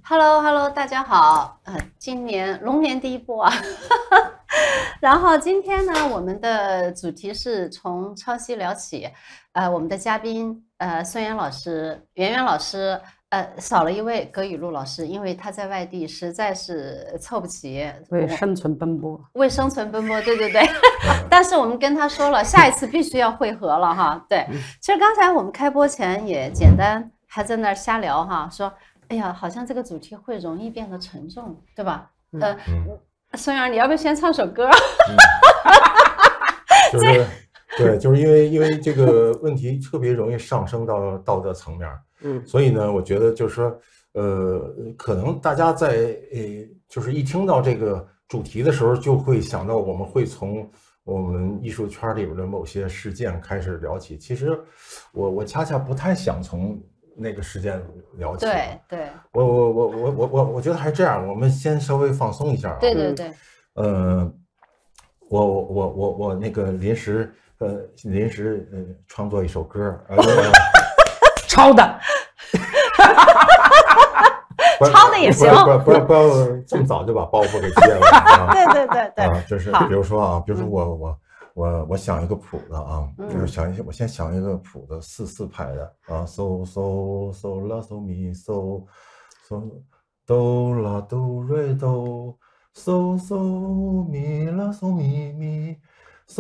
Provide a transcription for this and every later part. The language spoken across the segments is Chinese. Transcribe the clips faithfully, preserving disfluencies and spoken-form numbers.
Hello Hello， 大家好，呃，今年龙年第一波啊，然后今天呢，我们的主题是从抄袭聊起，呃，我们的嘉宾呃孙岩老师、圆圆老师，呃，少了一位葛雨露老师，因为他在外地实在是凑不齐， 为生存奔波， 为生存奔波，对对对。但是我们跟他说了，下一次必须要会合了哈。对，其实刚才我们开播前也简单还在那儿瞎聊哈，说。哎呀，好像这个主题会容易变得沉重，对吧？嗯、呃，嗯、孙杨，你要不要先唱首歌？ 嗯、就是对，就是因为因为这个问题特别容易上升到道德层面，嗯，所以呢，我觉得就是说，呃，可能大家在呃，就是一听到这个主题的时候，就会想到我们会从我们艺术圈里边的某些事件开始聊起。其实我我恰恰不太想从。那个时间聊起， 对对， 我我我我我我我觉得还是这样，我们先稍微放松一下啊。 对对对。 呃，我我我我我那个临时呃临时呃创作一首歌，呃， 抄的， 抄的也行， 不要不要不要这么早就把包袱给接了啊！ 对对对对， 啊，就是比如说啊，比如说我我。我我想一个谱子啊，就是想一我先想一个谱子，四四拍的啊，so so so la so mi so so do la do re do so so mi la so mi mi so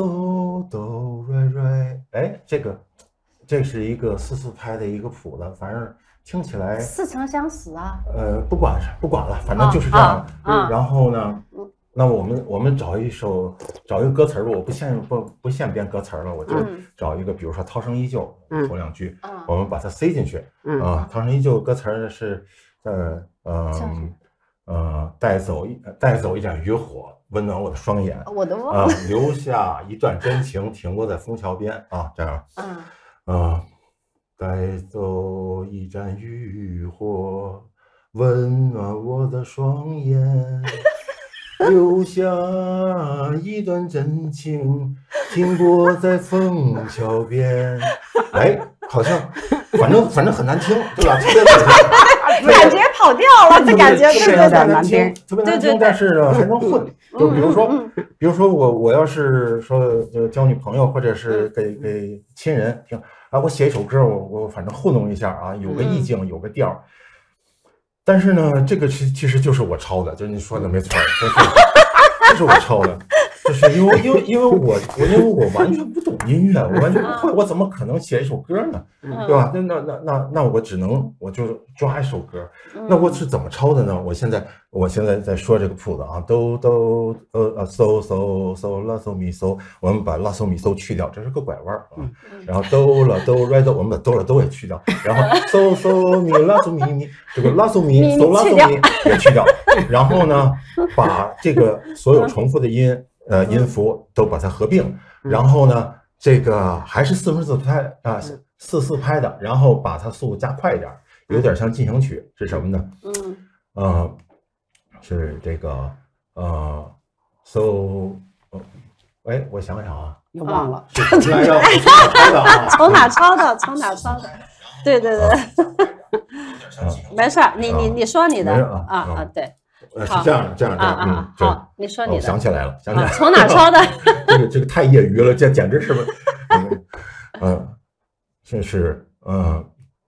do re re， 哎，这个这是一个四四拍的一个谱子，反正听起来似曾相识啊。 呃，不管不管了，反正就是这样。啊、然后呢？那我们我们找一首找一个歌词儿，我不现不不现编歌词了，我就找一个，比如说《涛声依旧》头两句，嗯、我们把它塞进去。嗯、啊，《涛声依旧》歌词儿是呃呃呃带走带走一盏渔火，温暖我的双眼。 我的啊，留下一段真情，停泊在枫桥边啊，这样。嗯啊，带走一盏渔火，温暖我的双眼。留下一段真情，停泊在枫桥边。哎，好像，反正反正很难听，对吧？特别感觉跑调了，这感觉特别难听，特别难听。但是呢，还能混。就比如说，比如说我我要是说就交女朋友，或者是给给亲人听啊，我写一首歌，我我反正糊弄一下啊，有个意境，有个调。但是呢，这个其其实就是我抄的，就是你说的没错，这是这是我抄的，就是因为因为因为我我因为我完全不懂音乐，我完全不会，我怎么可能写一首歌呢？对吧？那那那那那我只能我就抓一首歌，那我是怎么抄的呢？我现在我现在在说这个谱子啊，都都呃呃 so so so la so mi so， 我们把 la so mi so 去掉，这是个拐弯啊，然后 do la do re do， 我们把 do la do 也去掉，然后 so so mi la so mi mi， 这个 la so mi so la so mi 也去掉，然后呢，把这个所有重复的音呃音符都把它合并，然后呢，这个还是四分四拍啊四四拍的，然后把它速度加快一点，有点像进行曲，是什么呢？嗯呃是这个呃 so 哎，我想想啊， 又忘了， 是来着， 从哪抄的？从哪抄的？对对对，没事儿，你你你说你的啊啊对。 呃，是这样，这样，这样，嗯， 好，你说你的， 想起来了，想起来了， 从哪抄的？ 这个这个太业余了，这简直是不是？嗯，这是嗯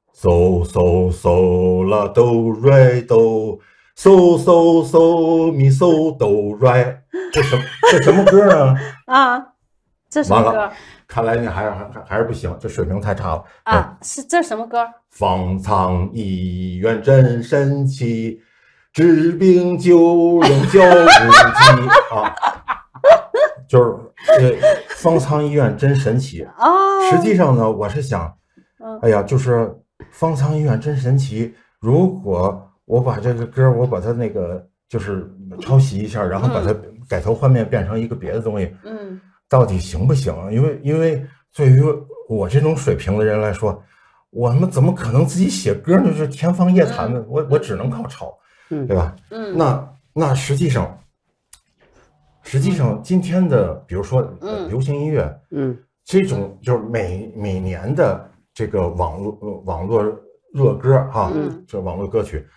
，so so so la do re do so so so mi so do re， 这什这什么歌呢？ 啊，这什么歌？ 看来你还是还还是不行，这水平太差了啊！是这什么歌？ 方舱医院真神奇。治病救人救不济啊，就是呃，方舱医院真神奇哦。 实际上呢，我是想，哎呀，就是方舱医院真神奇。如果我把这个歌，我把它那个就是抄袭一下，然后把它改头换面变成一个别的东西，嗯，到底行不行？因为因为对于我这种水平的人来说，我们怎么可能自己写歌呢？就是天方夜谭的，我我只能靠抄。对吧？嗯，那那实际上，实际上今天的，比如说、呃、流行音乐，嗯，这种就是每每年的这个网络、呃、网络热歌哈，嗯，这网络歌曲，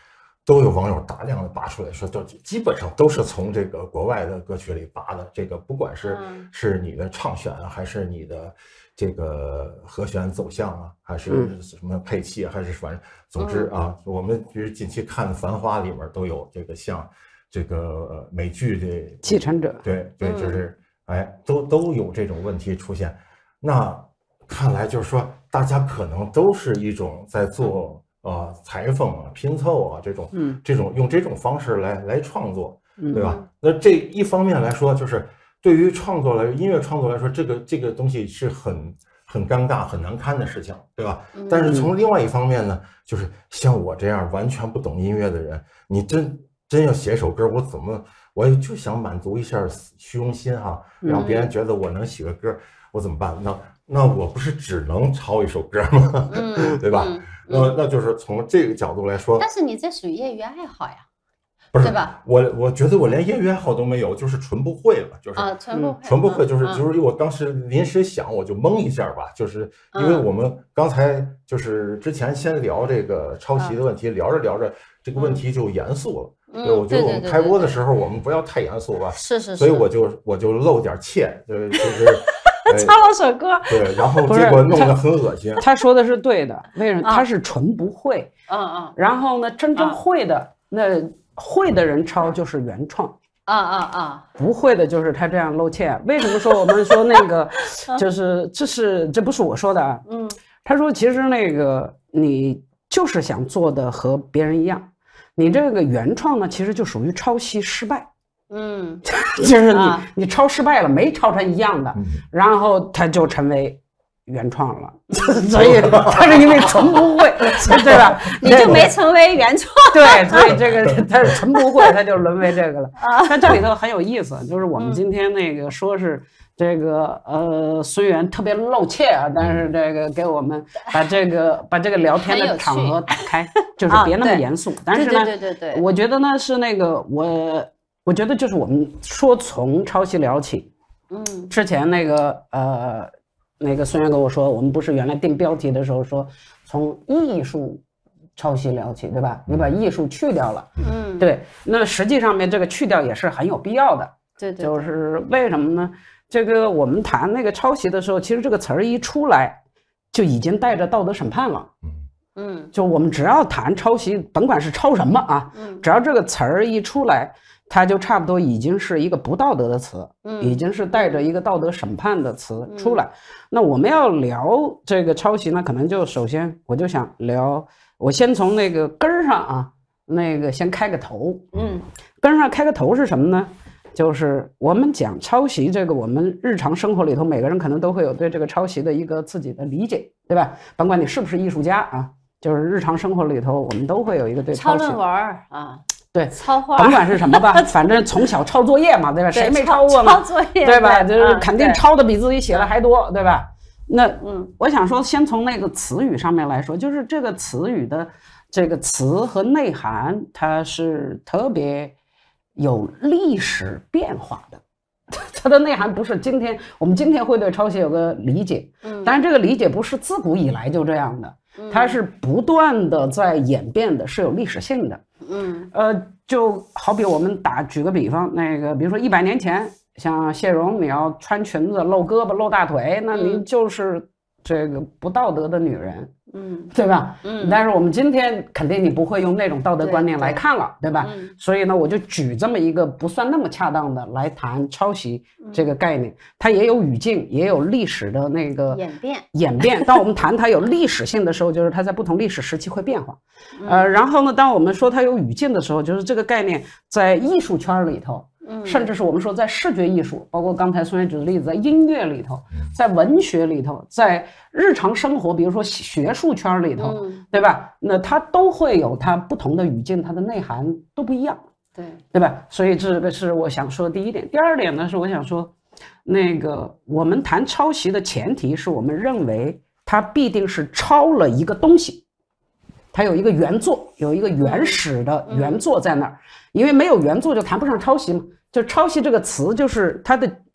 都有网友大量的扒出来说，就基本上都是从这个国外的歌曲里扒的。这个不管是是你的唱选啊，还是你的这个和弦走向啊，还是什么配器啊，还是反正总之啊，我们比如近期看的《繁花》里面都有这个像这个美剧的继承者， 对对，就是哎，都都有这种问题出现。那看来就是说，大家可能都是一种在做。啊，裁缝啊，拼凑啊，这种，嗯，这种用这种方式来来创作，对吧？嗯、那这一方面来说，就是对于创作来音乐创作来说，这个这个东西是很很尴尬、很难堪的事情，对吧？嗯、但是从另外一方面呢，就是像我这样完全不懂音乐的人，你真真要写首歌，我怎么我就想满足一下虚荣心哈、啊，让别人觉得我能写个歌，我怎么办？那那我不是只能抄一首歌吗？嗯、对吧？嗯那那就是从这个角度来说， 但是你这属于业余爱好呀， 不是对吧？ 我我觉得我连业余爱好都没有，就是纯不会了，就是啊，纯不会， 纯不会，就是就是我当时临时想，我就蒙一下吧，就是因为我们刚才就是之前先聊这个抄袭的问题，聊着聊着这个问题就严肃了。对，我觉得我们开播的时候我们不要太严肃吧， 是是是， 所以我就我就露点怯，就是就是。 抄了首歌， 对，然后结果弄得很恶心。 他说的是对的，为什么？他是纯不会， 嗯嗯。 然后呢，真正会的，那会的人抄就是原创， 啊啊啊！ 不会的就是他这样露怯。为什么说我们说那个，就是这是这不是我说的啊？嗯，他说其实那个你就是想做的和别人一样，你这个原创呢，其实就属于抄袭失败。嗯，就是你、啊、你抄失败了，没抄成一样的，嗯、然后他就成为原创了，所以他是因为纯不会，对吧？ 你就没成为原创， 对，所以这个他是纯不会，他就沦为这个了。但这里头很有意思，就是我们今天那个说是这个呃孙源特别露怯啊，但是这个给我们把这个把这个聊天的场合打开，就是别那么严肃。但是呢， 对对对对， 我觉得呢是那个我。我觉得就是我们说从抄袭聊起，嗯，之前那个呃，那个孙源跟我说，我们不是原来定标题的时候说从艺术抄袭聊起，对吧？你把艺术去掉了，嗯，对，那实际上面这个去掉也是很有必要的， 对对， 就是为什么呢？这个我们谈那个抄袭的时候，其实这个词儿一出来，就已经带着道德审判了，嗯，就我们只要谈抄袭，甭管是抄什么啊，嗯，只要这个词儿一出来。它就差不多已经是一个不道德的词，嗯，已经是带着一个道德审判的词出来。嗯、那我们要聊这个抄袭呢，可能就首先我就想聊，我先从那个根儿上啊，那个先开个头，嗯，根儿上开个头是什么呢？就是我们讲抄袭这个，我们日常生活里头每个人可能都会有对这个抄袭的一个自己的理解，对吧？甭管你是不是艺术家啊，就是日常生活里头我们都会有一个对抄袭。 抄论文啊。 对， 抄画， 甭管是什么吧，反正从小抄作业嘛，对吧？ 对谁没抄过嘛？ 抄作业， 对吧？就是肯定抄的比自己写的还多，对吧？那嗯，我想说，先从那个词语上面来说，就是这个词语的这个词和内涵，它是特别有历史变化的。它的内涵不是今天我们今天会对抄袭有个理解，嗯，但是这个理解不是自古以来就这样的，它是不断的在演变的，是有历史性的。嗯，呃，就好比我们打举个比方，那个比如说一百年前，像谢蓉，你要穿裙子露胳膊露大腿，那你就是这个不道德的女人，嗯，对吧？嗯，但是我们今天肯定你不会用那种道德观念来看了， 对, 对吧？嗯，所以呢，我就举这么一个不算那么恰当的来谈抄袭这个概念，它也有语境，也有历史的那个演变演变。当我们谈它有历史性的时候，就是它在不同历史时期会变化。呃，然后呢，当我们说它有语境的时候，就是这个概念在艺术圈里头。甚至是我们说在视觉艺术，包括刚才孙源举的例子，在音乐里头，在文学里头，在日常生活，比如说学术圈里头，嗯、对吧？那它都会有它不同的语境，它的内涵都不一样， 对对吧？所以这个是我想说的第一点。第二点呢，是我想说，那个我们谈抄袭的前提是我们认为它必定是抄了一个东西。它有一个原作，有一个原始的原作在那儿，因为没有原作就谈不上抄袭嘛。就抄袭这个词，就是它的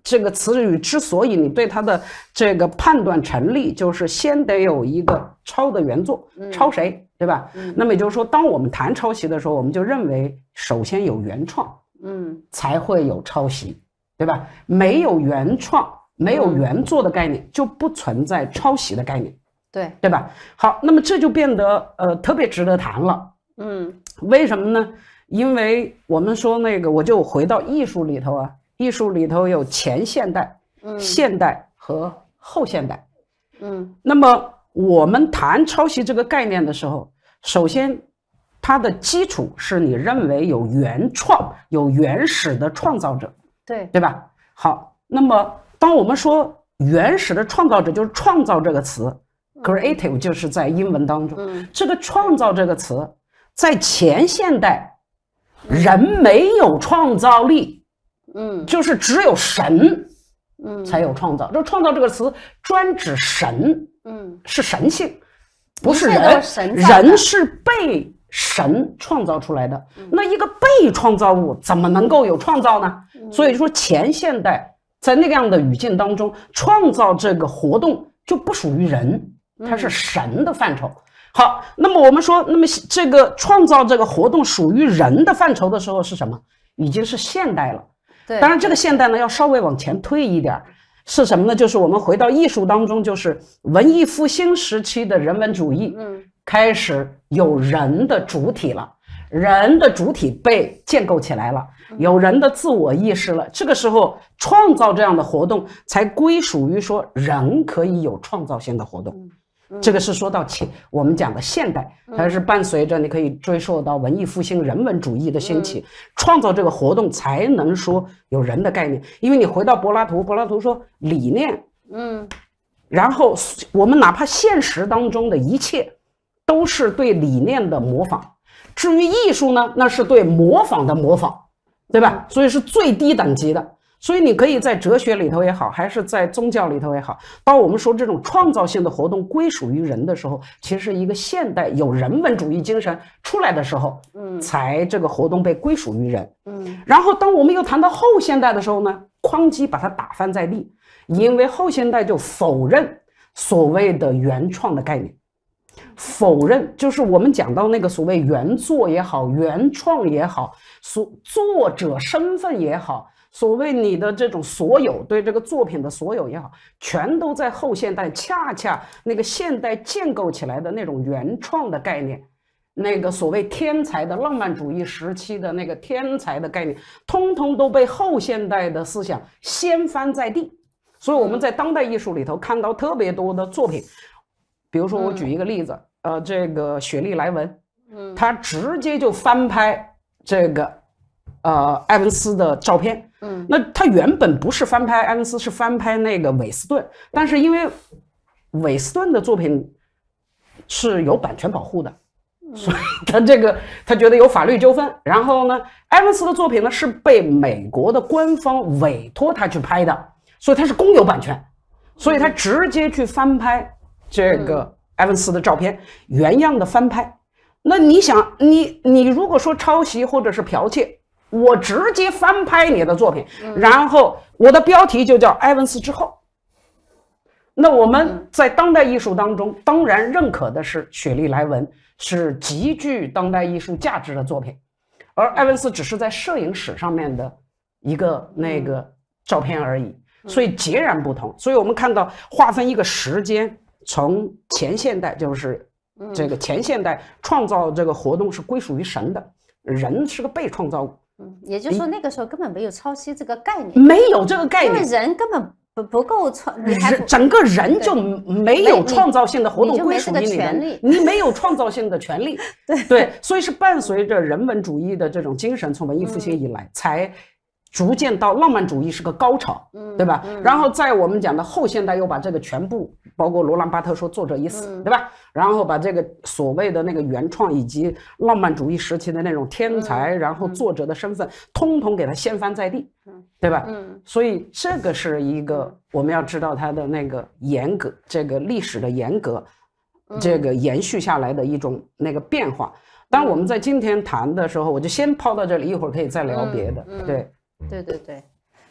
这个词语之所以你对它的这个判断成立，就是先得有一个抄的原作，抄谁，对吧？嗯、那么也就是说，当我们谈抄袭的时候，我们就认为首先有原创，嗯，才会有抄袭，对吧？没有原创，没有原作的概念，就不存在抄袭的概念， 对， 对吧？好，那么这就变得呃特别值得谈了，嗯，为什么呢？因为我们说那个，我就回到艺术里头啊。艺术里头有前现代、嗯、现代和后现代。嗯，那么我们谈抄袭这个概念的时候，首先它的基础是你认为有原创、有原始的创造者， 对对吧？好，那么当我们说原始的创造者，就是创造这个词、嗯、creative 就是在英文当中、嗯、这个创造这个词在前现代、嗯、人没有创造力，嗯，就是只有神，嗯，才有创造。这创造这个词专指神，嗯，是神性，不是人。人是被神创造出来的。嗯、那一个被创造物怎么能够有创造呢？嗯、所以说前现代在那样的语境当中，创造这个活动就不属于人，它是神的范畴。嗯、好，那么我们说，那么这个创造这个活动属于人的范畴的时候是什么？已经是现代了。当然这个现代呢要稍微往前推一点，是什么呢？就是我们回到艺术当中，就是文艺复兴时期的人文主义，嗯，开始有人的主体了，人的主体被建构起来了，有人的自我意识了，这个时候创造这样的活动才归属于说人可以有创造性的活动。这个是说到起我们讲的现代，它是伴随着你可以追溯到文艺复兴人文主义的兴起，创造这个活动才能说有人的概念。因为你回到柏拉图，柏拉图说理念，嗯，然后我们哪怕现实当中的一切都是对理念的模仿，至于艺术呢，那是对模仿的模仿，对吧？所以是最低等级的。所以你可以在哲学里头也好，还是在宗教里头也好，当我们说这种创造性的活动归属于人的时候，其实是一个现代有人文主义精神出来的时候，嗯，才这个活动被归属于人，嗯。然后当我们又谈到后现代的时候呢，哐叽把它打翻在地，因为后现代就否认所谓的原创的概念，否认就是我们讲到那个所谓原作也好，原创也好，所作者身份也好。所谓你的这种所有对这个作品的所有也好，全都在后现代恰恰那个现代建构起来的那种原创的概念，那个所谓天才的浪漫主义时期的那个天才的概念，通通都被后现代的思想掀翻在地。所以我们在当代艺术里头看到特别多的作品，比如说我举一个例子，呃，这个雪莉莱文，嗯，他直接就翻拍这个呃埃文斯的照片。嗯，那他原本不是翻拍埃文斯，是翻拍那个韦斯顿，但是因为韦斯顿的作品是有版权保护的，所以他这个他觉得有法律纠纷。然后呢，埃文斯的作品呢是被美国的官方委托他去拍的，所以他是公有版权，所以他直接去翻拍这个埃文斯的照片，原样的翻拍。那你想，你你如果说抄袭或者是剽窃，我直接翻拍你的作品，然后我的标题就叫埃文斯之后。那我们在当代艺术当中当然认可的是雪莉莱文是极具当代艺术价值的作品，而埃文斯只是在摄影史上面的一个那个照片而已，所以截然不同。所以我们看到划分一个时间，从前现代就是这个前现代创造这个活动是归属于神的，人是个被创造物。 嗯，也就是说那个时候根本没有抄袭这个概念， 没有这个概念， 因为人根本不不够创，你还整个人就没有创造性的活动归属于你的，你没有创造性的权利。 对对，所以是伴随着人文主义的这种精神，从文艺复兴以来，嗯、才逐渐到浪漫主义是个高潮，嗯、对吧？嗯、然后在我们讲的后现代，又把这个全部，包括罗兰巴特说作者已死，嗯、对吧？然后把这个所谓的那个原创以及浪漫主义时期的那种天才，嗯、然后作者的身份，通通给他掀翻在地，嗯、对吧？嗯，所以这个是一个我们要知道它的那个严格，这个历史的严格，嗯、这个延续下来的一种那个变化。当我们在今天谈的时候，我就先抛到这里，一会儿可以再聊别的。 嗯嗯、 对， 对对对。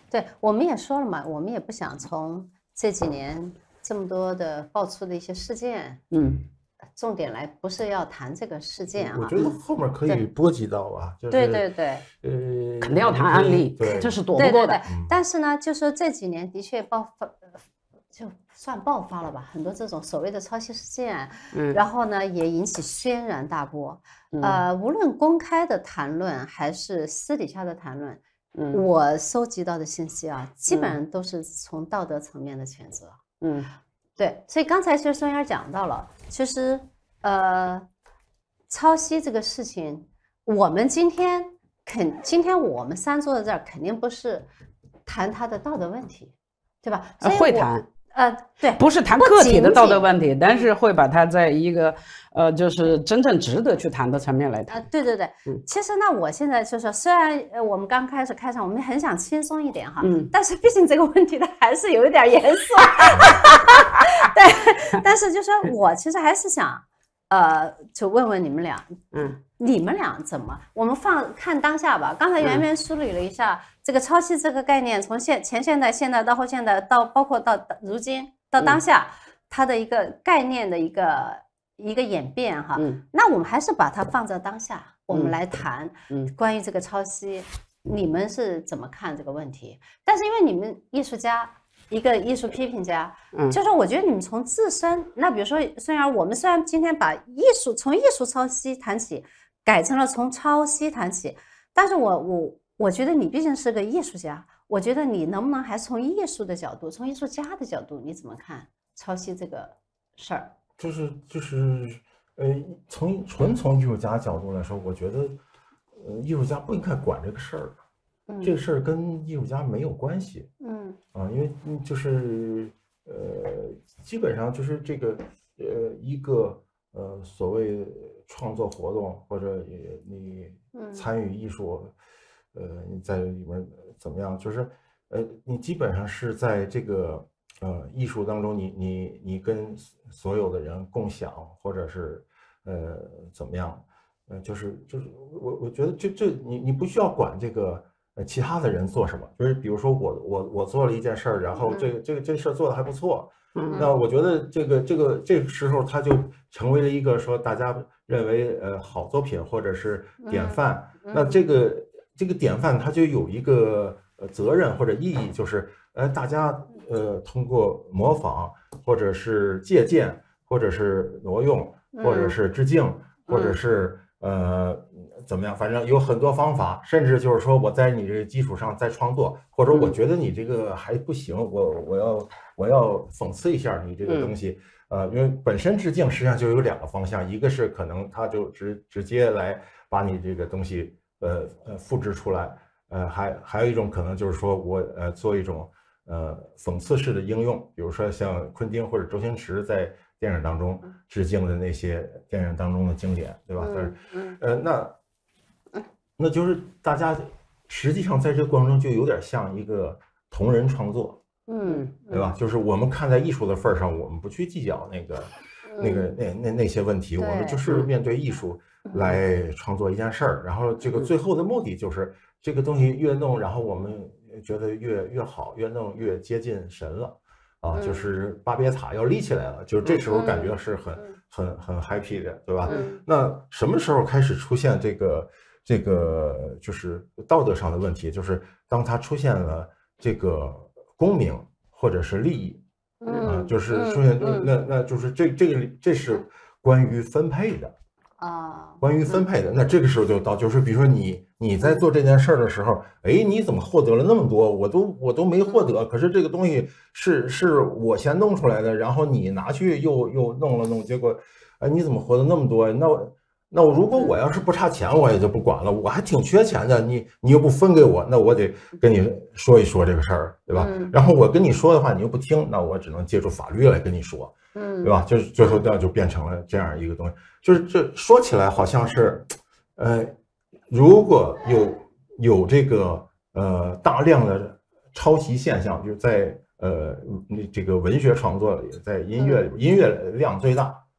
对，我们也说了嘛，我们也不想从这几年这么多的爆出的一些事件， 嗯， 重点来不是要谈这个事件啊。 我觉得后面可以波及到啊，就是对对对， 呃， 肯定要谈案例， 对， 这是躲不过的。 对对对，但是呢，就说这几年的确爆发。就算爆发了吧，很多这种所谓的抄袭事件，嗯，然后呢也引起轩然大波，嗯、呃，无论公开的谈论还是私底下的谈论，嗯，我收集到的信息啊，基本上都是从道德层面的谴责，嗯，对，所以刚才其实孙燕讲到了，其实呃，抄袭这个事情，我们今天肯，今天我们三坐在这儿，肯定不是谈他的道德问题，对吧？所以会谈。 呃，对， 不是谈个体的道德问题，但是会把它在一个呃，就是真正值得去谈的层面来谈。 呃，对对对，嗯，其实呢，我现在就是说，虽然呃我们刚开始开场，我们很想轻松一点哈，嗯，但是毕竟这个问题呢还是有一点严肃，对，但是就说我其实还是想，呃，就问问你们俩，嗯，你们俩怎么？我们放看当下吧。刚才圆圆梳理了一下。嗯，这个抄袭这个概念，从现前现代、现代到后现代，到包括到如今到当下，嗯，它的一个概念的一个一个演变哈。嗯，那我们还是把它放在当下，我们来谈关于这个抄袭，嗯，你们是怎么看这个问题？但是因为你们艺术家，一个艺术批评家，嗯，就是我觉得你们从自身，那比如说，虽然我们虽然今天把艺术从艺术抄袭谈起，改成了从抄袭谈起，但是我我。我觉得你毕竟是个艺术家，我觉得你能不能还从艺术的角度，从艺术家的角度，你怎么看抄袭这个事儿？ 就是就是，呃，从纯从艺术家角度来说，我觉得，呃，艺术家不应该管这个事儿，嗯，这个事儿跟艺术家没有关系，嗯，啊，因为就是呃，基本上就是这个呃一个呃所谓创作活动或者你参与艺术。嗯呃，你在里面怎么样？就是，呃，你基本上是在这个呃艺术当中你，你你你跟所有的人共享，或者是呃怎么样？呃，就是就是我我觉得这这你你不需要管这个呃其他的人做什么，就是比如说我我我做了一件事儿，然后这个这个这事儿做的还不错，嗯，那我觉得这个这个这个时候它就成为了一个说大家认为呃好作品或者是典范，那这个。这个典范它就有一个呃责任或者意义，就是呃大家呃通过模仿或者是借鉴或者是挪用或者是致敬或者是呃怎么样，反正有很多方法，甚至就是说我在你这个基础上再创作，或者我觉得你这个还不行，我我要我要讽刺一下你这个东西，呃，因为本身致敬实际上就有两个方向，一个是可能他就直直接来把你这个东西。呃呃，复制出来，呃，还还有一种可能就是说我呃做一种呃讽刺式的应用，比如说像昆汀或者周星驰在电影当中致敬的那些电影当中的经典，对吧？但是呃那那就是大家实际上在这个过程中就有点像一个同人创作，嗯，对吧？就是我们看在艺术的份上，我们不去计较那个那个那那那些问题，我们就是面对艺术。来创作一件事儿，然后这个最后的目的就是这个东西越弄，然后我们觉得越越好，越弄越接近神了，啊，就是巴别塔要立起来了，就是这时候感觉是很很很 happy 的，对吧？那什么时候开始出现这个这个就是道德上的问题？就是当它出现了这个功名或者是利益，啊，就是出现那那就是这这个这是关于分配的。啊，关于分配的，那这个时候就到，就是比如说你你在做这件事儿的时候，哎，你怎么获得了那么多？我都我都没获得，可是这个东西是是我先弄出来的，然后你拿去又又弄了弄，结果，哎，你怎么获得那么多？那我那我如果我要是不差钱，我也就不管了，我还挺缺钱的，你你又不分给我，那我得跟你说一说这个事儿，对吧？然后我跟你说的话，你又不听，那我只能借助法律来跟你说。嗯，对吧？就是最后那就变成了这样一个东西，就是这说起来好像是，呃，如果有有这个呃大量的抄袭现象，就是在呃这个文学创作里，在音乐里，音乐量最大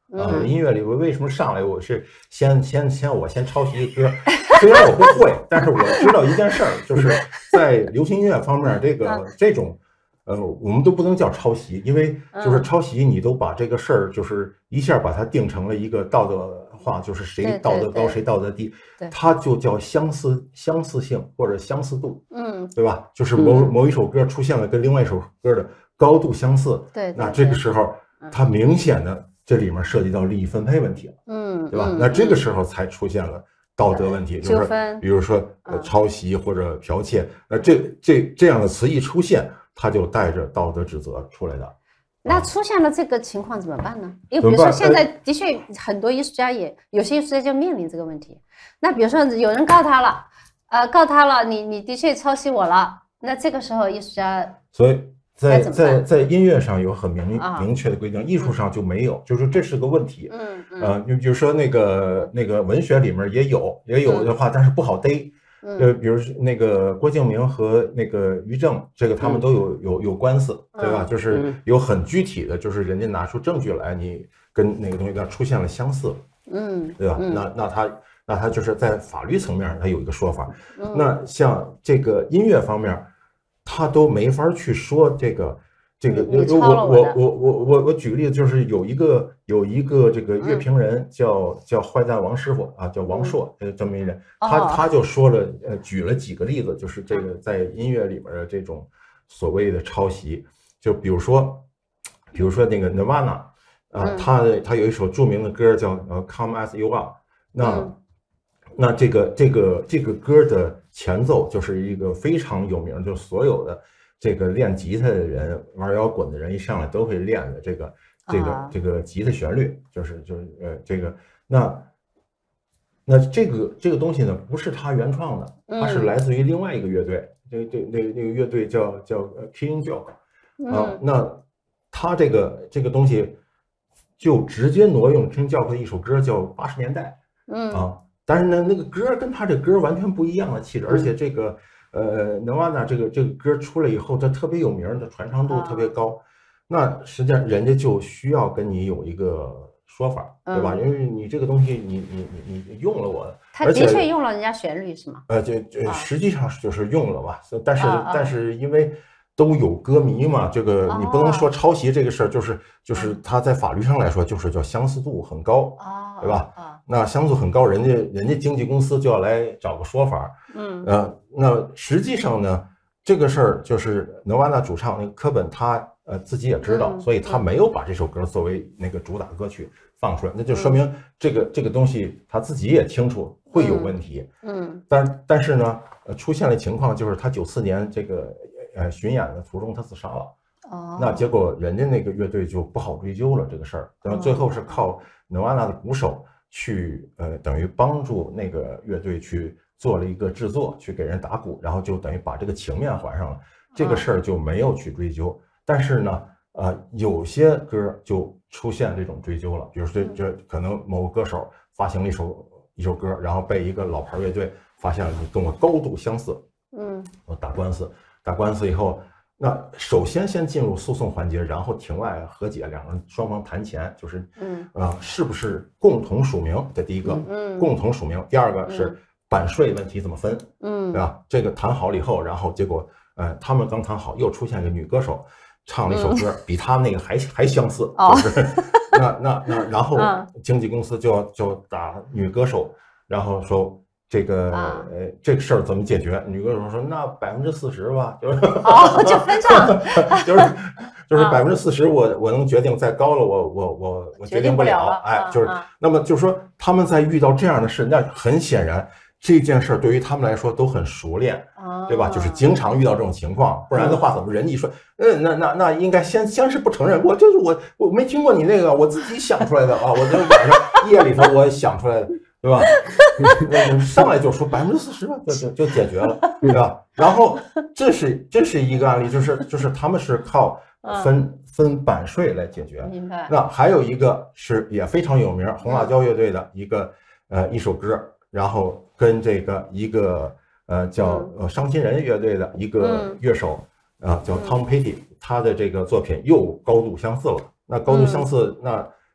啊，音乐里我为什么上来我是先先先我先抄袭一歌，虽然我不会，但是我知道一件事儿，就是在流行音乐方面，这个这种。呃，我们都不能叫抄袭，因为就是抄袭，你都把这个事儿就是一下把它定成了一个道德化，就是谁道德高谁道德低，它就叫相似相似性或者相似度，嗯，对吧？就是某某一首歌出现了跟另外一首歌的高度相似，对，那这个时候它明显的这里面涉及到利益分配问题了，嗯，对吧？那这个时候才出现了道德问题，就是比如说呃抄袭或者剽窃，那这这这样的词一出现。他就带着道德指责出来的。 那出现了这个情况怎么办呢？因为比如说现在的确很多艺术家也有些艺术家就面临这个问题。那比如说有人告他了，呃，告他了，你你的确抄袭我了，那这个时候艺术家所以在在在音乐上有很明明确的规定，艺术上就没有，就是这是个问题。嗯嗯。呃，你比如说那个那个文学里面也有也有的话，但是不好逮。呃，比如那个郭敬明和那个于正，这个他们都有有有官司，对吧？就是有很具体的，就是人家拿出证据来，你跟那个东西出现了相似，嗯，对吧？那那他那他就是在法律层面他有一个说法。那像这个音乐方面，他都没法去说这个这个。我我我我我我我举个例子，就是有一个有一个这个乐评人叫叫坏蛋王师傅啊，叫王朔，呃，这么一人，他他就说了，呃，举了几个例子，就是这个在音乐里边的这种所谓的抄袭，就比如说，比如说那个 Nirvana 啊，他他有一首著名的歌叫呃 Come As You Are， 那那这个这个这个歌的前奏就是一个非常有名，就是所有的。这个练吉他的人、玩摇滚的人一上来都会练的这个、这个、这个吉他旋律，就是就是呃这个那那这个这个东西呢，不是他原创的，它是来自于另外一个乐队，这这那个那个乐队叫叫 Killing Joke 啊，那他这个这个东西就直接挪用 Killing Joke 的一首歌叫《八十年代》，嗯啊，但是呢那个歌跟他这歌完全不一样的气质，而且这个。呃 ，Nirvana 这个这个歌出来以后，它特别有名的传唱度特别高，那实际上人家就需要跟你有一个说法，对吧？因为你这个东西你你你你用了我， 他的确用了人家旋律是吗？ 呃，这这实际上就是用了吧，但是但是因为都有歌迷嘛，这个你不能说抄袭这个事儿，就是就是他在法律上来说就是叫相似度很高，对吧？那相似度很高，人家人家经纪公司就要来找个说法，嗯，呃，那实际上呢，这个事儿就是 Nirvana 主唱那个科本他呃自己也知道，所以他没有把这首歌作为那个主打歌曲放出来，那就说明这个这个东西他自己也清楚会有问题，嗯，但但是呢，呃，出现了情况就是他九四年这个呃巡演的途中他自杀了，哦，那结果人家那个乐队就不好追究了这个事儿，然后最后是靠 Nirvana 的鼓手。去呃，等于帮助那个乐队去做了一个制作，去给人打鼓，然后就等于把这个情面还上了。这个事儿就没有去追究。但是呢，呃，有些歌就出现这种追究了，比如说这这可能某个歌手发行了一首一首歌，然后被一个老牌乐队发现了你跟我高度相似，嗯，我打官司，打官司以后。那首先先进入诉讼环节，然后庭外和解，两人双方谈钱，就是嗯啊、呃，是不是共同署名？这第一个，嗯，共同署名。第二个是版税问题怎么分？嗯，对吧？这个谈好了以后，然后结果呃，他们刚谈好，又出现一个女歌手唱了一首歌，比他们那个还还相似，就是那那那，然后经纪公司就要就打女歌手，然后说。这个呃，这个事儿怎么解决？女歌手说：“那百分之四十吧，就是哦，就分账， 就是就是百分之四十，我我能决定，再高了我我我我决定不了。哎，就是那么就是说他们在遇到这样的事，那很显然这件事对于他们来说都很熟练，对吧？就是经常遇到这种情况，不然的话怎么人家一说，嗯，那那那应该先先是不承认，我就是我我没听过你那个，我自己想出来的啊，我这晚上夜里头我想出来的。”对吧？上来就说百分之四十吧，就就就解决了，对吧？然后这是这是一个案例，就是就是他们是靠分分版税来解决。 明白。 那还有一个是也非常有名，红辣椒乐队的一个呃一首歌，然后跟这个一个呃叫呃伤心人乐队的一个乐手啊叫 Tom Petty，他的这个作品又高度相似了。那高度相似，那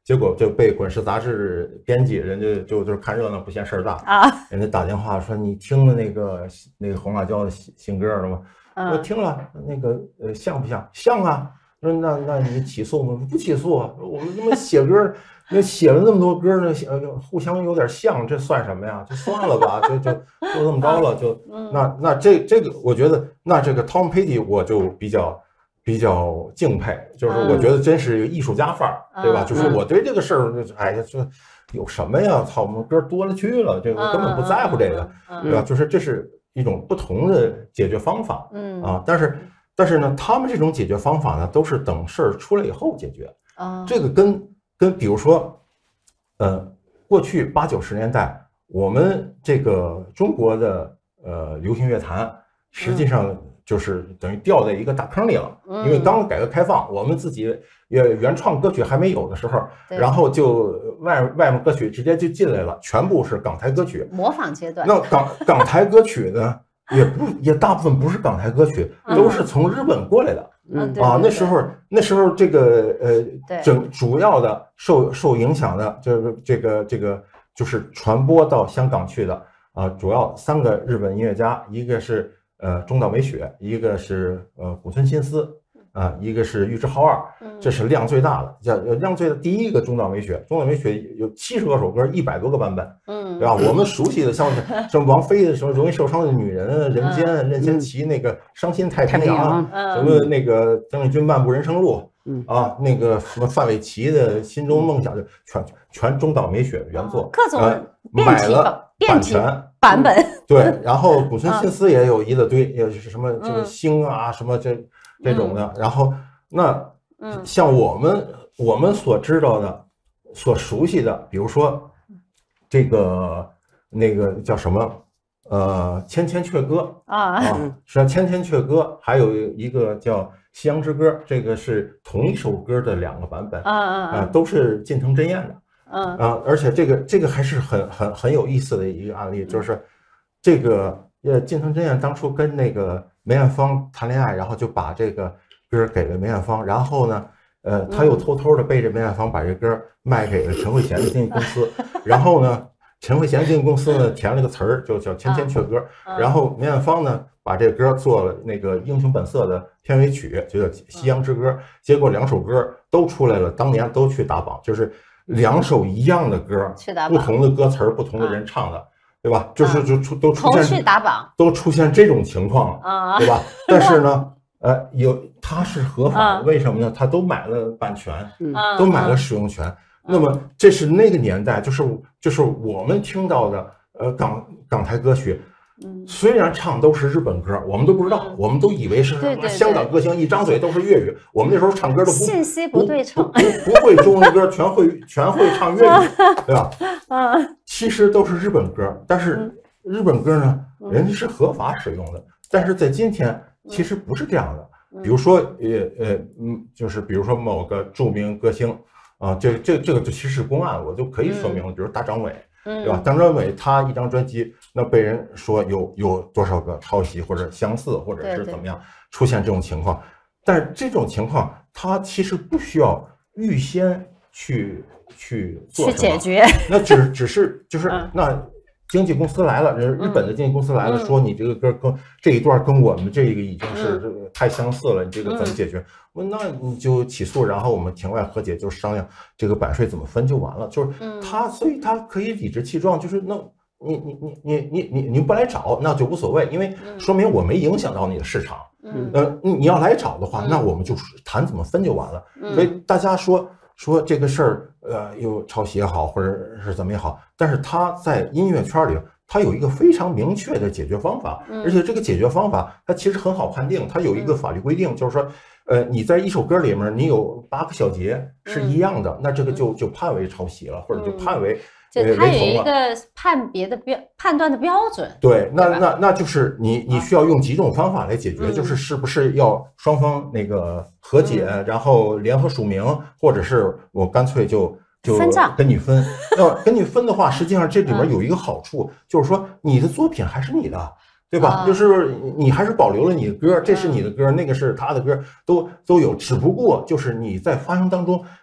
结果就被《滚石》杂志编辑，人家就就是看热闹不嫌事儿大啊， 人家打电话说你听了那个那个红辣椒的新歌了吗？ 嗯、 我听了，那个呃像不像？像啊。说那那你起诉吗？不起诉啊，我们他妈写歌，那写了那么多歌呢，互相有点像，这算什么呀？就算了吧，就就就这么着了，就那那这这个，我觉得那这个 Tom Petty 我就比较比较敬佩，就是我觉得真是一个艺术家范儿，对吧？就是我对这个事儿，哎呀，这有什么呀？操，我们歌多了去了，这个根本不在乎这个，对吧？就是这是一种不同的解决方法，嗯啊，但是。但是呢，他们这种解决方法呢，都是等事儿出来以后解决。啊，这个跟跟比如说，呃，过去八九十年代，我们这个中国的呃流行乐坛，实际上就是等于掉在一个大坑里了。因为刚改革开放，我们自己原原创歌曲还没有的时候，然后就外外面歌曲直接就进来了，全部是港台歌曲。 模仿阶段。 那港港台歌曲呢？也不也大部分不是港台歌曲，都是从日本过来的。 嗯啊，那时候那时候这个呃整主要的受受影响的这个这个这个就是传播到香港去的啊，主要三个日本音乐家，一个是呃中岛美雪，一个是呃古村新司。啊，一个是玉置浩二，这是量最大的，叫量最大第一个中岛美雪，中岛美雪有七十多首歌，一百多个版本，嗯，对吧？我们熟悉的像什么王菲的什么容易受伤的女人、人间、任贤齐那个伤心太平洋，什么那个邓丽君漫步人生路，嗯啊，那个什么范玮琪的心中梦想，就全全中岛美雪原作， 各种买了版权版本， 对，然后古村新司也有一大堆，也是什么这个星啊什么这。这种的，然后那像我们我们所知道的、所熟悉的，比如说这个那个叫什么呃《千千阙歌》啊啊，是《千千阙歌》，还有一个叫《夕阳之歌》，这个是同一首歌的两个版本啊啊啊，都是近藤真彦的，嗯啊，而且这个这个还是很很很有意思的一个案例，就是这个呃近藤真彦当初跟那个梅艳芳谈恋爱，然后就把这个歌给了梅艳芳，然后呢，呃，他又偷偷的背着梅艳芳把这歌卖给了陈慧娴的经纪公司，然后呢，陈慧娴经纪公司呢填了个词儿，就叫《千千阙歌》，然后梅艳芳呢把这歌做了那个《英雄本色》的片尾曲，就叫《夕阳之歌》，结果两首歌都出来了，当年都去打榜，就是两首一样的歌，不同的歌词儿，不同的人唱的。对吧？就是就出都出现打榜， 都出现这种情况了，对吧？但是呢，呃，有它是合法的，为什么呢？他都买了版权，都买了使用权。那么这是那个年代，就是就是我们听到的，呃，港港台歌曲，虽然唱都是日本歌，我们都不知道，我们都以为是香港歌星，一张嘴都是粤语。我们那时候唱歌都不信息不对称， 不不会中文歌，全会全会唱粤语，对吧？嗯，其实都是日本歌，但是日本歌呢，人家是合法使用的。但是在今天，其实不是这样的。比如说，呃呃嗯，就是比如说某个著名歌星啊，这这这个就其实是公案，我就可以说明了。比如大张伟。对吧？张专伟他一张专辑，那被人说有有多少个抄袭或者相似，或者是怎么样出现这种情况，但是这种情况他其实不需要预先去去做去解决， 那只只是就是那经纪公司来了，日本的经纪公司来了，说你这个歌跟这一段跟我们这个已经是这个太相似了，你这个怎么解决？我那你就起诉，然后我们庭外和解，就商量这个版税怎么分就完了。就是他，所以他可以理直气壮，就是那你你你你你你你不来找那就无所谓，因为说明我没影响到你的市场。呃，你要来找的话，那我们就谈怎么分就完了。所以大家说说这个事儿，呃，又抄袭也好，或者是怎么也好，但是他在音乐圈里，他有一个非常明确的解决方法，而且这个解决方法它其实很好判定，它有一个法律规定，就是说。呃，你在一首歌里面，你有八个小节是一样的，那这个就就判为抄袭了，或者就判为就它有一个判别的标判断的标准。 对，那那那就是你你需要用几种方法来解决，就是是不是要双方那个和解，然后联合署名，或者是我干脆就就跟你分。那跟你分的话，实际上这里面有一个好处，就是说你的作品还是你的。对吧？就是你还是保留了你的歌，这是你的歌，那个是他的歌，都都有。只不过就是你在发声当中，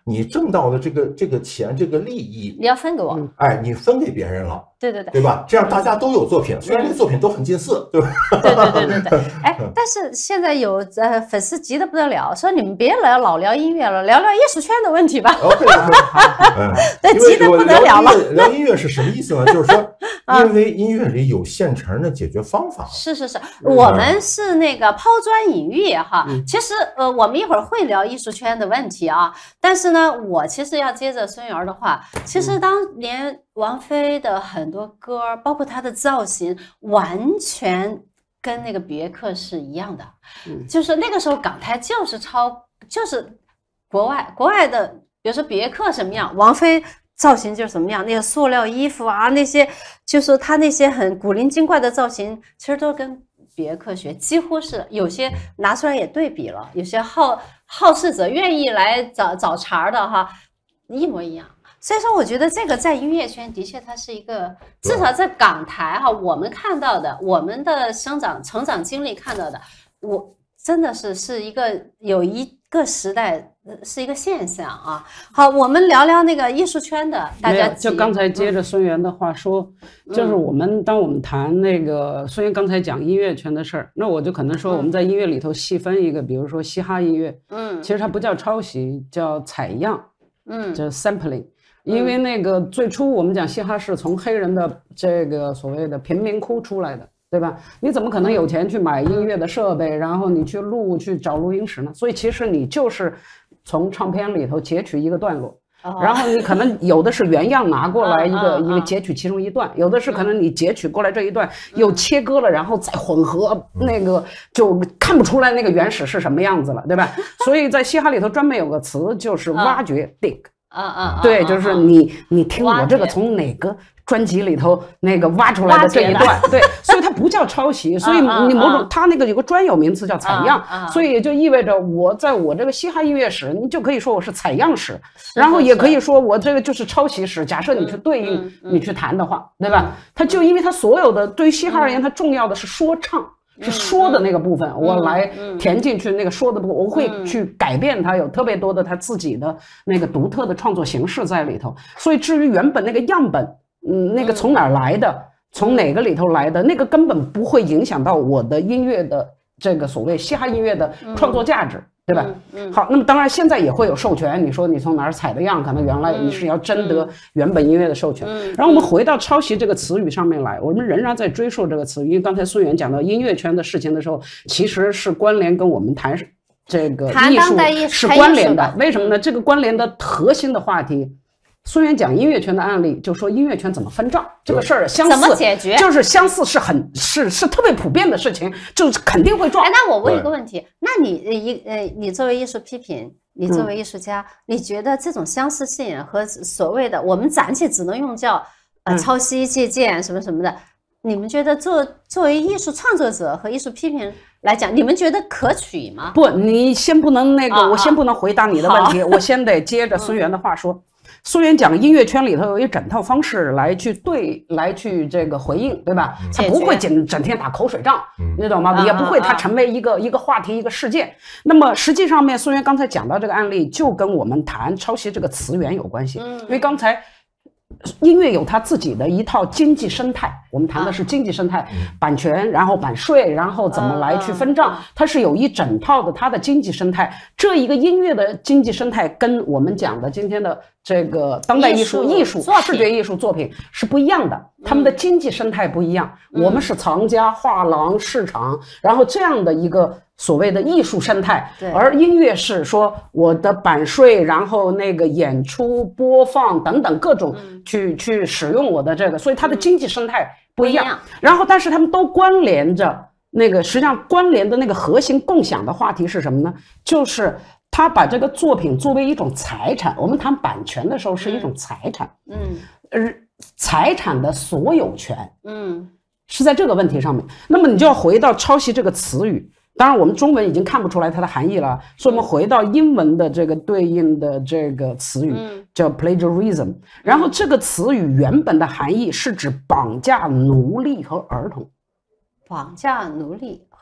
你挣到的这个这个钱这个利益， 你要分给我， 哎，你分给别人了。 对对对， 对吧？这样大家都有作品，虽然这作品都很近似，对吧？ 对对对对对。哎，但是现在有呃粉丝急得不得了，说你们别来老聊音乐了，聊聊艺术圈的问题吧。 哦，对对， 对，急得不得了了。 聊音乐是什么意思呢？就是说，因为音乐里有现成的解决方法。 是是是，我们是那个抛砖引玉哈。其实呃，我们一会儿会聊艺术圈的问题啊，但是呢，我其实要接着孙源的话，其实当年王菲的很多歌，包括她的造型，完全跟那个别克是一样的。嗯，就是那个时候港台就是抄，就是国外国外的，比如说别克什么样，王菲造型就是什么样，那些塑料衣服啊，那些就是她那些很古灵精怪的造型，其实都跟别克学，几乎是有些拿出来也对比了，有些好好事者愿意来找找茬的哈，一模一样。所以说，我觉得这个在音乐圈的确它是一个，至少在港台哈，我们看到的，我们的生长成长经历看到的，我真的是是一个有一个时代是一个现象啊。好，我们聊聊那个艺术圈的，大家就刚才接着孙源的话说，嗯、就是我们当我们谈那个孙源刚才讲音乐圈的事儿，那我就可能说我们在音乐里头细分一个，比如说嘻哈音乐，嗯，其实它不叫抄袭，叫采样，嗯，叫 sampling。因为那个最初我们讲嘻哈是从黑人的这个所谓的贫民窟出来的，对吧？你怎么可能有钱去买音乐的设备，然后你去录去找录音室呢？所以其实你就是从唱片里头截取一个段落，然后你可能有的是原样拿过来一个一个截取其中一段，有的是可能你截取过来这一段又切割了，然后再混合，那个就看不出来那个原始是什么样子了，对吧？所以在嘻哈里头专门有个词就是挖掘 dig。 啊啊， 对，就是你你听我这个从哪个专辑里头那个挖出来的这一段，对，所以它不叫抄袭，所以你某种它那个有个专有名词叫采样，所以也就意味着我在我这个嘻哈音乐史，你就可以说我是采样史，然后也可以说我这个就是抄袭史。假设你去对应你去谈的话，对吧？它就因为它所有的对于嘻哈而言，它重要的是说唱。是说的那个部分，我来填进去那个说的部分，我会去改变它，有特别多的他自己的那个独特的创作形式在里头。所以至于原本那个样本，嗯，那个从哪儿来的，从哪个里头来的，那个根本不会影响到我的音乐的这个所谓嘻哈音乐的创作价值。对吧？好，那么当然现在也会有授权。你说你从哪儿采的样，可能原来你是要征得原本音乐的授权。然后我们回到抄袭这个词语上面来，我们仍然在追溯这个词语。因为刚才孙源讲到音乐圈的事情的时候，其实是关联跟我们谈这个艺术是关联的。为什么呢？这个关联的核心的话题。孙源讲音乐圈的案例，就说音乐圈怎么分账这个事儿相似， 怎么解决？ 就是相似是很是是特别普遍的事情，就是肯定会撞。 哎，那我问一个问题，那你一呃，你作为艺术批评，你作为艺术家，嗯、你觉得这种相似性和所谓的我们暂且只能用叫呃抄袭、借鉴什么什么的，你们觉得作作为艺术创作者和艺术批评来讲，你们觉得可取吗？ 不，你先不能那个，啊、我先不能回答你的问题，我先得接着孙源的话说。嗯孙源讲音乐圈里头有一整套方式来去对来去这个回应，对吧？他不会整整天打口水仗，你懂吗？也不会他成为一个一个话题一个事件。那么实际上面，孙源刚才讲到这个案例，就跟我们谈抄袭这个词源有关系，因为刚才。音乐有它自己的一套经济生态，我们谈的是经济生态，版权，然后版税，然后怎么来去分账，它是有一整套的它的经济生态。这一个音乐的经济生态跟我们讲的今天的这个当代艺术、艺术、视觉艺术作品是不一样的，他们的经济生态不一样。我们是藏家、画廊、市场，然后这样的一个。所谓的艺术生态，而音乐是说我的版税，然后那个演出、播放等等各种去、嗯、去使用我的这个，所以它的经济生态不一样。嗯、一样然后，但是他们都关联着那个，实际上关联的那个核心共享的话题是什么呢？就是他把这个作品作为一种财产。我们谈版权的时候是一种财产，嗯，呃，财产的所有权，嗯，是在这个问题上面。那么你就要回到抄袭这个词语。当然，我们中文已经看不出来它的含义了，所以我们回到英文的这个对应的这个词语叫 plagiarism。然后这个词语原本的含义是指绑架奴隶和儿童。 绑架奴隶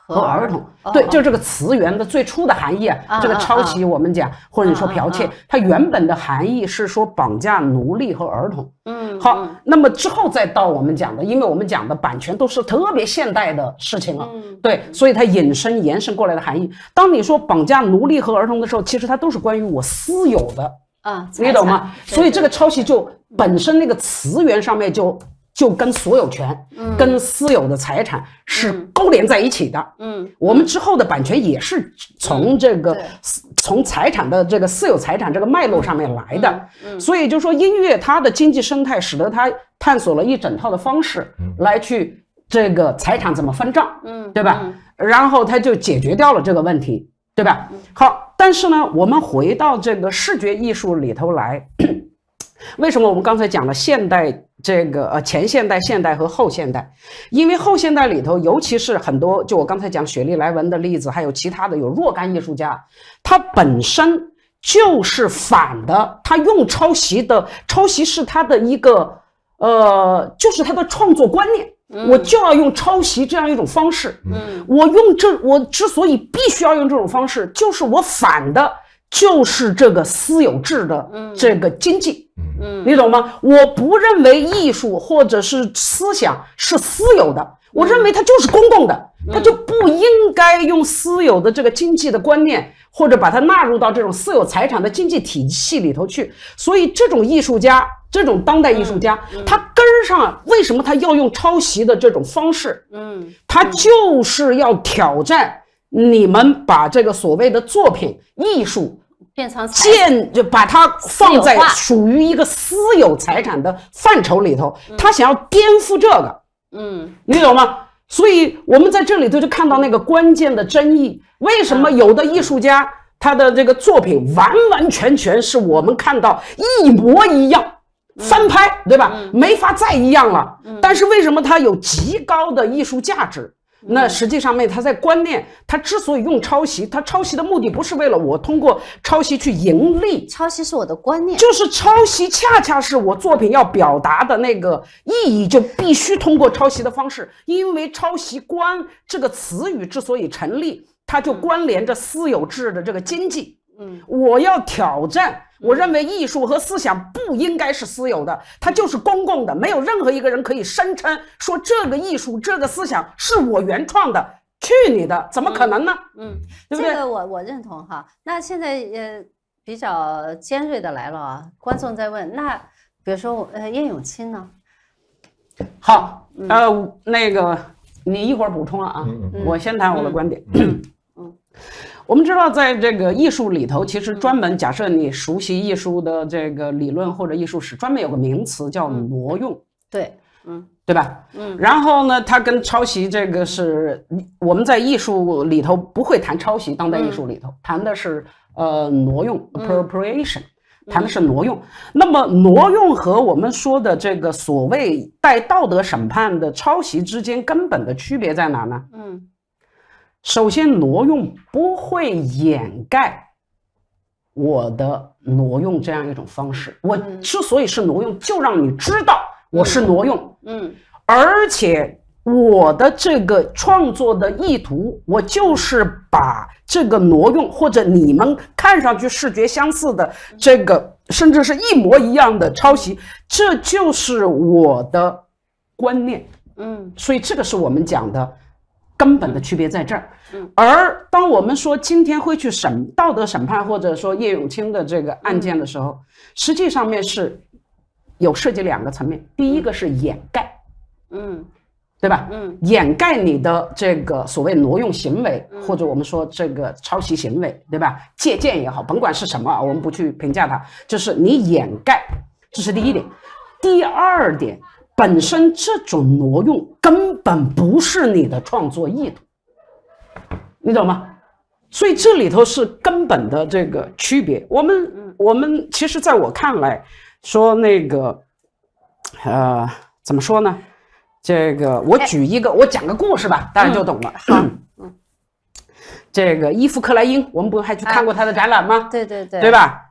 和儿童，对，就是这个词源的最初的含义啊。这个抄袭我们讲，或者你说剽窃，它原本的含义是说绑架奴隶和儿童。嗯，好，那么之后再到我们讲的，因为我们讲的版权都是特别现代的事情了，对，所以它引申延伸过来的含义。当你说绑架奴隶和儿童的时候，其实它都是关于我私有的啊，你懂吗？所以这个抄袭就本身那个词源上面就。就跟所有权、嗯、跟私有的财产是勾连在一起的。嗯，我们之后的版权也是从这个、嗯、从财产的这个私有财产这个脉络上面来的。嗯，嗯所以就说音乐它的经济生态使得它探索了一整套的方式来去这个财产怎么分账，嗯，对吧？嗯、然后它就解决掉了这个问题，对吧？嗯、好，但是呢，我们回到这个视觉艺术里头来。为什么我们刚才讲了现代这个呃前现代、现代和后现代？因为后现代里头，尤其是很多就我刚才讲雪莉莱文的例子，还有其他的有若干艺术家，他本身就是反的，他用抄袭的，抄袭是他的一个呃，就是他的创作观念。嗯、我就要用抄袭这样一种方式。嗯，我用这，我之所以必须要用这种方式，就是我反的。就是这个私有制的这个经济，嗯，你懂吗？我不认为艺术或者是思想是私有的，我认为它就是公共的，它就不应该用私有的这个经济的观念，或者把它纳入到这种私有财产的经济体系里头去。所以这种艺术家，这种当代艺术家，他根儿上为什么他要用抄袭的这种方式？嗯，他就是要挑战。你们把这个所谓的作品艺术变成建，就把它放在属于一个私有财产的范畴里头，嗯、他想要颠覆这个，嗯，你懂吗？所以我们在这里头就看到那个关键的争议：为什么有的艺术家他的这个作品完完全全是我们看到一模一样，翻拍，对吧？嗯、没法再一样了。嗯、但是为什么它有极高的艺术价值？那实际上面，他在观念，他之所以用抄袭，他抄袭的目的不是为了我通过抄袭去盈利， 抄袭是我的观念， 就是抄袭恰恰是我作品要表达的那个意义，就必须通过抄袭的方式，因为抄袭观这个词语之所以成立，它就关联着私有制的这个经济。嗯，我要挑战。我认为艺术和思想不应该是私有的，它就是公共的，没有任何一个人可以声称说这个艺术、这个思想是我原创的。去你的，怎么可能呢？嗯，嗯对不对？ 这个我我认同哈。那现在呃比较尖锐的来了啊，观众在问，那比如说呃叶永青呢？ 好，嗯、呃那个你一会儿补充了啊，嗯、我先谈我的观点。嗯嗯我们知道，在这个艺术里头，其实专门假设你熟悉艺术的这个理论或者艺术史，专门有个名词叫挪用，嗯、 对，嗯， 对吧？嗯，然后呢，它跟抄袭这个是我们在艺术里头不会谈抄袭，当代艺术里头、嗯、谈的是呃挪用 appropriation，、嗯、谈的是挪用。那么挪用和我们说的这个所谓带道德审判的抄袭之间根本的区别在哪呢？嗯。首先，挪用不会掩盖我的挪用这样一种方式。我之所以是挪用，就让你知道我是挪用。嗯，而且我的这个创作的意图，我就是把这个挪用或者你们看上去视觉相似的这个，甚至是一模一样的抄袭，这就是我的观念。嗯，所以这个是我们讲的。根本的区别在这儿，而当我们说今天会去审道德审判，或者说叶永青的这个案件的时候，实际上面是有涉及两个层面。第一个是掩盖，嗯，对吧？嗯，掩盖你的这个所谓挪用行为，或者我们说这个抄袭行为，对吧？借鉴也好，甭管是什么，我们不去评价它，就是你掩盖，这是第一点。第二点。本身这种挪用根本不是你的创作意图，你懂吗？所以这里头是根本的这个区别。我们我们其实在我看来，说那个，呃，怎么说呢？这个我举一个，我讲个故事吧，大家就懂了。好，嗯，这个伊夫克莱因，我们不还去看过他的展览吗？ 对对对， 对吧？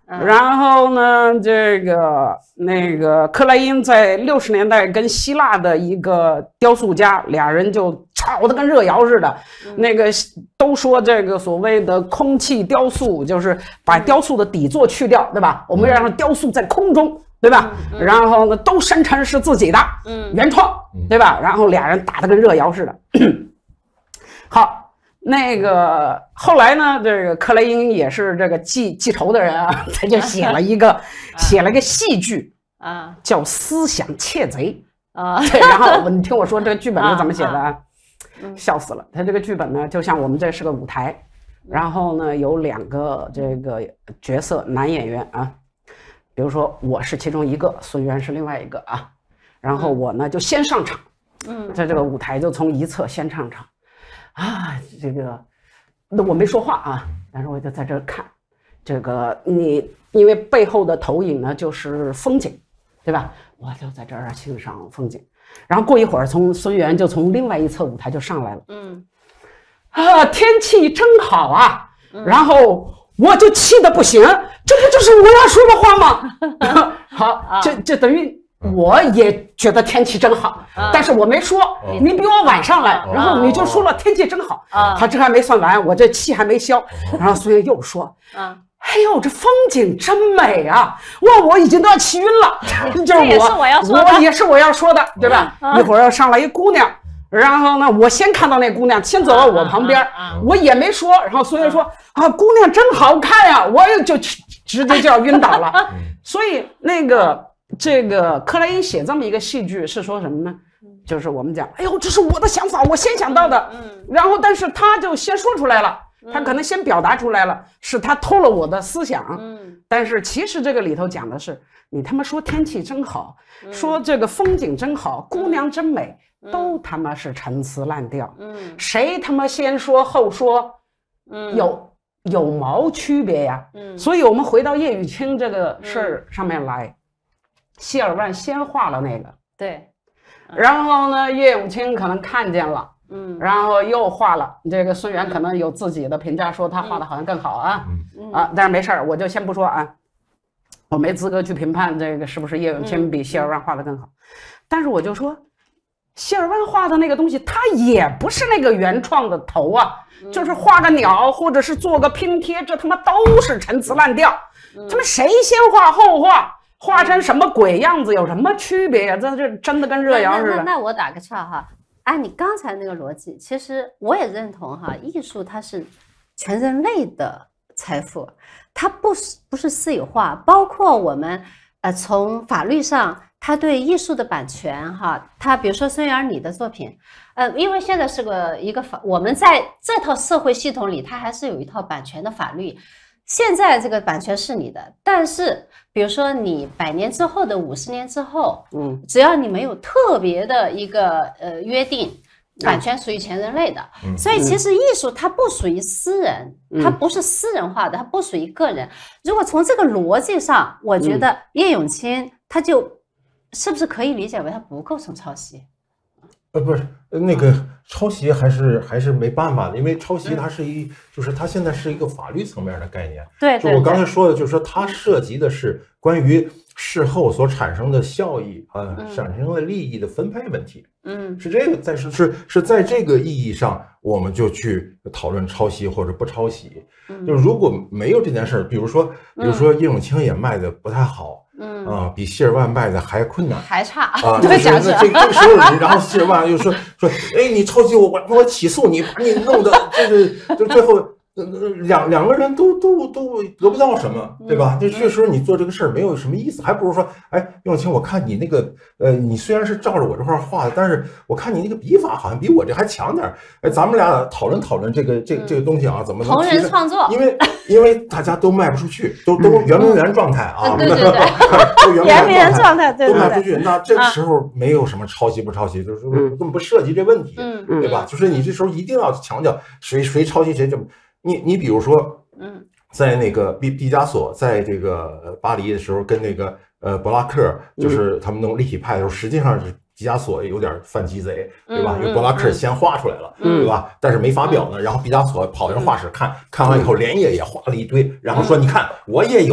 然后呢，这个那个克莱因在六十年代跟希腊的一个雕塑家，俩人就吵得跟热窑似的。那个都说这个所谓的空气雕塑，就是把雕塑的底座去掉，对吧？我们让雕塑在空中。对吧？嗯嗯、然后呢，都声称是自己的，嗯，原创，对吧？然后俩人打得跟热窑似的。好，那个后来呢，这个克莱因也是这个记记仇的人啊，他就写了一个写了一个戏剧啊，叫《思想窃贼》啊。对，然后你听我说这个剧本是怎么写的啊？笑死了！他这个剧本呢，就像我们这是个舞台，然后呢有两个这个角色男演员啊。比如说我是其中一个，孙源是另外一个啊，然后我呢就先上场，嗯，在这个舞台就从一侧先上场，啊，这个那我没说话啊，但是我就在这看，这个你因为背后的投影呢就是风景，对吧？我就在这儿欣赏风景，然后过一会儿从孙源就从另外一侧舞台就上来了，嗯，啊，天气真好啊，嗯、然后。我就气得不行，这不就是我要说的话吗？好，这这等于我也觉得天气真好，但是我没说，你比我晚上来，然后你就说了天气真好。好，这还没算完，我这气还没消，然后孙源又说，哎呦，这风景真美啊！哇，我已经都要气晕了，就是我，我也是我要说的，对吧？一会儿要上来一姑娘。然后呢，我先看到那姑娘，先走到我旁边，啊啊啊、我也没说。然后孙源说：“啊，姑娘真好看呀！”我也就直接就要晕倒了。所以那个这个克莱因写这么一个戏剧是说什么呢？就是我们讲，哎呦，这是我的想法，我先想到的。嗯、然后，但是他就先说出来了，他可能先表达出来了，是他偷了我的思想。嗯、但是其实这个里头讲的是，你他妈说天气真好，嗯、说这个风景真好，姑娘真美。都他妈是陈词滥调，嗯，谁他妈先说后说，嗯，有有毛区别呀，嗯，所以我们回到叶玉卿这个事儿上面来，谢尔万先画了那个， 对， 然后呢，叶玉卿可能看见了，嗯，然后又画了，这个孙源可能有自己的评价，说他画的好像更好啊，嗯啊，但是没事儿，我就先不说啊，我没资格去评判这个是不是叶玉卿比谢尔万画的更好，但是我就说。谢尔万画的那个东西，它也不是那个原创的头啊，嗯、就是画个鸟或者是做个拼贴，这他妈都是陈词滥调。嗯、他们谁先画后画，画成什么鬼样子有什么区别呀、啊？这这真的跟热窑似的。 那, 那, 那我打个岔哈，按你刚才那个逻辑，其实我也认同哈，艺术它是全人类的财富，它不是不是私有化，包括我们呃从法律上。他对艺术的版权，哈，他比如说孙源你的作品，呃，因为现在是个一个法，我们在这套社会系统里，它还是有一套版权的法律。现在这个版权是你的，但是比如说你百年之后的五十年之后，嗯，只要你没有特别的一个呃约定，版权属于全人类的。嗯、所以其实艺术它不属于私人，嗯、它不是私人化的，它不属于个人。如果从这个逻辑上，我觉得叶永青他就。是不是可以理解为它不构成抄袭？ 呃，不是，那个抄袭还是还是没办法的，因为抄袭它是一，嗯、就是它现在是一个法律层面的概念。 对， 就我刚才说的，就是说它涉及的是关于事后所产生的效益啊，呃嗯、产生的利益的分配问题。嗯，是这个，在是是是在这个意义上，我们就去讨论抄袭或者不抄袭。嗯、就是如果没有这件事儿，比如说，比如说叶永青也卖的不太好。嗯啊，比谢尔万卖的还困难， 还差啊！这个这这个时候，然后谢尔万又说说，哎，你抄袭我，我我起诉你，把你弄的，就是就最后两两个人都都都得不到什么，对吧？这确实你做这个事儿没有什么意思，还不如说，哎，叶永青，我看你那个呃，你虽然是照着我这块画的，但是我看你那个笔法好像比我这还强点儿。哎，咱们俩讨论讨论这个这这个东西啊，怎么同人创作？ 因为因为大家都卖不出去，都都圆明园状态啊， 对对对。 圆明园状态，对对对，都卖出去。那这个时候没有什么抄袭不抄袭，就是根本不涉及这问题，对吧？就是你这时候一定要强调谁谁抄袭谁，这你你比如说，嗯，在那个毕毕加索在这个巴黎的时候，跟那个呃博拉克，就是他们弄立体派的时候，实际上是毕加索有点犯鸡贼，对吧？因为博拉克先画出来了，对吧？但是没发表呢，然后毕加索跑进画室看看完以后，连夜也画了一堆，然后说你看我也有。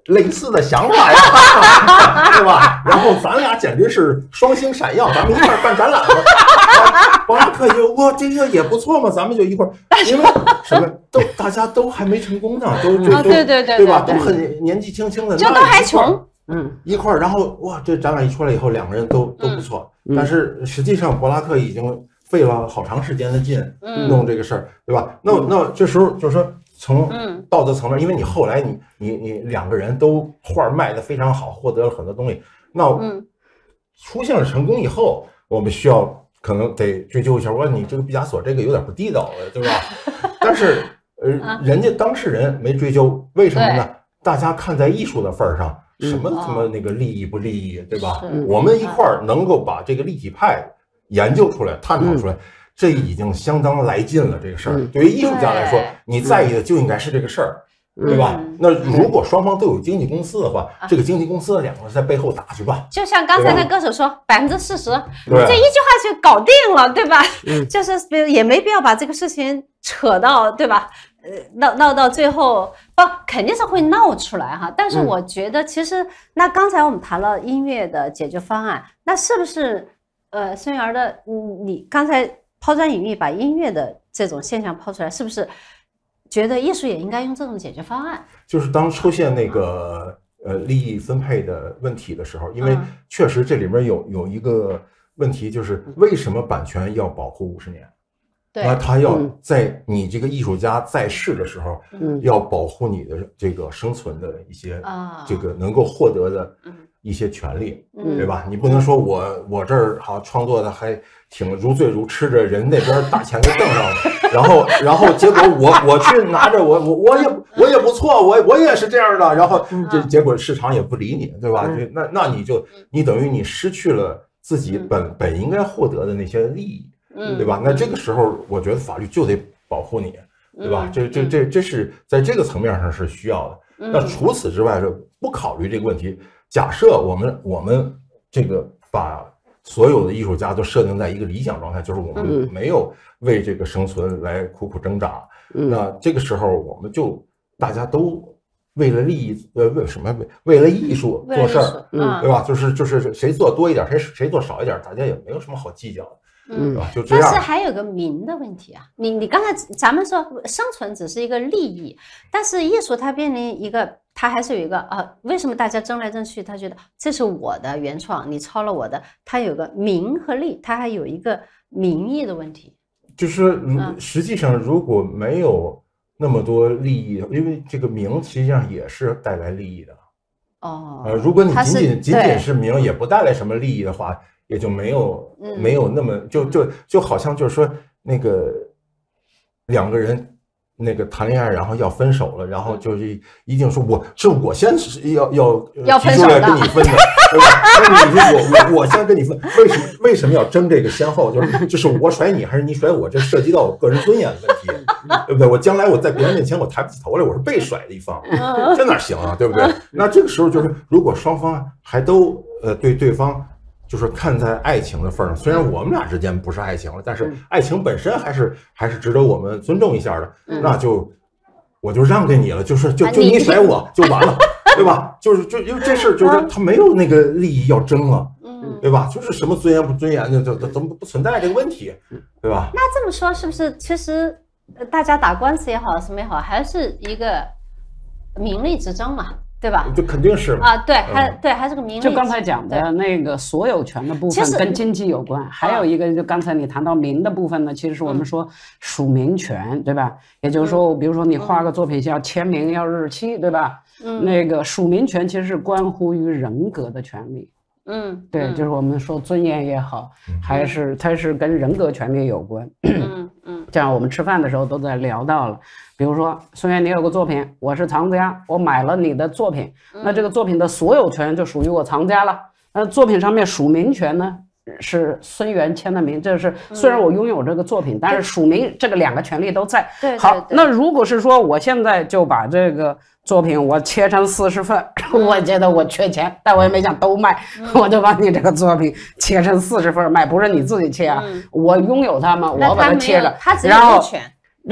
类似的想法呀，对吧？然后咱俩简直是双星闪耀，咱们一块儿办展览了。伯拉克就哇，这个也不错嘛，咱们就一块儿，因为什么都大家都还没成功呢，都就都对对对对吧？都很年纪轻轻的， 就都还穷， 嗯，一块儿，然后哇，这展览一出来以后，两个人都都不错，但是实际上伯拉克已经费了好长时间的劲弄这个事儿，对吧？那那这时候就是说。从道德层面，因为你后来你你你两个人都画卖的非常好，获得了很多东西，那出现了成功以后，我们需要可能得追究一下，我说你这个毕加索这个有点不地道了，对吧？但是呃，人家当事人没追究，为什么呢？大家看在艺术的份儿上，什么什么那个利益不利益，对吧？我们一块儿能够把这个立体派研究出来、探讨出来。这已经相当来劲了，这个事儿对于艺术家来说，你在意的就应该是这个事儿，对吧？那如果双方都有经纪公司的话，这个经纪公司的两个人在背后打去吧。 就像刚才那歌手说，百分之四十，这一句话就搞定了，对吧？就是也没必要把这个事情扯到，对吧？呃，闹闹到最后，不肯定是会闹出来哈。但是我觉得，其实那刚才我们谈了音乐的解决方案，那是不是呃，孙媛的，你刚才。抛砖引玉，把音乐的这种现象抛出来，是不是觉得艺术也应该用这种解决方案？ 就是当出现那个呃利益分配的问题的时候，因为确实这里面有有一个问题，就是为什么版权要保护五十年？ 对， 那他要在你这个艺术家在世的时候，嗯，要保护你的这个生存的一些啊，这个能够获得的一些权利，嗯，对吧？你不能说我我这儿好创作的还挺如醉如痴着，人那边大钱给挣上了，然后然后结果我我去拿着我我我也我也不错，我我也是这样的，然后这结果市场也不理你，对吧？就那那你就你等于你失去了自己本本应该获得的那些利益。嗯，对吧？那这个时候，我觉得法律就得保护你，对吧？这这这这是在这个层面上是需要的。那除此之外，是不考虑这个问题。假设我们我们这个把所有的艺术家都设定在一个理想状态，就是我们没有为这个生存来苦苦挣扎。那这个时候，我们就大家都为了利益，呃，为什么？为了艺术做事儿，嗯，对吧？就是就是谁做多一点，谁谁做少一点，大家也没有什么好计较的。嗯，就这样。 但是还有个名的问题啊，你你刚才咱们说生存只是一个利益，但是艺术它面临一个，它还是有一个啊，为什么大家争来争去，他觉得这是我的原创，你抄了我的，它有个名和利，它还有一个名义的问题。 就是实际上如果没有那么多利益，因为这个名实际上也是带来利益的。哦，呃，如果你仅仅仅仅是名，也不带来什么利益的话。也就没有没有那么就就就好像就是说那个两个人那个谈恋爱，然后要分手了，然后就是一定说我是我先要要要提出来跟你分的，对吧？那你说我我我先跟你分，为什么为什么要争这个先后？就是就是我甩你还是你甩我？这涉及到我个人尊严的问题，对不对？我将来我在别人面前我抬不起头来，我是被甩的一方，这哪行啊？对不对？那这个时候就是如果双方还都呃对对方。就是看在爱情的份上，虽然我们俩之间不是爱情了，但是爱情本身还是还是值得我们尊重一下的。嗯、那就我就让给你了，就是就就你甩我就完了，对吧？就是就因为这事儿就是他没有那个利益要争了，嗯，对吧？就是什么尊严不尊严的，就就怎么不存在这个问题，对吧？ 那这么说是不是其实大家打官司也好，什么也好，还是一个名利之争嘛？对吧？ 这肯定是啊，对，还对，还是个名利。 就刚才讲的那个所有权的部分跟经济有关，还有一个就刚才你谈到名的部分呢，其实是我们说署名权，对吧？也就是说，比如说你画个作品要签名要日期，对吧？嗯，那个署名权其实是关乎于人格的权利。嗯，对，就是我们说尊严也好，还是它是跟人格权利有关。嗯嗯，这样我们吃饭的时候都在聊到了。比如说，孙源，你有个作品，我是藏家，我买了你的作品，那这个作品的所有权就属于我藏家了。那作品上面署名权呢，是孙源签的名，这是虽然我拥有这个作品，但是署名这个两个权利都在。 对， 好，那如果是说我现在就把这个作品我切成四十份，我觉得我缺钱，但我也没想都卖，我就把你这个作品切成四十份卖，不是你自己切啊，我拥有它吗？我把它切了，然后然后。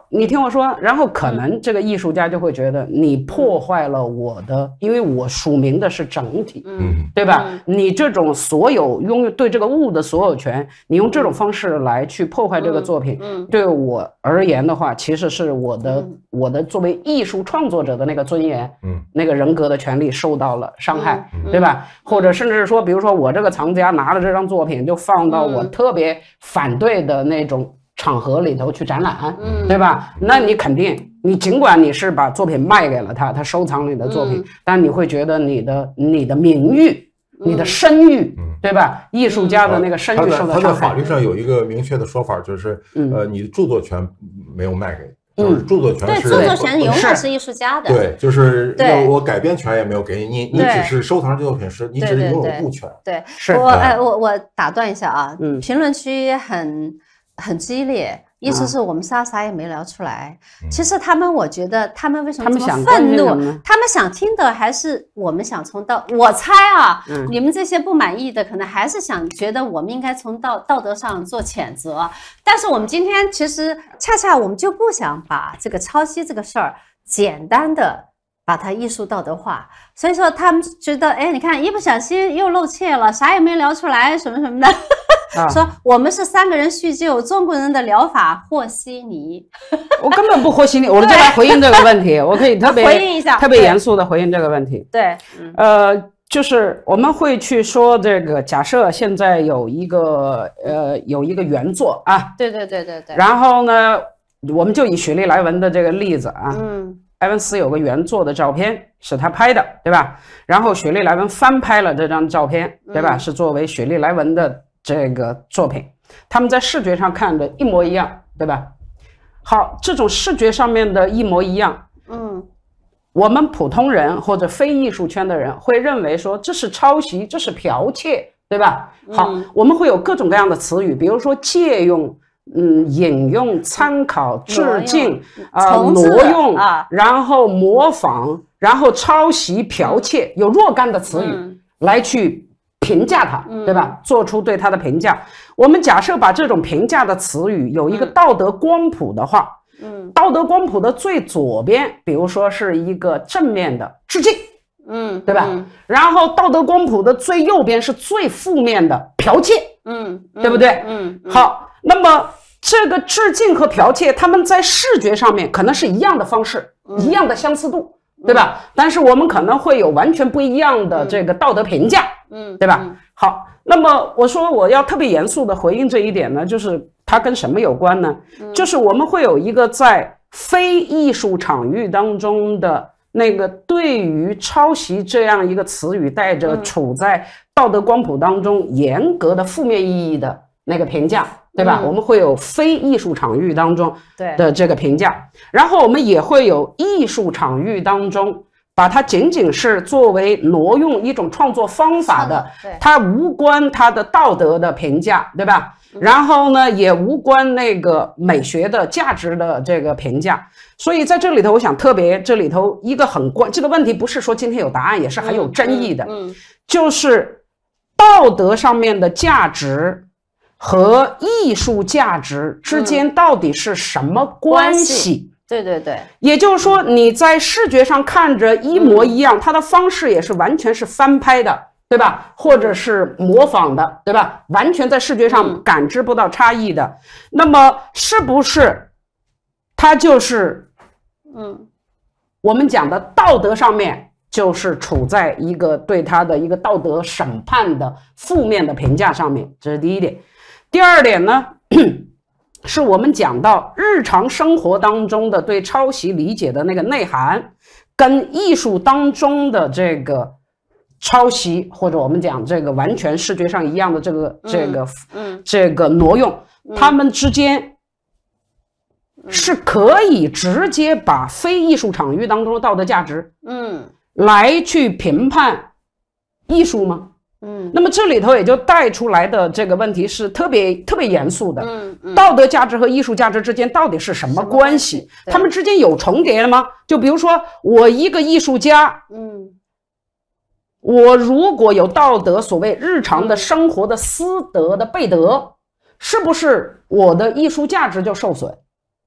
你听我说，然后可能这个艺术家就会觉得你破坏了我的，因为我署名的是整体， 嗯， 对吧？你这种所有拥有对这个物的所有权，你用这种方式来去破坏这个作品， 嗯， 对我而言的话，其实是我的我的作为艺术创作者的那个尊严，嗯，那个人格的权利受到了伤害，对吧？或者甚至说，比如说我这个藏家拿了这张作品就放到我特别反对的那种场合里头去展览，嗯，对吧？那你肯定，你尽管你是把作品卖给了他，他收藏你的作品，嗯，但你会觉得你的你的名誉、嗯、你的声誉，嗯，对吧？艺术家的那个声誉受到伤害。 他在法律上有一个明确的说法，就是，嗯、呃，你的著作权没有卖给。就是著作权是、 嗯、对，著作权永远是艺术家的。 对，就是我改编权也没有给你，你你只是收藏这作品，是你只是拥有物权。 对，是我哎，我我打断一下啊，嗯，评论区很很激烈，意思是我们仨啥也没聊出来。嗯、其实他们，我觉得他们为什么这么愤怒？他们想听的还是我们想从道，我猜啊，嗯、你们这些不满意的，可能还是想觉得我们应该从道道德上做谴责。但是我们今天其实恰恰我们就不想把这个抄袭这个事儿简单的把它艺术道德化，所以说他们觉得，哎，你看一不小心又露怯了，啥也没聊出来，什么什么的。啊、说我们是三个人叙旧，中国人的疗法和稀泥。 我根本不和稀泥，我就来回应这个问题，我可以特别回应一下， 特别严肃的回应这个问题。 对，嗯、 呃，就是我们会去说这个，假设现在有一个呃有一个原作啊， 对对对对对， 然后呢，我们就以雪莉莱文的这个例子啊， 嗯， 埃文斯有个原作的照片是他拍的，对吧？然后雪莉莱文翻拍了这张照片，对吧？嗯、是作为雪莉莱文的这个作品，他们在视觉上看的一模一样，对吧？好，这种视觉上面的一模一样， 嗯， 我们普通人或者非艺术圈的人会认为说这是抄袭，这是剽窃，对吧？好，嗯、我们会有各种各样的词语，比如说借用、嗯，引用、参考、致敬、啊、呃、挪用啊， 然后模仿，然后抄袭、剽窃，有若干的词语、嗯、来去评价它，对吧？做出对它的评价。我们假设把这种评价的词语有一个道德光谱的话，嗯，道德光谱的最左边，比如说是一个正面的致敬， 嗯， 对吧？嗯、然后道德光谱的最右边是最负面的剽窃， 嗯， 对不对？ 嗯，嗯好，那么这个致敬和剽窃，他们在视觉上面可能是一样的方式，嗯、一样的相似度。对吧？但是我们可能会有完全不一样的这个道德评价， 嗯， 对吧？嗯、好，那么我说我要特别严肃的回应这一点呢，就是它跟什么有关呢？嗯、就是我们会有一个在非艺术场域当中的那个对于抄袭这样一个词语带着处在道德光谱当中严格的负面意义的那个评价。对吧？嗯、我们会有非艺术场域当中的这个评价，然后我们也会有艺术场域当中把它仅仅是作为挪用一种创作方法的，它无关它的道德的评价，对吧？嗯、然后呢，也无关那个美学的价值的这个评价。所以在这里头，我想特别这里头一个很关这个问题，不是说今天有答案，也是很有争议的， 嗯嗯嗯、 就是道德上面的价值和艺术价值之间到底是什么关系？ 嗯、对对对， 也就是说，你在视觉上看着一模一样，嗯、它的方式也是完全是翻拍的，对吧？或者是模仿的，对吧？完全在视觉上感知不到差异的。嗯、那么，是不是它就是嗯， 我们讲的道德上面就是处在一个对它的一个道德审判的负面的评价上面？这是第一点。第二点呢，是我们讲到日常生活当中的对抄袭理解的那个内涵，跟艺术当中的这个抄袭，或者我们讲这个完全视觉上一样的这个这个嗯这个挪用，它们之间是可以直接把非艺术场域当中的道德价值， 嗯， 来去评判艺术吗？ 嗯， 那么这里头也就带出来的这个问题是特别特别严肃的， 嗯嗯， 道德价值和艺术价值之间到底是什么关系？他们之间有重叠了吗？就比如说我一个艺术家， 嗯， 我如果有道德，所谓日常的生活的私德的背德，是不是我的艺术价值就受损？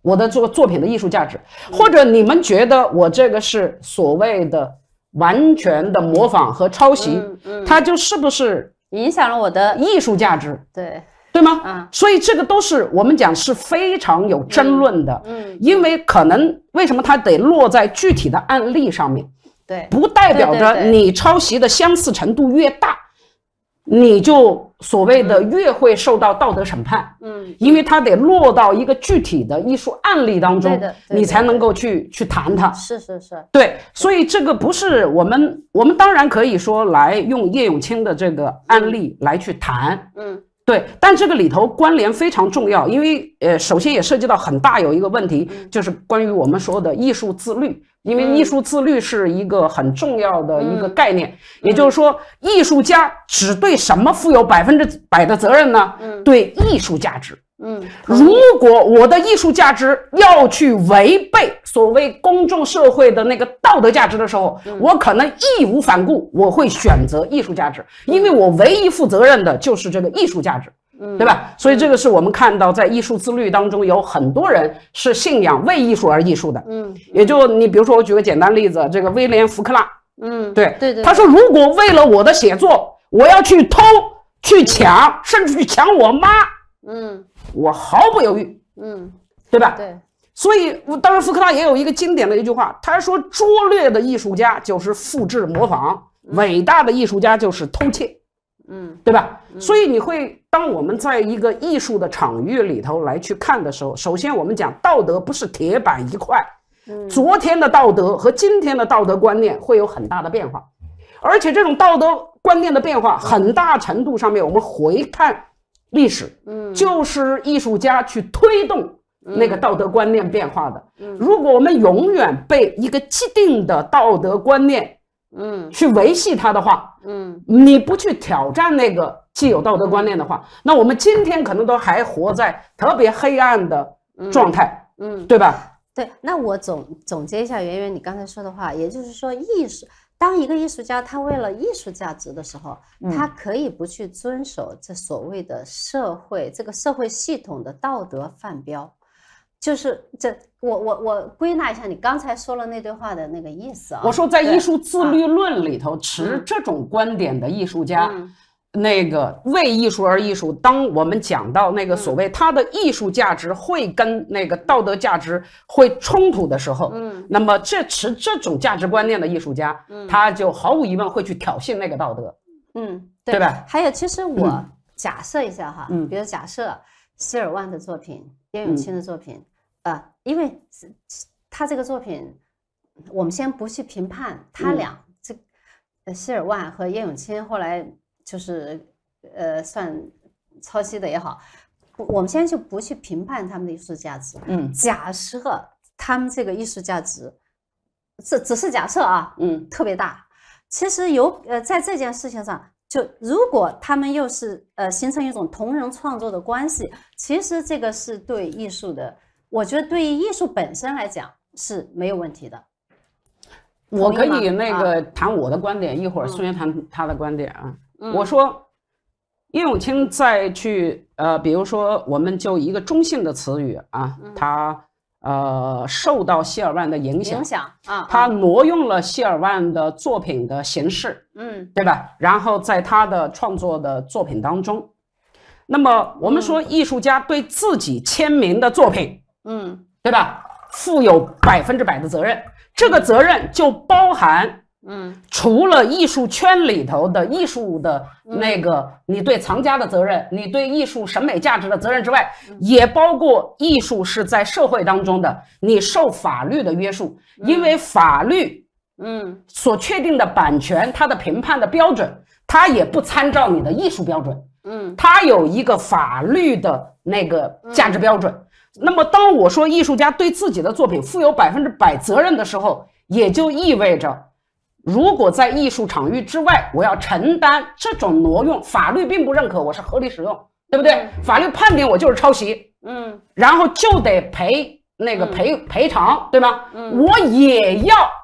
我的这个作品的艺术价值，或者你们觉得我这个是所谓的完全的模仿和抄袭， 嗯嗯、 它就是不是影响了我的艺术价值？ 对。 对吗？ 嗯， 所以这个都是我们讲是非常有争论的。 嗯，嗯因为可能为什么它得落在具体的案例上面？ 对， 不代表着你抄袭的相似程度越大，你就所谓的越会受到道德审判。嗯，因为它得落到一个具体的艺术案例当中， 对的对的你才能够去去谈它。 是是是， 对，所以这个不是我们我们当然可以说来用叶永青的这个案例来去谈。 嗯。 对，但这个里头关联非常重要，因为呃，首先也涉及到很大有一个问题，就是关于我们说的艺术自律，因为艺术自律是一个很重要的一个概念，嗯、也就是说，艺术家只对什么负有百分之百的责任呢？嗯、对艺术价值。嗯，如果我的艺术价值要去违背所谓公众社会的那个道德价值的时候，嗯、我可能义无反顾，我会选择艺术价值，因为我唯一负责任的就是这个艺术价值，嗯、对吧？所以这个是我们看到在艺术自律当中有很多人是信仰为艺术而艺术的，嗯，也就你比如说我举个简单例子，这个威廉·福克纳，嗯，对对对，他说如果为了我的写作，我要去偷、去抢，甚至去抢我妈。嗯，我毫不犹豫，嗯，对吧？对，所以当然福克纳也有一个经典的一句话，他说拙劣的艺术家就是复制模仿，嗯、伟大的艺术家就是偷窃，嗯，对吧？嗯、所以你会当我们在一个艺术的场域里头来去看的时候，首先我们讲道德不是铁板一块，嗯、昨天的道德和今天的道德观念会有很大的变化，而且这种道德观念的变化，很大程度上面我们回看历史，嗯，就是艺术家去推动那个道德观念变化的。嗯，如果我们永远被一个既定的道德观念，嗯，去维系它的话，嗯，你不去挑战那个既有道德观念的话，那我们今天可能都还活在特别黑暗的状态，嗯，嗯对吧？ 对，那我总总结一下圆圆你刚才说的话，也就是说，艺术。当一个艺术家他为了艺术价值的时候，嗯、他可以不去遵守这所谓的社会这个社会系统的道德范标，就是这我我我归纳一下你刚才说了那堆话的那个意思啊。 我说在艺术自律论里头，持这种观点的艺术家。嗯那个为艺术而艺术，当我们讲到那个所谓它的艺术价值会跟那个道德价值会冲突的时候，嗯，那么这持这种价值观念的艺术家，嗯，他就毫无疑问会去挑衅那个道德， 嗯，对, 对吧？ 还有，其实我假设一下哈，嗯，比如假设希尔万的作品、叶永青的作品，嗯、呃，因为他这个作品，我们先不去评判他俩，嗯、这呃希尔万和叶永青后来。就是，呃，算抄袭的也好，我们现在就不去评判他们的艺术价值。嗯，假设他们这个艺术价值，这只是假设啊，嗯，特别大。其实有呃，在这件事情上，就如果他们又是呃形成一种同人创作的关系，其实这个是对艺术的，我觉得对于艺术本身来讲是没有问题的。 我可以那个谈我的观点，一会儿孙悦谈他的观点啊。我说，叶永青再去呃，比如说，我们就一个中性的词语啊，嗯、他呃受到希尔万的影响， 影响啊， 他挪用了希尔万的作品的形式，嗯，对吧？然后在他的创作的作品当中，那么我们说艺术家对自己签名的作品，嗯，对吧？负有百分之百的责任，这个责任就包含。嗯，除了艺术圈里头的艺术的那个，你对藏家的责任，你对艺术审美价值的责任之外，也包括艺术是在社会当中的，你受法律的约束，因为法律，嗯，所确定的版权，它的评判的标准，它也不参照你的艺术标准，嗯，它有一个法律的那个价值标准。那么，当我说艺术家对自己的作品负有百分之百责任的时候，也就意味着。如果在艺术场域之外，我要承担这种挪用，法律并不认可我是合理使用，对不对？法律判定我就是抄袭，嗯，然后就得赔那个赔、嗯、赔偿，对吗？嗯，我也要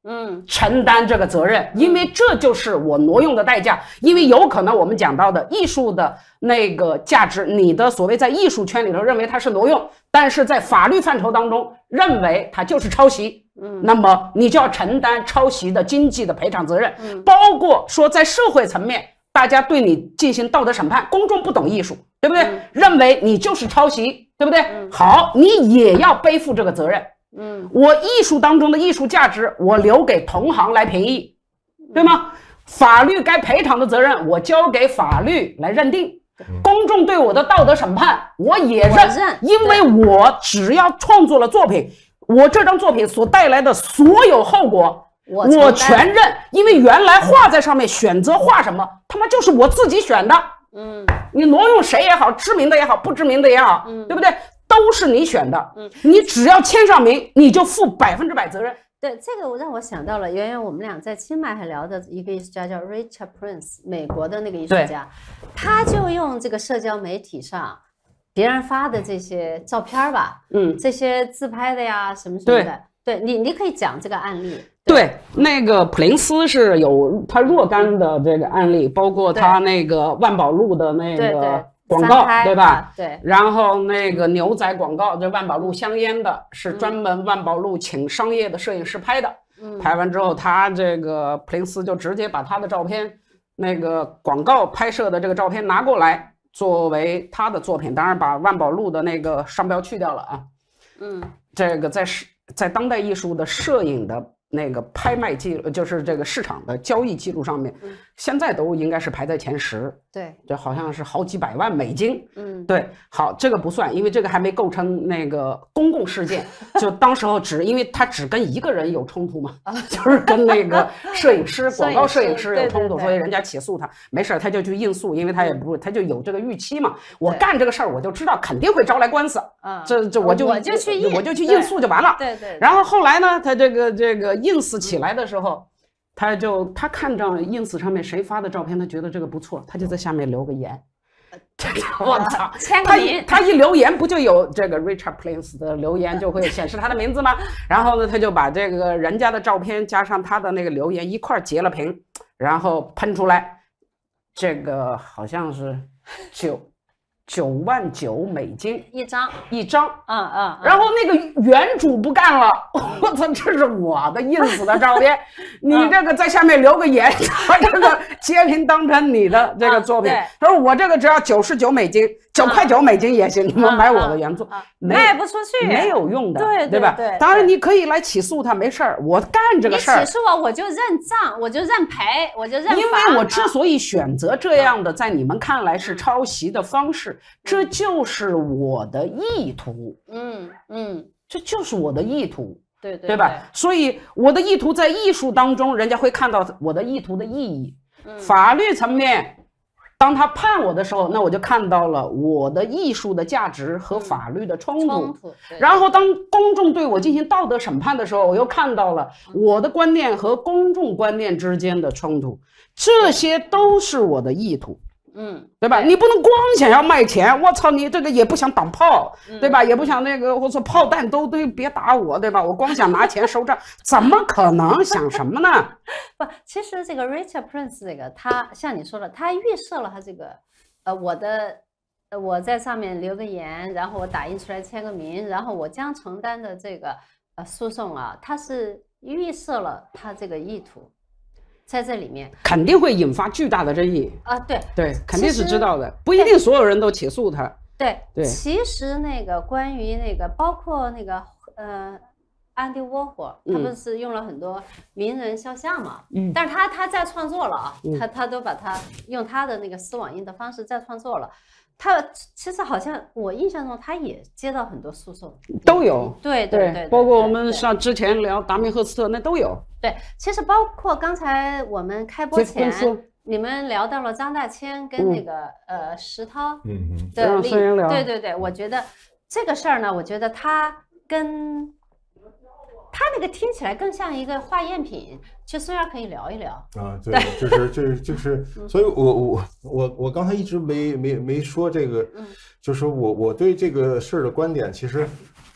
嗯，承担这个责任，因为这就是我挪用的代价。因为有可能我们讲到的艺术的那个价值，你的所谓在艺术圈里头认为它是挪用，但是在法律范畴当中认为它就是抄袭。嗯，那么你就要承担抄袭的经济的赔偿责任，嗯，包括说在社会层面，大家对你进行道德审判，公众不懂艺术，对不对？嗯、认为你就是抄袭，对不对？嗯、好，你也要背负这个责任。嗯，我艺术当中的艺术价值，我留给同行来评议，对吗？法律该赔偿的责任，我交给法律来认定。公众对我的道德审判，我也认，因为我只要创作了作品，我这张作品所带来的所有后果，我, 我全认。因为原来画在上面选择画什么，他妈就是我自己选的。嗯，你挪用谁也好，知名的也好，不知名的也好，嗯，对不对？都是你选的，嗯，你只要签上名，你就负百分之百责任。 对，这个我让我想到了，圆圆我们俩在清迈还聊的一个艺术家叫 Richard Prince， 美国的那个艺术家，他就用这个社交媒体上别人发的这些照片吧，嗯，这些自拍的呀，什么什么的，对, 对你，你可以讲这个案例。 对, 对，那个普林斯是有他若干的这个案例，包括他那个万宝路的那个。对对广告 对, 对吧、啊？ 对， 然后那个牛仔广告，这万宝路香烟的，是专门万宝路请商业的摄影师拍的。嗯，拍完之后，他这个普林斯就直接把他的照片，那个广告拍摄的这个照片拿过来作为他的作品，当然把万宝路的那个商标去掉了啊。嗯，这个在在当代艺术的摄影的那个拍卖记录，就是这个市场的交易记录上面，嗯、现在都应该是排在前十。 对， 这好像是好几百万美金。嗯，对，好，这个不算，因为这个还没构成那个公共事件。就当时候只，因为他只跟一个人有冲突嘛，就是跟那个摄影师、广告摄影师有冲突，所以人家起诉他，没事他就去应诉，因为他也不，他就有这个预期嘛。我干这个事儿，我就知道肯定会招来官司。嗯，这这我就我就去我就去应诉就完了。 对 对, 对。 然后后来呢，他这个这个 ins 起来的时候。他就他看着 ins 上面谁发的照片，他觉得这个不错，他就在下面留个言。我操！他一他一留言，不就有这个 Richard Prince 的留言就会显示他的名字吗？然后呢，他就把这个人家的照片加上他的那个留言一块截了屏，然后喷出来，这个好像是九九万九美金一张一张， 嗯嗯， 然后那个原主不干了，我操，这是我的 ins 的照片，你这个在下面留个言，把这个截屏当成你的这个作品，他说我这个只要九十九美金，九块九美金也行，你们买我的原作， 卖不出去， 没有用的， 对对吧？当然你可以来起诉他，没事儿，我干这个事儿， 你起诉我，我就认账，我就认赔，我就认罚。 因为我之所以选择这样的，在你们看来是抄袭的方式。这就是我的意图，嗯嗯，这就是我的意图， 对对对吧？所以我的意图在艺术当中，人家会看到我的意图的意义。嗯、法律层面，当他判我的时候，那我就看到了我的艺术的价值和法律的冲突。嗯、冲突然后，当公众对我进行道德审判的时候，我又看到了我的观念和公众观念之间的冲突，这些都是我的意图。嗯，对吧？你不能光想要卖钱，我操，你这个也不想挡炮，嗯、对吧？也不想那个，我说炮弹都都别打我，对吧？我光想拿钱收账，怎么可能？想什么呢？ 不，其实这个 Richard Prince 这个，他像你说的，他预设了他这个，呃，我的，呃，我在上面留个言，然后我打印出来签个名，然后我将承担的这个呃诉讼啊，他是预设了他这个意图。在这里面肯定会引发巨大的争议啊！对对，肯定是知道的，不一定所有人都起诉他。 对对， 其实那个关于那个，包括那个呃，安迪沃霍，他不是用了很多名人肖像嘛？嗯，但是他他再创作了啊，嗯、他他都把他用他的那个丝网印的方式再创作了。他其实好像我印象中，他也接到很多诉讼， 都有。 对对 对, 对， 包括我们像之前聊达明赫斯特那都有。 对，其实包括刚才我们开播前，你们聊到了张大千跟那个、嗯、呃石涛的例子， 嗯、 对对对，我觉得这个事儿呢，我觉得他跟他那个听起来更像一个化验品，其实虽然可以聊一聊啊，对，就是就是就是，所以我我我我刚才一直没没没说这个，就是我我对这个事儿的观点，其实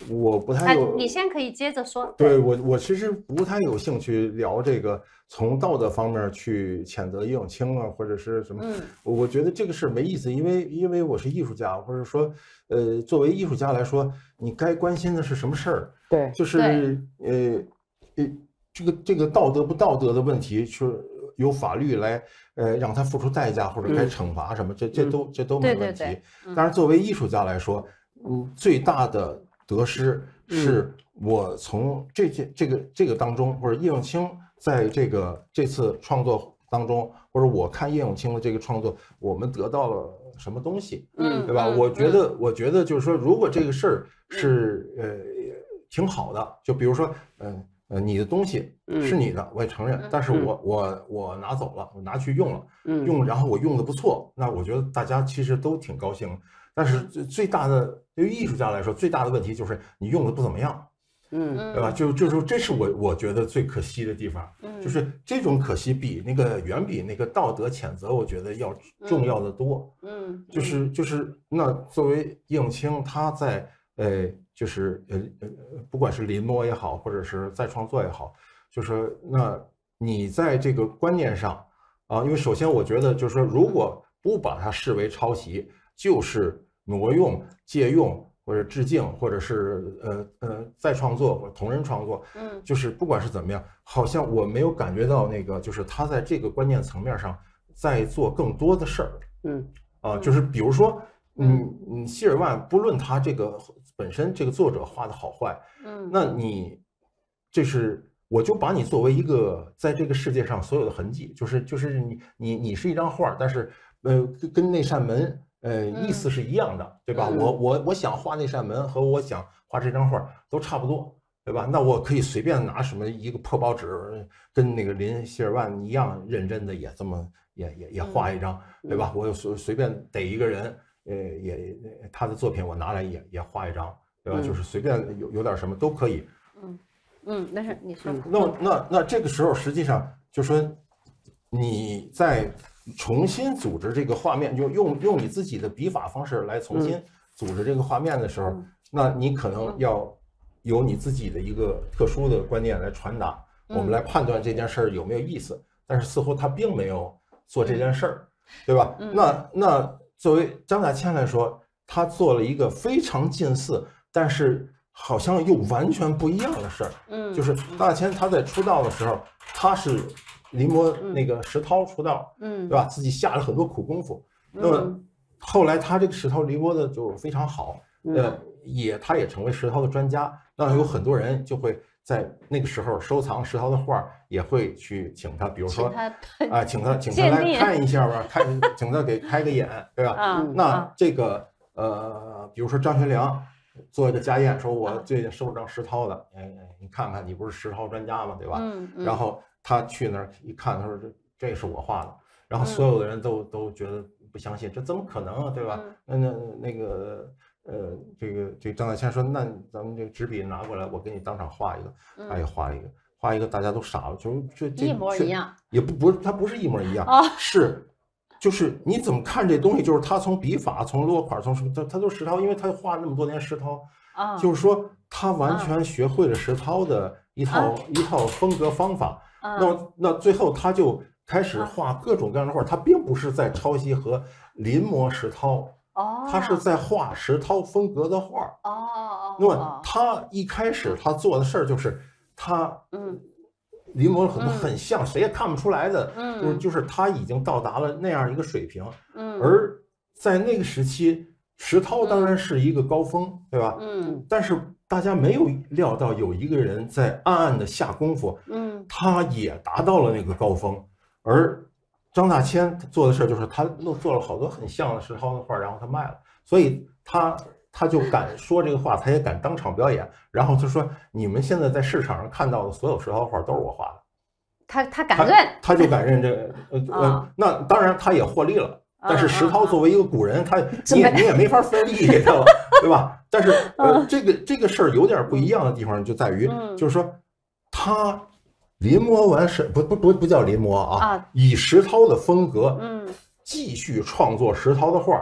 我不太有， 你先可以接着说。 对我，我其实不太有兴趣聊这个从道德方面去谴责叶永青啊，或者是什么。嗯，我觉得这个事没意思，因为因为我是艺术家，或者说，呃，作为艺术家来说，你该关心的是什么事儿？ 对， 就是呃呃，这个这个道德不道德的问题，是由法律来呃让他付出代价或者该惩罚什么，这这都这都没问题。当然，作为艺术家来说，嗯，最大的得失是我从这件这个这个当中，或者叶永青在这个这次创作当中，或者我看叶永青的这个创作，我们得到了什么东西，嗯，对吧？我觉得，我觉得就是说，如果这个事儿是呃挺好的，就比如说，嗯呃，你的东西是你的，我也承认，但是我我我拿走了，我拿去用了，用，然后我用的不错，那我觉得大家其实都挺高兴。但是最最大的对于艺术家来说，最大的问题就是你用的不怎么样，嗯，对吧？就就是这是我我觉得最可惜的地方，就是这种可惜比那个远比那个道德谴责，我觉得要重要的多，嗯，就是就是那作为叶永青，他在呃就是呃呃不管是临摹也好，或者是再创作也好，就是那你在这个观念上啊，因为首先我觉得就是说，如果不把它视为抄袭，就是挪用、借用或者致敬，或者是呃呃再创作或者同人创作，嗯，就是不管是怎么样，好像我没有感觉到那个，就是他在这个观念层面上在做更多的事儿，嗯，啊，就是比如说，嗯嗯，希尔万，不论他这个本身这个作者画的好坏，嗯，那你这是我就把你作为一个在这个世界上所有的痕迹，就是就是你你你是一张画，但是呃跟那扇门。呃，意思是一样的，对吧？嗯、我我我想画那扇门和我想画这张画都差不多，对吧？那我可以随便拿什么一个破报纸，跟那个林希尔万一样认真的也这么也也也画一张，对吧？我随随便逮一个人，呃，也他的作品我拿来也也画一张，对吧？嗯、就是随便有有点什么都可以。 嗯嗯，那是你说。 那那那这个时候实际上就说你在。重新组织这个画面，就用用你自己的笔法方式来重新组织这个画面的时候，嗯、那你可能要有你自己的一个特殊的观念来传达，嗯、我们来判断这件事儿有没有意思。但是似乎他并没有做这件事儿，对吧？嗯、那那作为张大千来说，他做了一个非常近似，但是好像又完全不一样的事儿。嗯，就是张大千他在出道的时候，他是。临摹那个石涛出道，嗯，对吧？自己下了很多苦功夫。那么后来他这个石涛临摹的就非常好，呃，也他也成为石涛的专家。那有很多人就会在那个时候收藏石涛的画，也会去请他，比如说啊，请他请他来看一下吧，看请他给开个眼，对吧？那这个呃，比如说张学良做一个家宴，说我最近收张石涛的，哎，你看看，你不是石涛专家嘛，对吧？嗯，然后。他去那儿一看，他说这这是我画的，然后所有的人都、嗯、都觉得不相信，这怎么可能啊，对吧？嗯、那那那个呃，这个这个张大千说，那咱们这个纸笔拿过来，我给你当场画一个，他、嗯、也画一个，画一个，大家都傻了，就这这一模一样， 也不不是，他不是一模一样，哦、是就是你怎么看这东西，就是他从笔法、从落款、从什么，他他都石涛，因为他画那么多年石涛，啊、就是说他完全学会了石涛的一套、啊、一套风格方法。那那最后他就开始画各种各样的画，他并不是在抄袭和临摹石涛，哦，他是在画石涛风格的画，哦，那么他一开始他做的事儿就是他嗯临摹了很多很像，谁也看不出来的，嗯，就是就是他已经到达了那样一个水平，嗯，而在那个时期，石涛当然是一个高峰，对吧？嗯，但是。大家没有料到有一个人在暗暗的下功夫，嗯，他也达到了那个高峰，而张大千做的事就是他做了好多很像的石涛的画，然后他卖了，所以他他就敢说这个话，他也敢当场表演，然后他说你们现在在市场上看到的所有石涛画都是我画的， 他他敢认， 他就敢认这个，呃呃，那当然他也获利了。但是石涛作为一个古人，他你也你也没法分利益，对吧？对吧？但是呃，这个这个事儿有点不一样的地方就在于，就是说他临摹完石不不不不叫临摹啊，以石涛的风格，嗯，继续创作石涛的画，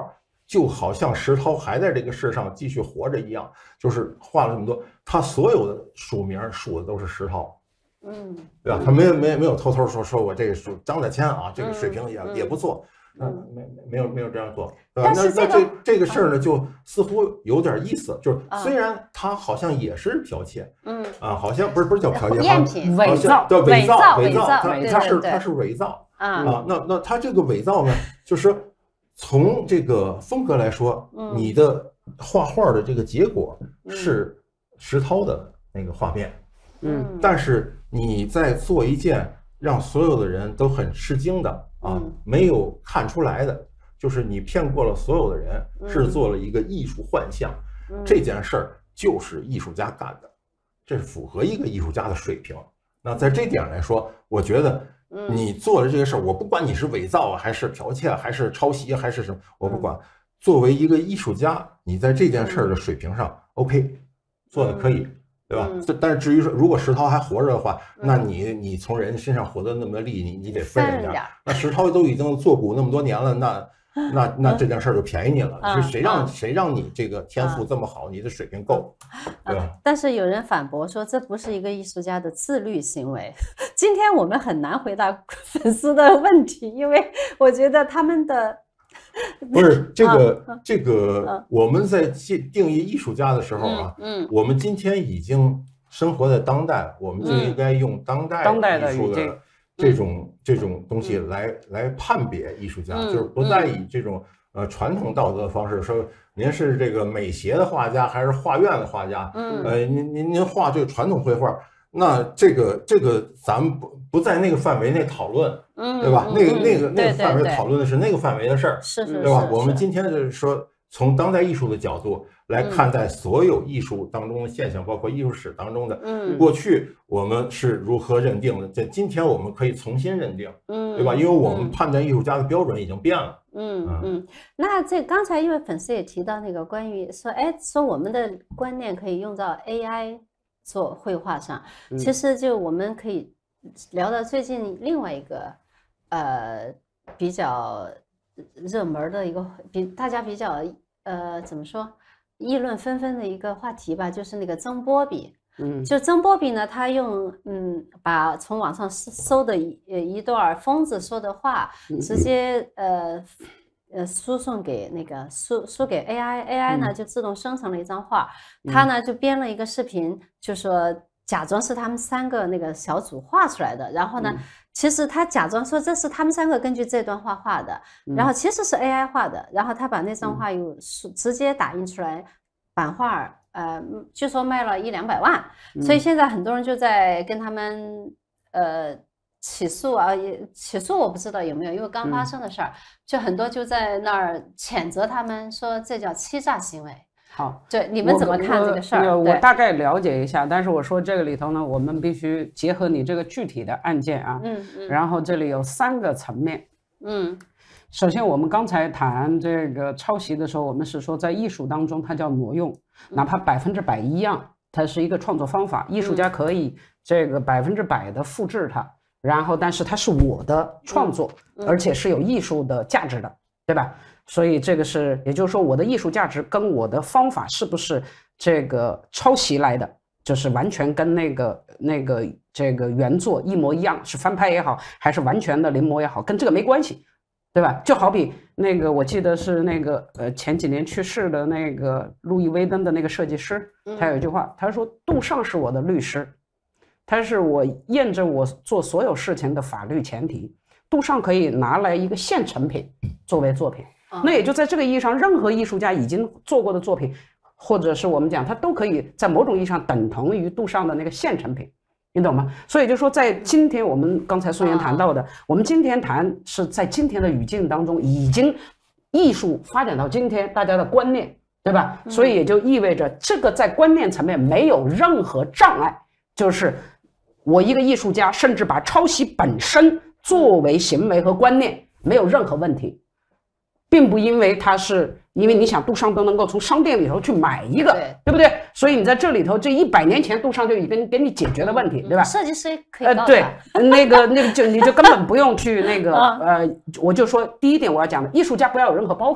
就好像石涛还在这个世上继续活着一样，就是画了这么多，他所有的署名署的都是石涛。 嗯， 对吧？他没有没有没有偷偷说说我这个属张载谦啊，这个水平也、 嗯、 也不错，嗯，没没有没有这样做，对吧？ 那那这这个事儿呢，就似乎有点意思，就是虽然他好像也是剽窃， 嗯啊，好像不是不是叫剽窃， 赝品、 伪造， 对伪造伪造， 他他是他是伪造啊。那那他这个伪造呢，就是从这个风格来说，你的画画的这个结果是石涛的那个画面。 嗯， 但是你在做一件让所有的人都很吃惊的啊， 嗯、 没有看出来的，就是你骗过了所有的人，制作了一个艺术幻象。嗯、这件事儿就是艺术家干的，这是符合一个艺术家的水平。那在这点来说，我觉得你做的这个事儿，我不管你是伪造啊，还是剽窃，还是抄袭，还是什么，我不管。作为一个艺术家，你在这件事儿的水平上、嗯、，OK， 做的可以。对吧？嗯、但是至于说，如果石涛还活着的话，嗯、那你你从人身上获得那么多利益，你你得分人家。那石涛都已经做古那么多年了，那那那这件事儿就便宜你了。 嗯、 是谁让、嗯、谁让你这个天赋这么好，嗯、你的水平够，对吧？ 但是有人反驳说，这不是一个艺术家的自律行为。今天我们很难回答粉丝的问题，因为我觉得他们的。 不是这个、啊、这个、啊、我们在定义艺术家的时候啊， 嗯，嗯我们今天已经生活在当代，我们就应该用当代艺术的这种、嗯、这种东西来、嗯、来判别艺术家， 嗯、 就是不再以这种呃传统道德的方式说您是这个美协的画家还是画院的画家， 嗯， 呃，您您您画这个传统绘画。那这个这个咱们不不在那个范围内讨论， 嗯， 对吧？ 嗯、 那个那个那个范围对对讨论的是那个范围的事儿， 是是， 对吧？我们今天就是说，从当代艺术的角度来看待所有艺术当中的现象，嗯、包括艺术史当中的， 嗯， 过去我们是如何认定的？在今天我们可以重新认定， 嗯， 对吧？因为我们判断艺术家的标准已经变了。 嗯嗯，那这刚才因为粉丝也提到那个关于说，哎，说我们的观念可以用到 A I。做绘画上，其实就我们可以聊到最近另外一个呃比较热门的一个比大家比较呃怎么说议论纷纷的一个话题吧，就是那个曾波比。 嗯， 就曾波比呢，他用嗯把从网上搜的一一段疯子说的话，直接呃。呃，输送给那个输输给 A I，A I 呢就自动生成了一张画，他呢就编了一个视频，就说假装是他们三个那个小组画出来的，然后呢，其实他假装说这是他们三个根据这段话画的，然后其实是 A I 画的，然后他把那张画又直接打印出来版画，呃，据说卖了一两百万，所以现在很多人就在跟他们呃。起诉啊，也起诉我不知道有没有，因为刚发生的事儿，嗯、就很多就在那儿谴责他们，说这叫欺诈行为。 好， 对，你们怎么看这个事儿？ 我, 我, 我大概了解一下，但是我说这个里头呢，我们必须结合你这个具体的案件啊， 嗯嗯， 然后这里有三个层面， 嗯， 首先我们刚才谈这个抄袭的时候，我们是说在艺术当中它叫挪用，哪怕百分之百一样，它是一个创作方法，艺术家可以这个百分之百的复制它。然后，但是它是我的创作， 嗯嗯、 而且是有艺术的价值的，对吧？所以这个是，也就是说，我的艺术价值跟我的方法是不是这个抄袭来的，就是完全跟那个那个这个原作一模一样，是翻拍也好，还是完全的临摹也好，跟这个没关系，对吧？就好比那个，我记得是那个呃前几年去世的那个路易威登的那个设计师，他有一句话，他说：“杜尚是我的律师。”它是我验证我做所有事情的法律前提，杜尚可以拿来一个现成品作为作品，那也就在这个意义上，任何艺术家已经做过的作品，或者是我们讲，它都可以在某种意义上等同于杜尚的那个现成品，你懂吗？所以就说，在今天我们刚才宋岩谈到的，我们今天谈是在今天的语境当中，已经艺术发展到今天，大家的观念，对吧？所以也就意味着这个在观念层面没有任何障碍，就是。我一个艺术家，甚至把抄袭本身作为行为和观念，没有任何问题，并不因为它是因为你想杜尚都能够从商店里头去买一个， 对, 对不对？所以你在这里头，这一百年前杜尚就已经给你解决了问题，对吧？ 设计师可以呃，对，那个那个就你就根本不用去那个呃，我就说第一点我要讲的，艺术家不要有任何包袱。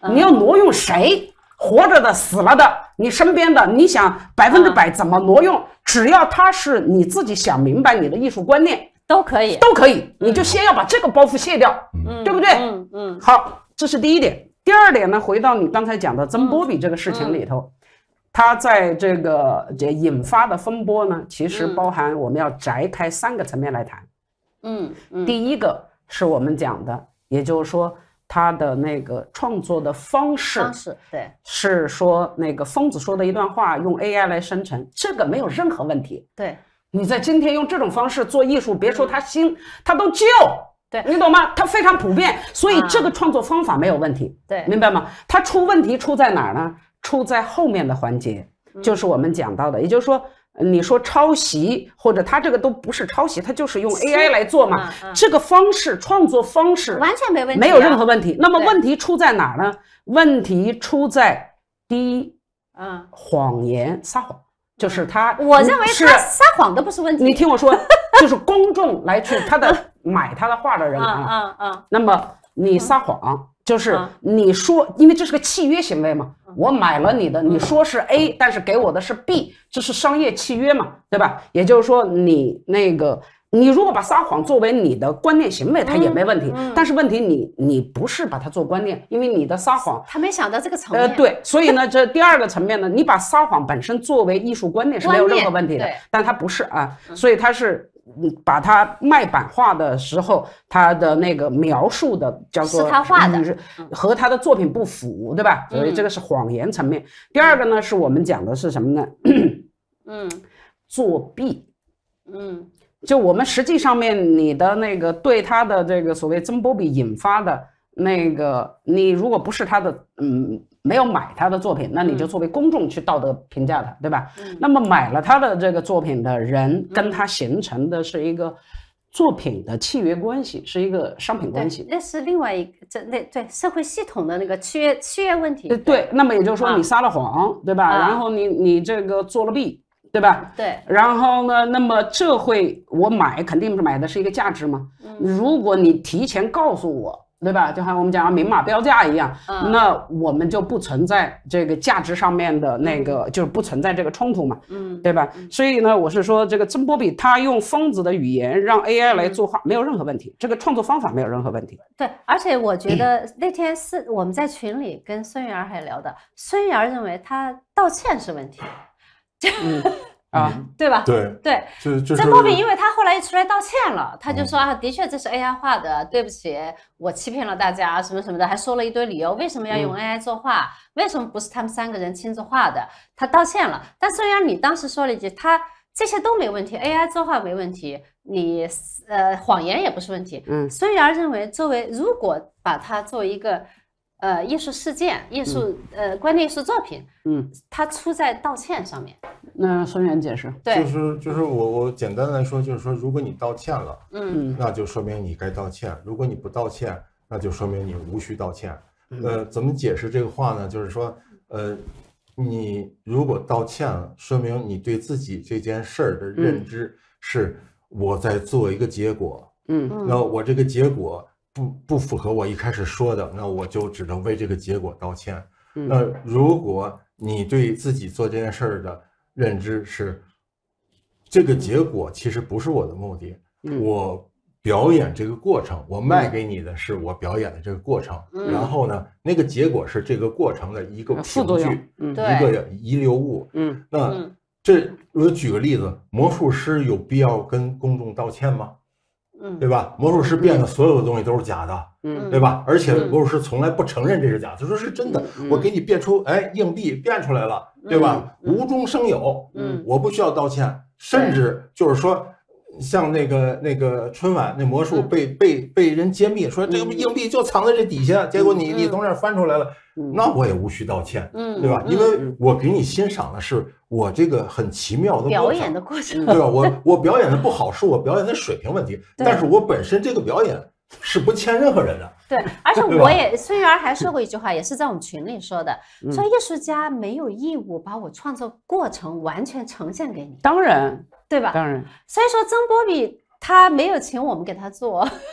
你要挪用谁？活着的、死了的，你身边的，你想百分之百怎么挪用？只要他是你自己想明白你的艺术观念， 都可以， 都可以。你就先要把这个包袱卸掉， 嗯、 对不对？ 嗯嗯。 好，这是第一点。第二点呢，回到你刚才讲的曾波比这个事情里头，嗯、它在这个这引发的风波呢，其实包含我们要摘开三个层面来谈。 嗯嗯。 第一个是我们讲的，也就是说。他的那个创作的方式， 方式对， 是说那个疯子说的一段话，用 A I 来生成，这个没有任何问题。 对， 你在今天用这种方式做艺术，别说他新，他都旧， 对， 你懂吗？它非常普遍，所以这个创作方法没有问题。 对， 明白吗？它出问题出在哪儿呢？出在后面的环节，就是我们讲到的，也就是说。你说抄袭，或者他这个都不是抄袭，他就是用 A I 来做嘛。 嗯嗯、 这个方式创作方式完全没问题、啊， 没有任何问题。那么问题出在哪呢？问题出在第一， 嗯， 谎言撒谎，就是他。 我认为他撒谎都不是问题。 你听我说，就是公众来去他的买他的画的人啊， 嗯嗯嗯、 那么你撒谎。就是你说，因为这是个契约行为嘛，我买了你的，你说是 A， 但是给我的是 B， 这是商业契约嘛，对吧？也就是说，你那个，你如果把撒谎作为你的观念行为，它也没问题。 嗯嗯、 但是问题你你不是把它做观念，因为你的撒谎， 他没想到这个层面。 呃，对，所以呢，这第二个层面呢，你把撒谎本身作为艺术观念是没有任何问题的，但它不是啊，所以它是。把它卖版画的时候，他的那个描述的叫做是他画的， 和他的作品不符，对吧？所以这个是谎言层面。嗯、第二个呢，是我们讲的是什么呢？ 嗯， 作弊。 嗯， 就我们实际上面你的那个对他的这个所谓曾波比引发的那个，你如果不是他的嗯。没有买他的作品，那你就作为公众去道德评价他，对吧？ 嗯、 那么买了他的这个作品的人，跟他形成的是一个作品的契约关系，是一个商品关系。 那是另外一个，这那对社会系统的那个契约契约问题。 对，对那么也就是说你撒了谎，啊、对吧？啊、然后你你这个做了弊，对吧？ 对。 然后呢，那么这会我买肯定是买的是一个价值嘛。嗯、如果你提前告诉我。对吧？就像我们讲明码标价一样，嗯、那我们就不存在这个价值上面的那个，嗯、就是不存在这个冲突嘛， 嗯， 对吧？ 嗯、 所以呢，我是说这个曾波比他用疯子的语言让 A I 来作画，嗯、没有任何问题，这个创作方法没有任何问题。 对，而且我觉得那天是我们在群里跟孙媛还聊的，孙媛认为他道歉是问题。 嗯啊， 对吧？ 对对， 就就是曾波比，因为他后来又出来道歉了，他就说啊，的确这是 A I 画的，对不起，我欺骗了大家，什么什么的，还说了一堆理由，为什么要用 A I 作画？嗯、为什么不是他们三个人亲自画的？他道歉了。但虽然你当时说了一句，他这些都没问题 ，A I 作画没问题，你呃谎言也不是问题。嗯，孙媛认为，作为如果把它作为一个呃艺术事件、艺术、嗯、呃观念艺术作品，嗯，它出在道歉上面。 那孙媛解释， 对， 就是就是我我简单来说，就是说，如果你道歉了， 嗯， 那就说明你该道歉；如果你不道歉，那就说明你无需道歉。呃，怎么解释这个话呢？就是说，呃，你如果道歉了，说明你对自己这件事儿的认知是我在做一个结果，嗯，那我这个结果不不符合我一开始说的，那我就只能为这个结果道歉。那如果你对自己做这件事儿的认知是这个结果其实不是我的目的，嗯、我表演这个过程，我卖给你的是我表演的这个过程，嗯、然后呢，那个结果是这个过程的一个凭据，嗯、一个遗留物。嗯，那这我举个例子，魔术师有必要跟公众道歉吗？嗯，对吧？魔术师变的所有的东西都是假的，嗯，对吧？而且魔术师从来不承认这是假的，他说是真的。我给你变出，哎，硬币变出来了，对吧？无中生有，嗯，我不需要道歉，甚至就是说，像那个那个春晚那魔术被被被人揭秘，说这个硬币就藏在这底下，结果你你从那儿翻出来了，那我也无需道歉，嗯，对吧？因为我给你欣赏的是我这个很奇妙的表演的过程， 对吧？我我表演的不好是我表演的水平问题，但是我本身这个表演是不欠任何人的。 对，而且我也孙媛还说过一句话，也是在我们群里说的，说艺术家没有义务把我创作过程完全呈现给你。 当然， 对吧？ 当然。 所以说曾波比他没有请我们给他做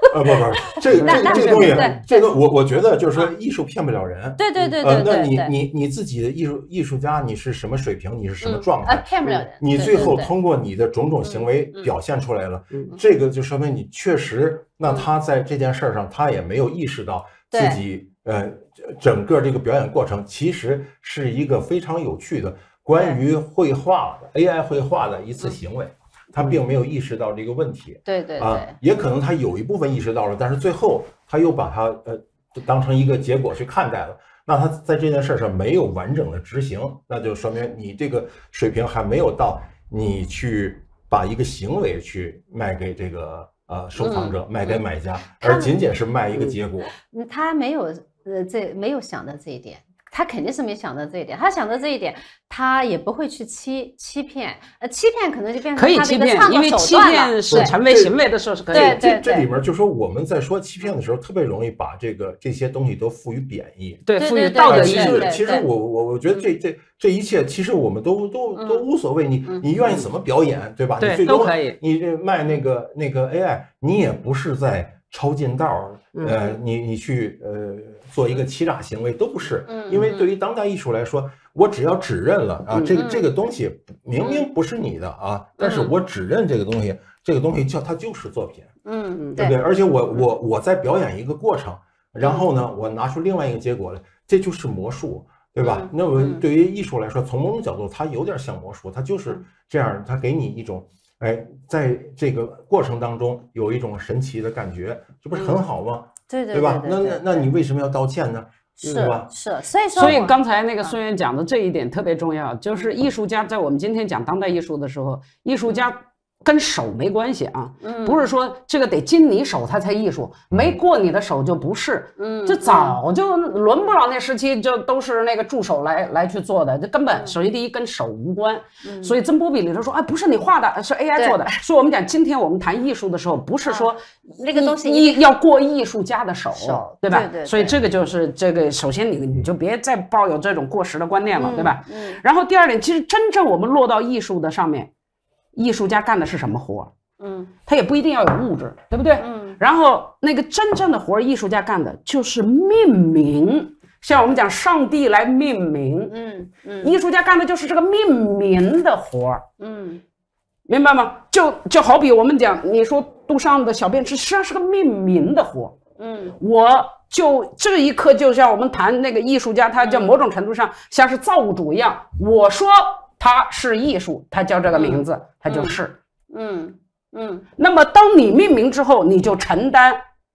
呃，不不，这这这个东西，这个我我觉得就是说，艺术骗不了人。 对对对对对。 呃，那你你你自己的艺术艺术家，你是什么水平？你是什么状态？ 骗不了人。 你最后通过你的种种行为表现出来了，这个就说明你确实，那他在这件事儿上，他也没有意识到自己呃整个这个表演过程其实是一个非常有趣的关于绘画的 A I 绘画的一次行为。他并没有意识到这个问题， 对对啊，也可能他有一部分意识到了，但是最后他又把它呃当成一个结果去看待了。那他在这件事上没有完整的执行，那就说明你这个水平还没有到你去把一个行为去卖给这个呃收藏者， 嗯、 卖给买家，嗯、而仅仅是卖一个结果。 嗯，他没有呃这没有想到这一点。他肯定是没想到这一点，他想到这一点，他也不会去欺欺骗，呃，欺骗可能就变成他的一个创作手段了。 因为欺骗是成为行为的时候是可以。 对对对， 这里面就说我们在说欺骗的时候，特别容易把这个这些东西都赋予贬义， 对，赋予道德意义。 其实其实我我我觉得这这这一切，其实我们都都都无所谓，你你愿意怎么表演，对吧？ 对， 你最终可以。 你这卖那个那个 A I， 你也不是在抄近道，呃，你你去呃。做一个欺诈行为都不是，因为对于当代艺术来说，我只要指认了啊，这个这个东西明明不是你的啊，但是我指认这个东西，这个东西叫它就是作品， 嗯， 对不对？而且我我我在表演一个过程，然后呢，我拿出另外一个结果来，这就是魔术，对吧？那么对于艺术来说，从某种角度，它有点像魔术，它就是这样，它给你一种，哎，在这个过程当中有一种神奇的感觉，这不是很好吗？ 对对对吧？那那那你为什么要道歉呢？ 是吧？ 是，所以说， 所以刚才那个孙源讲的这一点特别重要，就是艺术家在我们今天讲当代艺术的时候，艺术家跟手没关系啊，不是说这个得经你手它才艺术，没过你的手就不是，嗯，这早就轮不着那时期就都是那个助手来来去做的，这根本首先第一跟手无关，所以曾波比里头说，哎，不是你画的，是 A I 做的，所以我们讲今天我们谈艺术的时候，不是说那个东西你要过艺术家的手，对吧？ 对对。 所以这个就是这个，首先你你就别再抱有这种过时的观念了，对吧？嗯。然后第二点，其实真正我们落到艺术的上面。艺术家干的是什么活？嗯，他也不一定要有物质，对不对？嗯。然后那个真正的活，艺术家干的就是命名，像我们讲上帝来命名，嗯嗯，艺术家干的就是这个命名的活，嗯，明白吗？就就好比我们讲，你说杜尚的小便池，实际上是个命名的活，嗯，我就这一刻就像我们谈那个艺术家，他叫某种程度上像是造物主一样，我说。它是艺术，它叫这个名字，它就是。嗯嗯。那么，当你命名之后，你就承担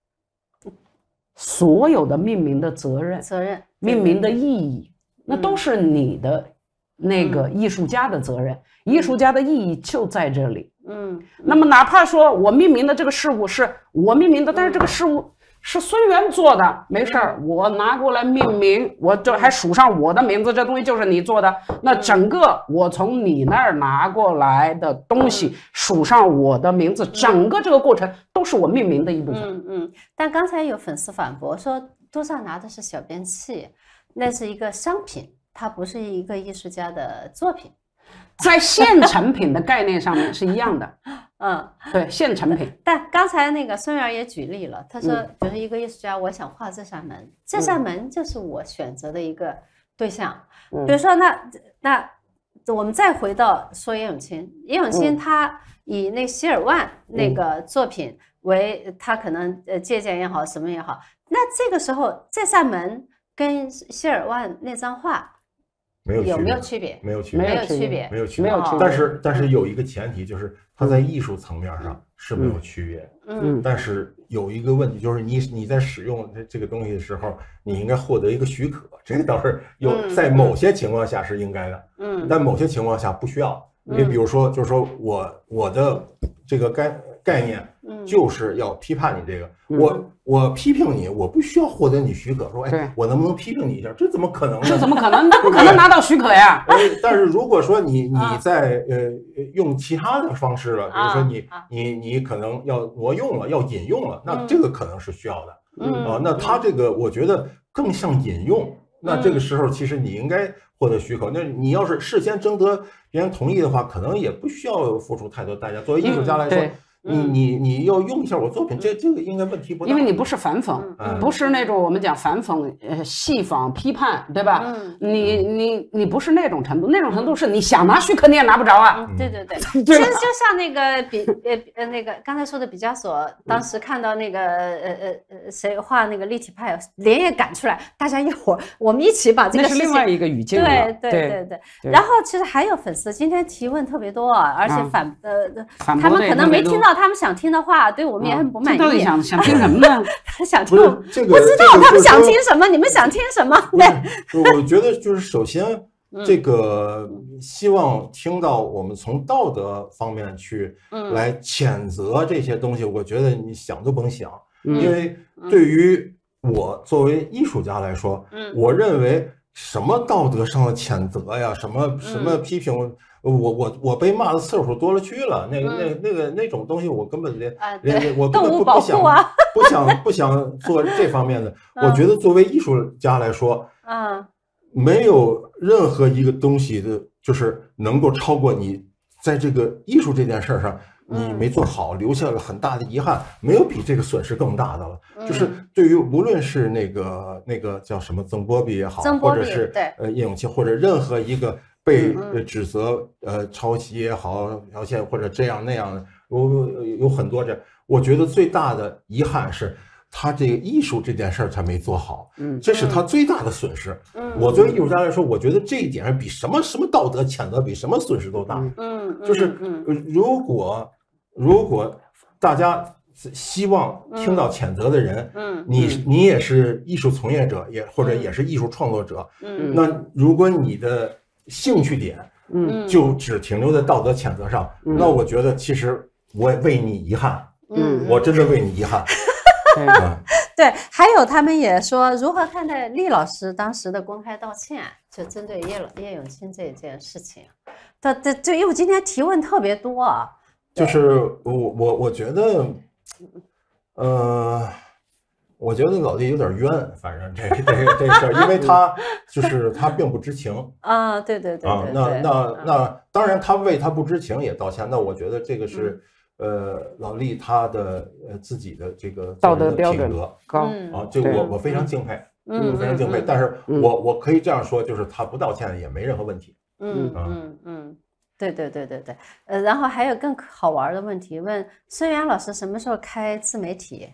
所有的命名的责任， 责任、 命名的意义，那都是你的那个艺术家的责任。艺术家的意义就在这里。嗯。那么，哪怕说我命名的这个事物是我命名的，但是这个事物。是孙源做的，没事儿，我拿过来命名，我就还署上我的名字，这东西就是你做的。那整个我从你那儿拿过来的东西，署上我的名字，整个这个过程都是我命名的一部分。 嗯嗯。但刚才有粉丝反驳说，杜尚拿的是小便器，那是一个商品，它不是一个艺术家的作品。 在现成品的概念上面是一样的， 嗯， 对，现成品。 但刚才那个孙源也举例了，他说，比如说一个艺术家，我想画这扇门，这扇门就是我选择的一个对象。比如说，那那我们再回到说叶永青，叶永青他以那希尔万那个作品为他可能呃借鉴也好，什么也好，那这个时候这扇门跟希尔万那张画。 没有有没有区别？ 没有区别， 没有区别， 没有区别，没有区别。但是但是有一个前提，就是它在艺术层面上是没有区别。嗯。但是有一个问题，就是你你在使用这这个东西的时候，你应该获得一个许可，这个倒是有，在某些情况下是应该的。嗯。但某些情况下不需要。你比如说，就是说我我的这个概概念，就是要批判你这个，我我批评你，我不需要获得你许可，说哎，我能不能批评你一下？这怎么可能呢？ 这怎么可能？那不可能拿到许可呀！ 哎，但是如果说你你在呃用其他的方式了，比如说你你你可能要挪用了，要引用了，那这个可能是需要的。嗯啊，那他这个我觉得更像引用。那这个时候，其实你应该获得许可。那你要是事先征得别人同意的话，可能也不需要付出太多代价。作为艺术家来说， 你你你要用一下我作品，这这个应该问题不大。 因为你不是反讽， 嗯、 不是那种我们讲反讽、呃戏仿、批判，对吧？ 嗯、 你你你不是那种程度，那种程度是你想拿去肯定也拿不着啊。 嗯、对对对，其实就像那个比呃呃那个刚才说的毕加索，当时看到那个呃呃呃谁画那个立体派，连夜赶出来，大家一伙我们一起把这个事情， 那是另外一个语境了。 对对对对。然后其实还有粉丝今天提问特别多，而且反、嗯、呃他们可能没听到他们想听的话，对我们也很不满意。 到底想想听什么呢？ 他想听， 这个、 不知道他们想听什么，你们想听什么？ 对，我觉得就是首先这个希望听到我们从道德方面去来谴责这些东西，我觉得你想都甭想，因为对于我作为艺术家来说，我认为什么道德上的谴责呀，什么什么批评。我我我被骂的次数多了去了，那个那那个那种东西我根本连连我根本不不想不想不想做这方面的。我觉得作为艺术家来说， 嗯， 没有任何一个东西的，就是能够超过你在这个艺术这件事上你没做好，留下了很大的遗憾，没有比这个损失更大的了。就是对于无论是那个那个叫什么曾波比也好，或者是呃叶永青，或者任何一个。被指责呃抄袭也好，剽窃或者这样那样的，有有很多这。我觉得最大的遗憾是他这个艺术这件事儿他没做好，嗯，这是他最大的损失。嗯，我作为艺术家来说，我觉得这一点上比什么什么道德谴责比什么损失都大。 嗯， 就是如果如果大家希望听到谴责的人，嗯，你你也是艺术从业者，也或者也是艺术创作者，嗯，那如果你的兴趣点，嗯，就只停留在道德谴责上，嗯、那我觉得其实我为你遗憾，嗯，我真的为你遗憾。 嗯、对，还有他们也说如何看待厉老师当时的公开道歉，就针对叶叶永青这件事情。他这这，因为我今天提问特别多啊， 就是我我我觉得，呃。我觉得老弟有点冤，反正这这这事儿，因为他就是他并不知情啊，对对对啊，那那那当然他为他不知情也道歉，那我觉得这个是呃老厉他的呃自己的这个道德标准高啊，这我我非常敬佩，嗯，非常敬佩，但是我我可以这样说，就是他不道歉也没任何问题， 嗯嗯嗯，对对对对对，呃，然后还有更好玩的问题，问孙元老师什么时候开自媒体？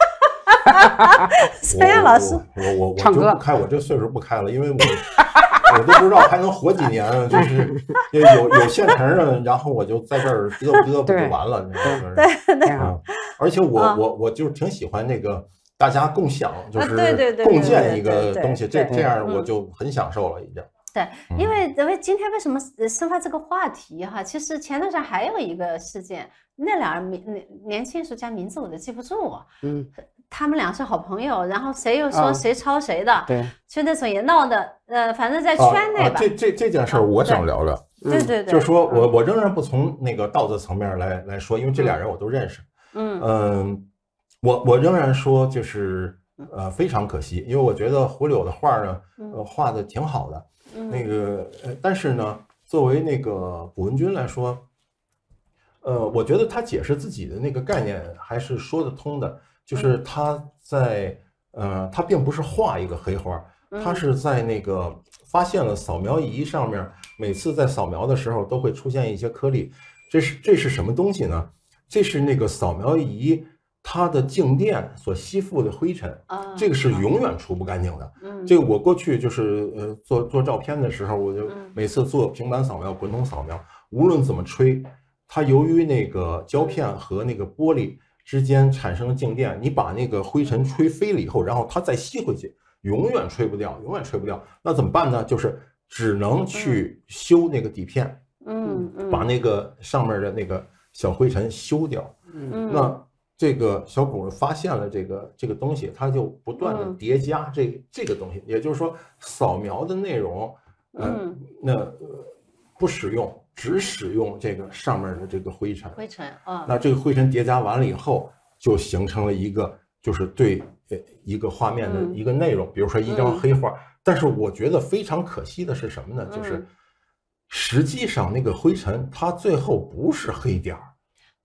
孙元老师， 我我我就不开，我这岁数不开了，因为我我都不知道还能活几年，就是有有现成的，然后我就在这儿嘚嘚不就完了， 对对啊！而且我我我就是挺喜欢那个大家共享，就是共建一个东西，这这样我就很享受了已经。 对，因为因为今天为什么生发这个话题哈？其实前段时间还有一个事件，那俩人年年轻艺术家名字我都记不住，嗯。他们俩是好朋友，然后谁又说谁抄谁的， 对， 就那种也闹的，呃，反正在圈内吧。 这这这件事儿，我想聊聊。 对对对， 就是说我我仍然不从那个道德层面来来说，因为这俩人我都认识。嗯嗯，我我仍然说就是呃非常可惜，因为我觉得胡柳的画呢，呃画的挺好的。那个呃，但是呢，作为那个卜文军来说，呃，我觉得他解释自己的那个概念还是说得通的。就是他在呃，他并不是画一个黑花，他是在那个发现了扫描仪上面，每次在扫描的时候都会出现一些颗粒。这是这是什么东西呢？这是那个扫描仪它的静电所吸附的灰尘，这个是永远除不干净的。这个我过去就是呃做做照片的时候，我就每次做平板扫描、滚筒扫描，无论怎么吹，它由于那个胶片和那个玻璃之间产生了静电，你把那个灰尘吹飞了以后，然后它再吸回去，永远吹不掉，永远吹不掉。那怎么办呢？就是只能去修那个底片，嗯，把那个上面的那个小灰尘修掉。嗯，那这个小谷发现了这个这个东西，它就不断的叠加这这个东西，也就是说，扫描的内容，嗯，那不使用。只使用这个上面的这个灰尘， 灰尘啊， 那这个灰尘叠加完了以后，就形成了一个就是对呃一个画面的一个内容，比如说一张黑画。但是我觉得非常可惜的是什么呢？就是实际上那个灰尘它最后不是黑点儿，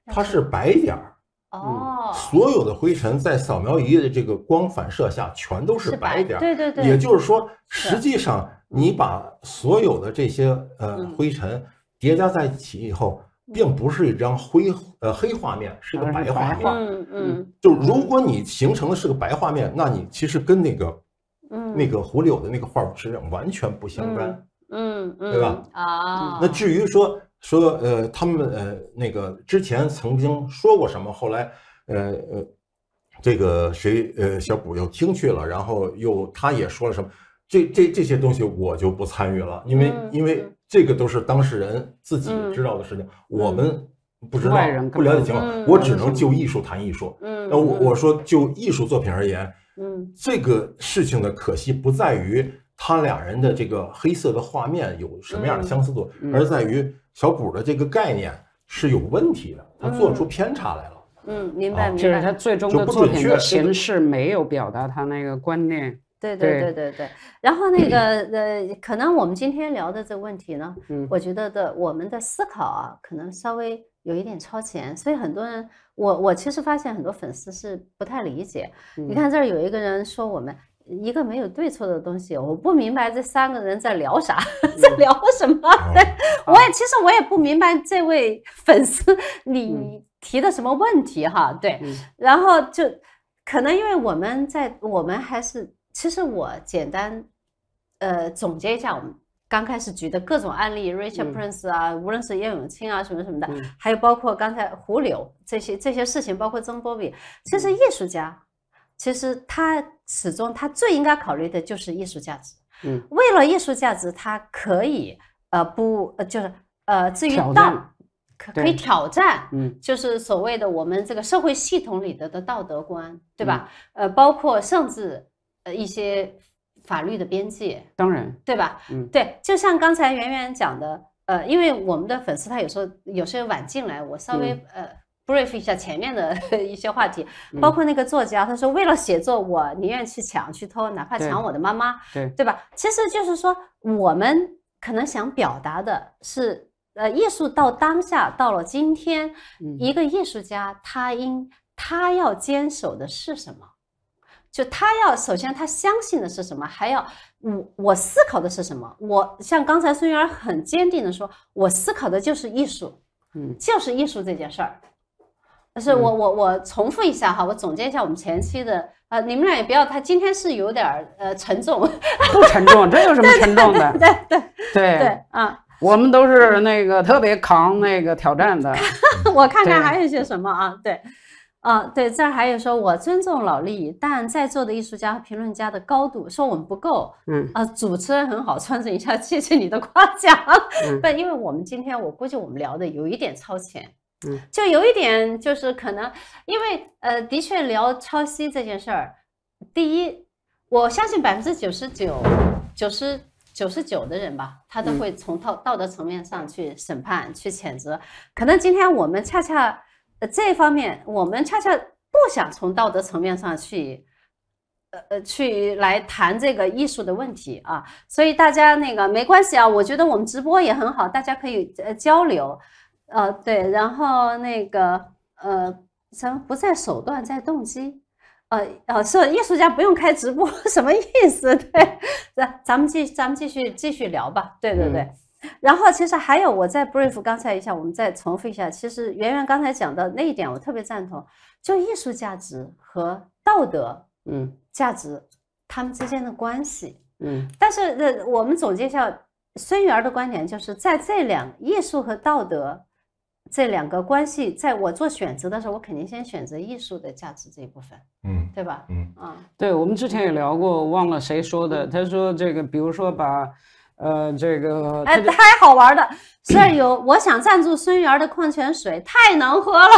它是白点儿。 哦， 所有的灰尘在扫描仪的这个光反射下全都是白点儿。 对对对。 也就是说，实际上你把所有的这些呃灰尘叠加在一起以后，并不是一张灰呃黑画面，是个白画面。 嗯嗯。 就如果你形成的是个白画面，那你其实跟那个嗯那个胡柳的那个画实际上完全不相干。 嗯嗯。 对吧？ 啊。 那至于说。说呃，他们呃那个之前曾经说过什么，后来呃呃，这个谁呃小谷又听去了，然后又他也说了什么，这这这些东西我就不参与了，因为、嗯、因为这个都是当事人自己知道的事情，嗯、我们不知道不了解情况，嗯、我只能就艺术谈艺术。嗯，那我我说就艺术作品而言，嗯，这个事情的可惜不在于他俩人的这个黑色的画面有什么样的相似度，嗯、而在于。小谷的这个概念是有问题的，他做出偏差来了。 嗯，明白明白。 就是他最终的作品的形式没有表达他那个观念。 对对对对对。然后那个呃，可能我们今天聊的这个问题呢，嗯，我觉得的我们的思考啊，可能稍微有一点超前，所以很多人，我我其实发现很多粉丝是不太理解。嗯、你看这儿有一个人说我们。一个没有对错的东西，我不明白这三个人在聊啥，在聊什么？对，我也其实我也不明白这位粉丝你提的什么问题哈。对，然后就可能因为我们在我们还是，其实我简单呃总结一下我们刚开始举的各种案例 ，Richard Prince 啊，无论是叶永青啊什么什么的，还有包括刚才胡柳这些这些事情，包括曾波比，其实艺术家。其实他始终他最应该考虑的就是艺术价值。嗯，为了艺术价值，他可以呃不呃就是呃至于道可可以挑战，嗯，就是所谓的我们这个社会系统里的的道德观，对吧？嗯、呃，包括甚至呃一些法律的边界， 当然， 对吧？嗯，对，就像刚才圆圆讲的，呃，因为我们的粉丝他有时候有些晚进来，我稍微、嗯、呃。brief 一下前面的一些话题，包括那个作家，他说为了写作，我宁愿去抢去偷，哪怕抢我的妈妈， 对对吧？其实就是说，我们可能想表达的是，呃，艺术到当下，到了今天，一个艺术家他应他要坚守的是什么？就他要首先他相信的是什么，还要我我思考的是什么？我像刚才孙媛很坚定的说，我思考的就是艺术，嗯，就是艺术这件事儿。但是我我我重复一下哈，我总结一下我们前期的，呃，你们俩也不要，他今天是有点呃沉重， 不沉重，这有什么沉重的？ 对对对对啊， 我们都是那个特别扛那个挑战的。 我看看还有些什么啊？对，啊对，这儿还有说我尊重老力，但在座的艺术家和评论家的高度，说我们不够。嗯啊，主持人很好，传承一下，谢谢你的夸奖。嗯、不，因为我们今天我估计我们聊的有一点超前。就有一点就是可能，因为呃，的确聊抄袭这件事儿，第一，我相信百分之九十九、九十九十九的人吧，他都会从道道德层面上去审判、去谴责。可能今天我们恰恰呃这方面，我们恰恰不想从道德层面上去。呃呃，去来谈这个艺术的问题啊，所以大家那个没关系啊，我觉得我们直播也很好，大家可以呃交流。呃，对，然后那个呃，什么不在手段，在动机，呃呃，是艺术家不用开直播，什么意思？对，咱咱们继咱们继续继续聊吧，对对对。嗯、然后其实还有，我再 brief 刚才一下，我们再重复一下，其实圆圆刚才讲的那一点，我特别赞同，就艺术价值和道德，嗯，价值他们之间的关系，嗯，但是呃，我们总结一下，孙媛的观点就是在这两艺术和道德。这两个关系，在我做选择的时候，我肯定先选择艺术的价值这一部分，嗯，对吧？ 嗯啊，对，我们之前也聊过，忘了谁说的，他说这个，比如说把，呃，这个， 哎，太好玩的，这儿有，我想赞助孙媛的矿泉水，太能喝了，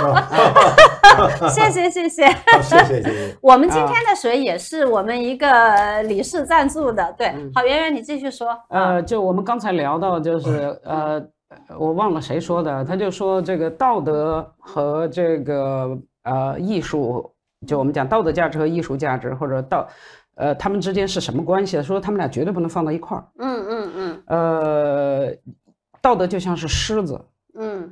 谢谢谢谢， 谢谢谢谢。 我们今天的水也是我们一个理事赞助的，对，好，圆圆你继续说。 呃，就我们刚才聊到，就是呃。我忘了谁说的，他就说这个道德和这个呃艺术，就我们讲道德价值和艺术价值，或者道，呃，他们之间是什么关系？说他们俩绝对不能放到一块儿。 嗯嗯嗯。 呃，道德就像是狮子， 嗯，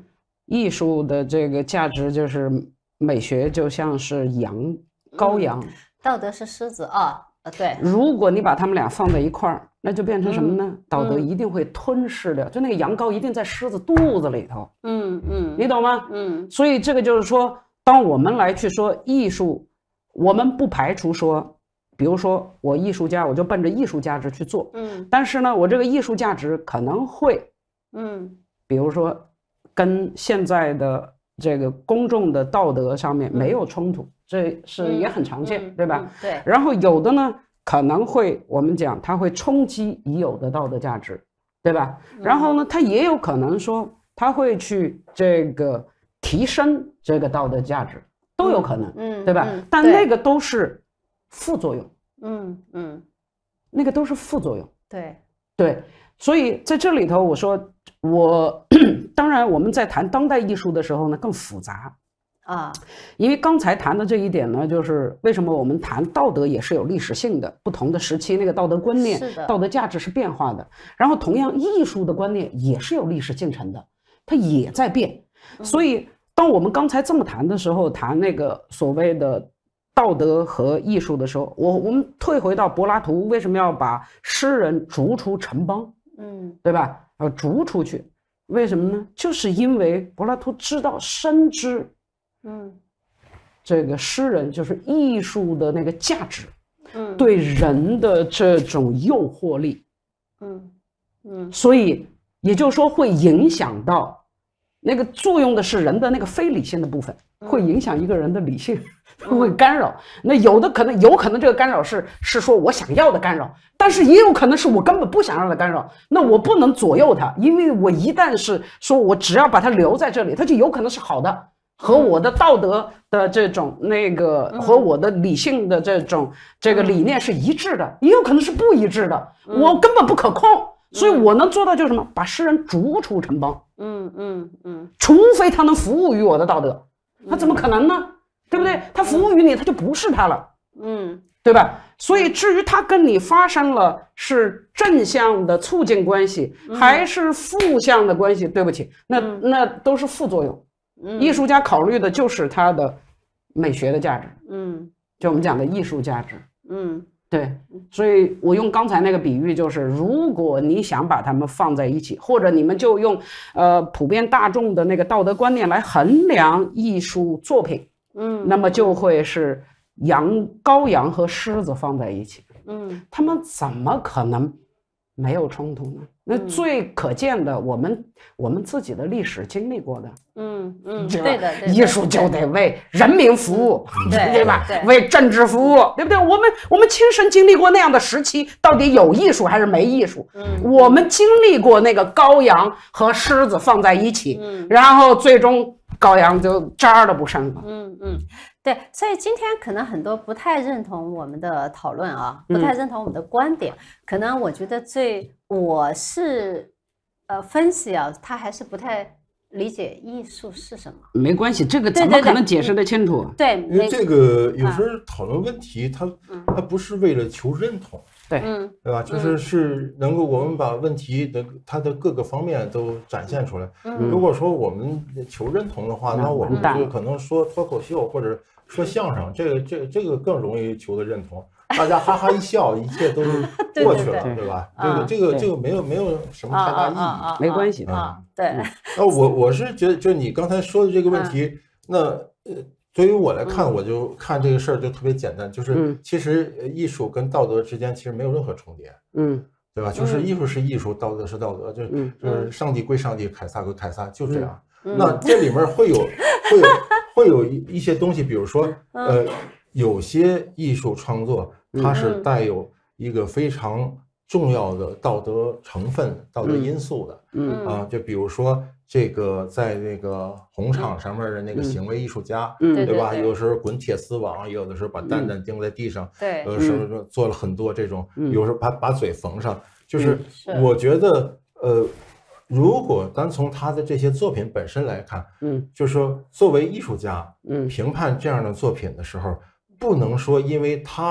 艺术的这个价值就是美学，就像是羊，羔羊， 嗯、道德是狮子啊。呃，对。 如果你把他们俩放在一块儿，那就变成什么呢？嗯、道德一定会吞噬掉，嗯、就那个羊羔一定在狮子肚子里头。 嗯嗯， 你懂吗？ 嗯。 所以这个就是说，当我们来去说艺术，我们不排除说。比如说我艺术家，我就奔着艺术价值去做， 嗯， 但是呢，我这个艺术价值可能会， 嗯， 比如说跟现在的这个公众的道德上面没有冲突，嗯、这是也很常见， 嗯、 对吧？ 嗯、对。 然后有的呢，可能会我们讲它会冲击已有的道德价值，对吧？ 嗯、 然后呢，它也有可能说它会去这个提升这个道德价值，都有可能， 嗯， 对吧？ 嗯、 但那个都是。副作用， 嗯嗯， 那个都是副作用， 对对，所以在这里头，我说我当然我们在谈当代艺术的时候呢更复杂啊， 因为刚才谈的这一点呢，就是为什么我们谈道德也是有历史性的，不同的时期那个道德观念、道德价值是变化的，然后同样艺术的观念也是有历史进程的，它也在变，所以当我们刚才这么谈的时候，谈那个所谓的。道德和艺术的时候，我我们退回到柏拉图为什么要把诗人逐出城邦， 嗯， 对吧？要逐出去，为什么呢？就是因为柏拉图知道深知， 嗯， 这个诗人就是艺术的那个价值， 嗯， 对人的这种诱惑力， 嗯嗯， 所以也就是说会影响到那个作用的是人的那个非理性的部分，会影响一个人的理性。会干扰，那有的可能有可能这个干扰是是说我想要的干扰，但是也有可能是我根本不想要的干扰。那我不能左右它，因为我一旦是说我只要把它留在这里，它就有可能是好的，和我的道德的这种那个和我的理性的这种这个理念是一致的，也有可能是不一致的，我根本不可控。所以我能做到就是什么？把诗人逐出城邦。 嗯嗯嗯， 除非他能服务于我的道德，那怎么可能呢？对不对？他服务于你，他就不是他了， 嗯， 对吧？所以至于他跟你发生了是正向的促进关系，还是负向的关系，对不起，那那都是副作用。艺术家考虑的就是他的美学的价值， 嗯， 就我们讲的艺术价值， 嗯， 对。所以我用刚才那个比喻，就是如果你想把它们放在一起，或者你们就用呃普遍大众的那个道德观念来衡量艺术作品。 嗯， 那么就会是羊、羔羊和狮子放在一起， 嗯， 他们怎么可能没有冲突呢？那最可见的，我们我们自己的历史经历过的， 嗯嗯，对的， 艺术就得为人民服务，对吧？为政治服务，对不对？我们我们亲身经历过那样的时期，到底有艺术还是没艺术？ 嗯， 我们经历过那个羔羊和狮子放在一起， 嗯， 然后最终羔羊就渣儿都不剩了。 嗯嗯，对，所以今天可能很多不太认同我们的讨论啊，不太认同我们的观点，嗯、可能我觉得最我是呃分析啊，他还是不太理解艺术是什么。 没关系，这个怎么可能解释得清楚？ 对， 因为这个有时候讨论问题，它它不是为了求认同。 对， 嗯， 对吧？就是是能够我们把问题的它的各个方面都展现出来。 嗯， 如果说我们求认同的话，那我们就可能说脱口秀或者说相声，这个这这个更容易求的认同。大家哈哈一笑，一切都过去了，对吧？这个这个这个没有没有什么太大意义， 没关系啊。对， 那我我是觉得，就你刚才说的这个问题，那呃。对于我来看，我就看这个事儿就特别简单，就是其实艺术跟道德之间其实没有任何重叠， 嗯， 对吧？就是艺术是艺术，道德是道德，就是就是上帝归上帝，凯撒归凯撒，就这样。那这里面会有会有会有一些东西，比如说呃，有些艺术创作它是带有一个非常重要的道德成分、道德因素的， 嗯啊，就比如说。这个在那个红场上面的那个行为艺术家， 嗯， 对吧？有时候滚铁丝网，有的时候把蛋蛋钉在地上， 对， 有的时候做了很多这种，有时候把把嘴缝上。就是我觉得，呃，如果单从他的这些作品本身来看， 嗯， 就是说作为艺术家， 嗯， 评判这样的作品的时候，不能说因为他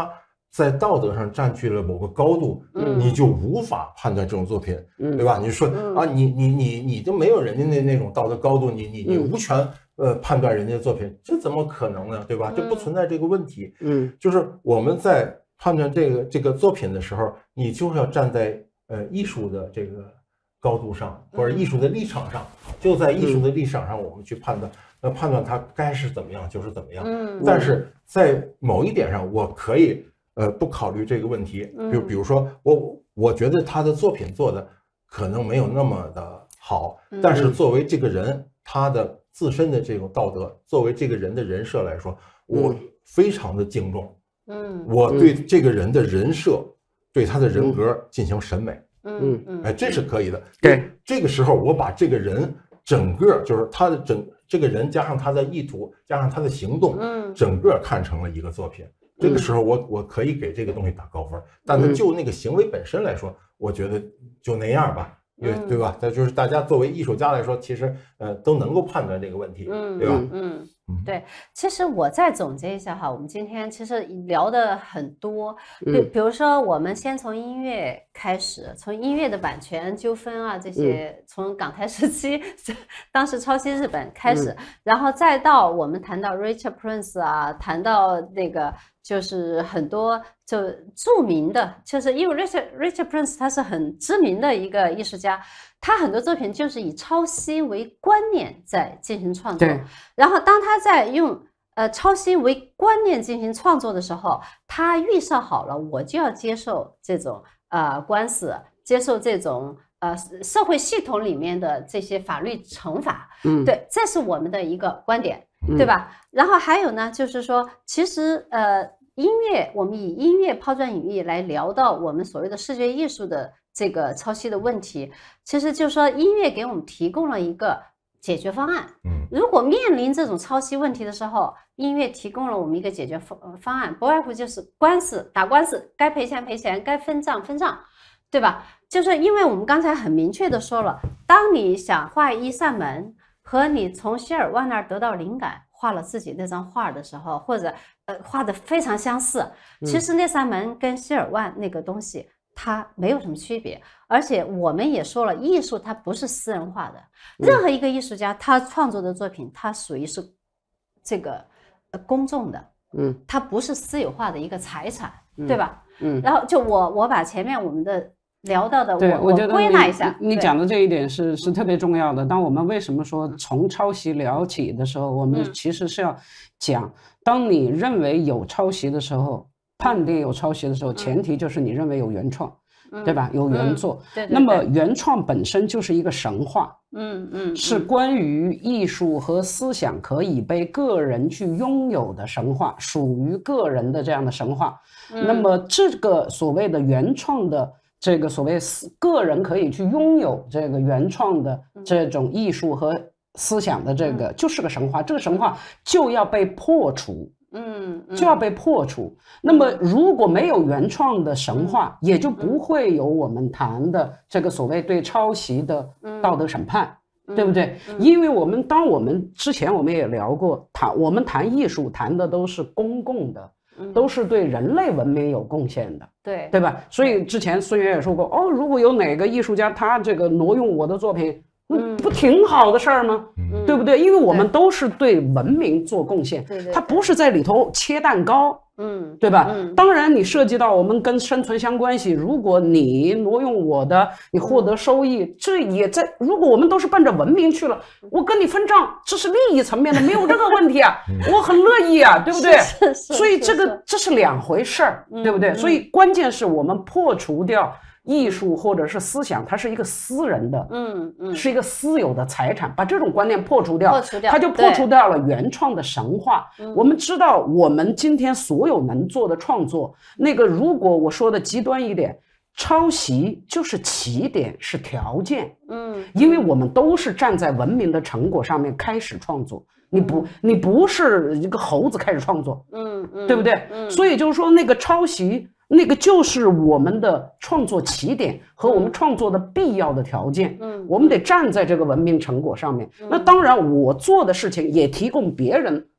在道德上占据了某个高度， 嗯、 你就无法判断这种作品， 嗯、 对吧？你说、嗯、啊，你你你你都没有人家那那种道德高度，你你你无权呃判断人家的作品，这怎么可能呢？对吧？这不存在这个问题。 嗯， 就是我们在判断这个这个作品的时候，你就是要站在呃艺术的这个高度上，或者艺术的立场上，就在艺术的立场上，我们去判断，那判断它该是怎么样就是怎么样。 嗯， 但是在某一点上，我可以呃不考虑这个问题，就比如说我我觉得他的作品做的可能没有那么的好，但是作为这个人他的自身的这种道德，作为这个人的人设来说，我非常的敬重。嗯，我对这个人的人设，对他的人格进行审美。 嗯嗯， 哎，这是可以的。 对， 这个时候我把这个人整个就是他的整这个人加上他的意图，加上他的行动，嗯，整个看成了一个作品。这个时候我我可以给这个东西打高分，但是就那个行为本身来说，我觉得就那样吧。对对吧？那就是大家作为艺术家来说，其实呃都能够判断这个问题，嗯，对吧？ 嗯嗯，对。其实我再总结一下哈，我们今天其实聊的很多，比比如说我们先从音乐开始，从音乐的版权纠纷啊这些，从港台时期当时抄袭日本开始，然后再到我们谈到 Richard Prince 啊，谈到那个。就是很多就著名的，就是因为 Richard Richard Prince 他是很知名的一个艺术家，他很多作品就是以抄袭为观念在进行创作。然后当他在用呃抄袭为观念进行创作的时候，他预设好了我就要接受这种呃官司，接受这种呃社会系统里面的这些法律惩罚。嗯，对，这是我们的一个观点，对吧？嗯、然后还有呢，就是说其实呃。音乐，我们以音乐抛砖引玉来聊到我们所谓的视觉艺术的这个抄袭的问题，其实就是说音乐给我们提供了一个解决方案。嗯，如果面临这种抄袭问题的时候，音乐提供了我们一个解决方方案，不外乎就是官司，打官司，该赔钱赔钱，该分账分账，对吧？就是因为我们刚才很明确的说了，当你想画一扇门，和你从希尔万那儿得到灵感，画了自己那张画的时候，或者呃画的非常相似，其实那扇门跟希尔万那个东西它没有什么区别。而且我们也说了，艺术它不是私人化的，任何一个艺术家他创作的作品，它属于是这个呃公众的，嗯，它不是私有化的一个财产，对吧？嗯，然后就我我把前面我们的聊到的， 对， 我觉得归纳一下， 你讲的这一点是是特别重要的。当我们为什么说从抄袭聊起的时候，我们其实是要讲，当你认为有抄袭的时候，判定有抄袭的时候，前提就是你认为有原创，对吧？有原作。 对。 那么原创本身就是一个神话， 嗯嗯， 是关于艺术和思想可以被个人去拥有的神话，属于个人的这样的神话。那么这个所谓的原创的。这个所谓个人可以去拥有这个原创的这种艺术和思想的这个，就是个神话，这个神话就要被破除，嗯，就要被破除。那么如果没有原创的神话，也就不会有我们谈的这个所谓对抄袭的道德审判，对不对？因为我们当我们之前我们也聊过，谈我们谈艺术谈的都是公共的。都是对人类文明有贡献的， 对对吧？所以之前孙悦也说过，哦，如果有哪个艺术家他这个挪用我的作品，那不挺好的事儿吗？嗯、对不对？因为我们都是对文明做贡献，他不是在里头切蛋糕，嗯，对吧？嗯、当然，你涉及到我们跟生存相关系，如果你挪用我的，你获得收益，嗯、这也在。如果我们都是奔着文明去了，我跟你分账，这是利益层面的，没有这个问题啊，我很乐意啊，对不对？ 是是是所以这个这是两回事儿，对不对？所以关键是我们破除掉。艺术或者是思想，它是一个私人的，嗯嗯，是一个私有的财产，把这种观念破除掉， 破除掉， 它就破除掉了原创的神话。我们知道，我们今天所有能做的创作，那个如果我说的极端一点，抄袭就是起点，是条件，嗯，因为我们都是站在文明的成果上面开始创作。你不，你不是一个猴子开始创作，嗯嗯，对不对？嗯，所以就是说，那个抄袭。那个就是我们的创作起点和我们创作的必要的条件，嗯，我们得站在这个文明成果上面。那当然，我做的事情也提供别人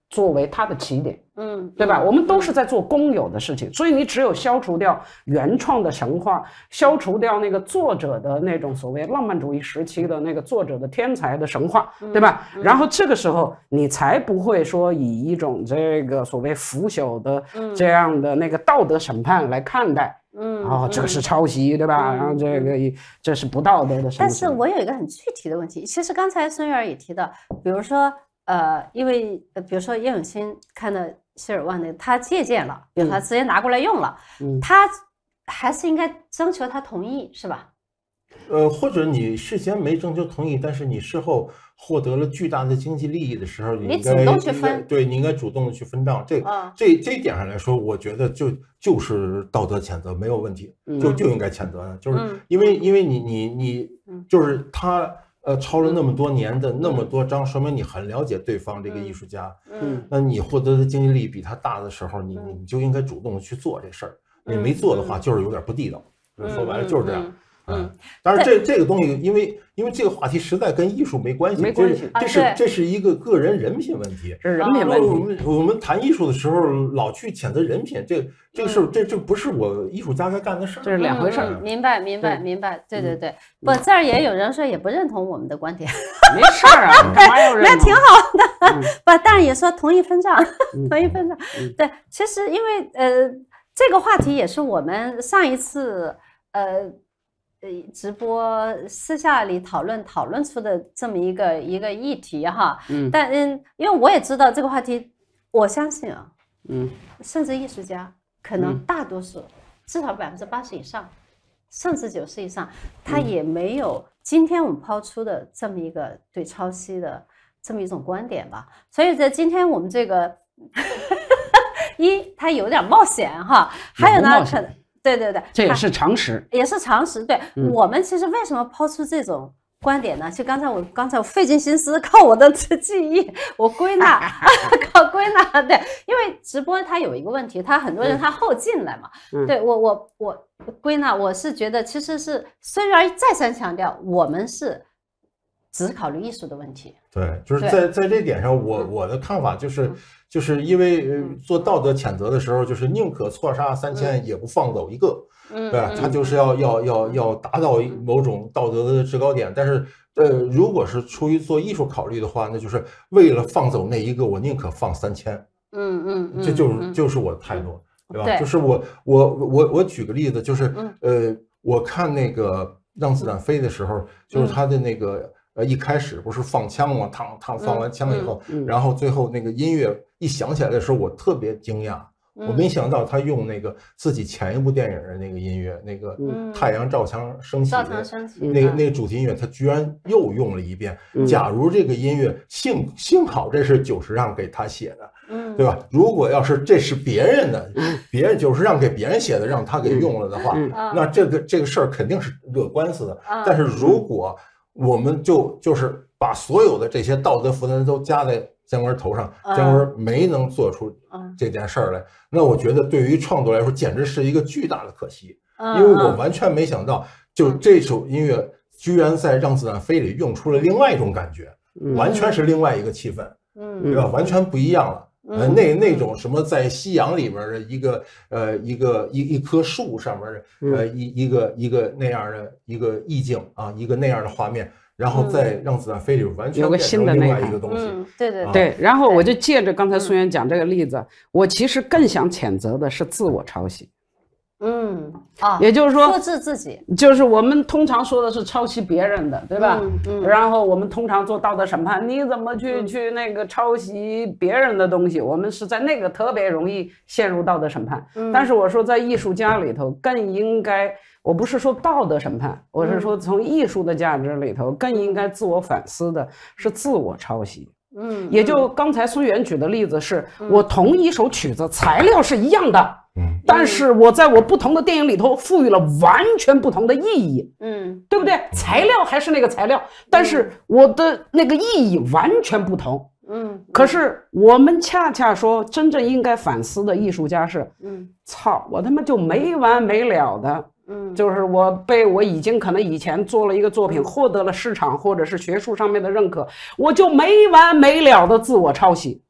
作为它的起点， 嗯， 对吧？我们都是在做公有的事情，所以你只有消除掉原创的神话，消除掉那个作者的那种所谓浪漫主义时期的那个作者的天才的神话，对吧？然后这个时候你才不会说以一种这个所谓腐朽的这样的那个道德审判来看待。嗯，哦，这个是抄袭，对吧？然后这个这是不道德的。 但是我有一个很具体的问题，其实刚才孙悦儿也提到，比如说。呃，因为呃，比如说叶永青看的希尔万那个，他借鉴了，比如他直接拿过来用了，嗯、他还是应该征求他同意，是吧？ 呃，或者你事先没征求同意，但是你事后获得了巨大的经济利益的时候，你应该你主动去分， 对，你应该主动的去分账。这、嗯、这这一点上来说，我觉得就就是道德谴责没有问题，嗯、就就应该谴责的，就是因为、嗯、因为你你你就是他。呃，抄了那么多年的那么多章，说明你很了解对方这个艺术家。嗯，那你获得的经济利益比他大的时候，你你就应该主动去做这事儿。你没做的话，就是有点不地道。说白了就是这样。嗯，当然这这个东西，因为因为这个话题实在跟艺术没关系， 没关系， 这是这是一个个人人品问题， 这是人品问题。 我们我们谈艺术的时候，老去谴责人品，这这个事儿，这这不是我艺术家该干的事儿， 这是两回事儿。 明白，明白，明白。对对对，不，这儿也有人说也不认同我们的观点， 没事儿啊，干嘛要认同？ 那挺好的。不，但是也说同意分账，同意分账。对，其实因为呃，这个话题也是我们上一次呃。呃，直播私下里讨论讨论出的这么一个一个议题哈，嗯，但嗯，因为我也知道这个话题，我相信啊，嗯，甚至艺术家可能大多数，嗯、至少百分之八十以上，甚至九十以上，他也没有今天我们抛出的这么一个对抄袭的这么一种观点吧。所以在今天我们这个一，它有点冒险哈，还有呢，可能。对对对， 这也是常识， 也是常识。对、嗯、我们其实为什么抛出这种观点呢？就刚才我刚才我费尽心思，靠我的记忆，我归纳，靠归纳。对，因为直播它有一个问题，它很多人他后进来嘛。嗯、对我我我归纳，我是觉得其实是虽然再三强调，我们是只考虑艺术的问题。 对，就是在在这点上，我我的看法就是。嗯就是因为呃做道德谴责的时候，就是宁可错杀三千，也不放走一个，嗯，对吧？他就是要要要要达到某种道德的制高点。但是，呃，如果是出于做艺术考虑的话，那就是为了放走那一个，我宁可放三千。 嗯嗯， 这就是就是我的态度，对吧？就是我我我我举个例子，就是呃，我看那个《让子弹飞》的时候，就是他的那个呃一开始不是放枪嘛，烫烫放完枪以后，然后最后那个音乐。一想起来的时候，我特别惊讶，我没想到他用那个自己前一部电影的那个音乐，那个太阳照常升起的那个那个主题音乐，他居然又用了一遍。假如这个音乐幸幸好这是久石让给他写的，对吧？如果要是这是别人的，别人久石让给别人写的，让他给用了的话，那这个这个事儿肯定是惹官司的。但是如果我们就就是把所有的这些道德负担都加在姜文头上，姜文没能做出这件事儿来，那我觉得对于创作来说，简直是一个巨大的可惜，因为我完全没想到，就这首音乐居然在《让子弹飞》里用出了另外一种感觉，完全是另外一个气氛，对吧？完全不一样了。呃，那那种什么在夕阳里边的一个呃一个一一棵树上面的呃一一个一个那样的一个意境啊，一个那样的画面。然后再让子弹飞里完全有个新的另外一个东西， 嗯、对对对, 对。然后我就借着刚才孙源讲这个例子，我其实更想谴责的是自我抄袭。 嗯啊， 也就是说复制自己， 就是我们通常说的是抄袭别人的，对吧？嗯嗯。然后我们通常做道德审判，你怎么去、嗯、去那个抄袭别人的东西？我们是在那个特别容易陷入道德审判。嗯。但是我说在艺术家里头更应该。我不是说道德审判，我是说从艺术的价值里头更应该自我反思的是自我抄袭。嗯，也就刚才孙源举的例子是，我同一首曲子材料是一样的，嗯，但是我在我不同的电影里头赋予了完全不同的意义，嗯，对不对？材料还是那个材料，但是我的那个意义完全不同。嗯，可是我们恰恰说，真正应该反思的艺术家是，嗯，操，我他妈就没完没了的。嗯，就是我被我已经可能以前做了一个作品，获得了市场或者是学术上面的认可，我就没完没了的自我抄袭。嗯，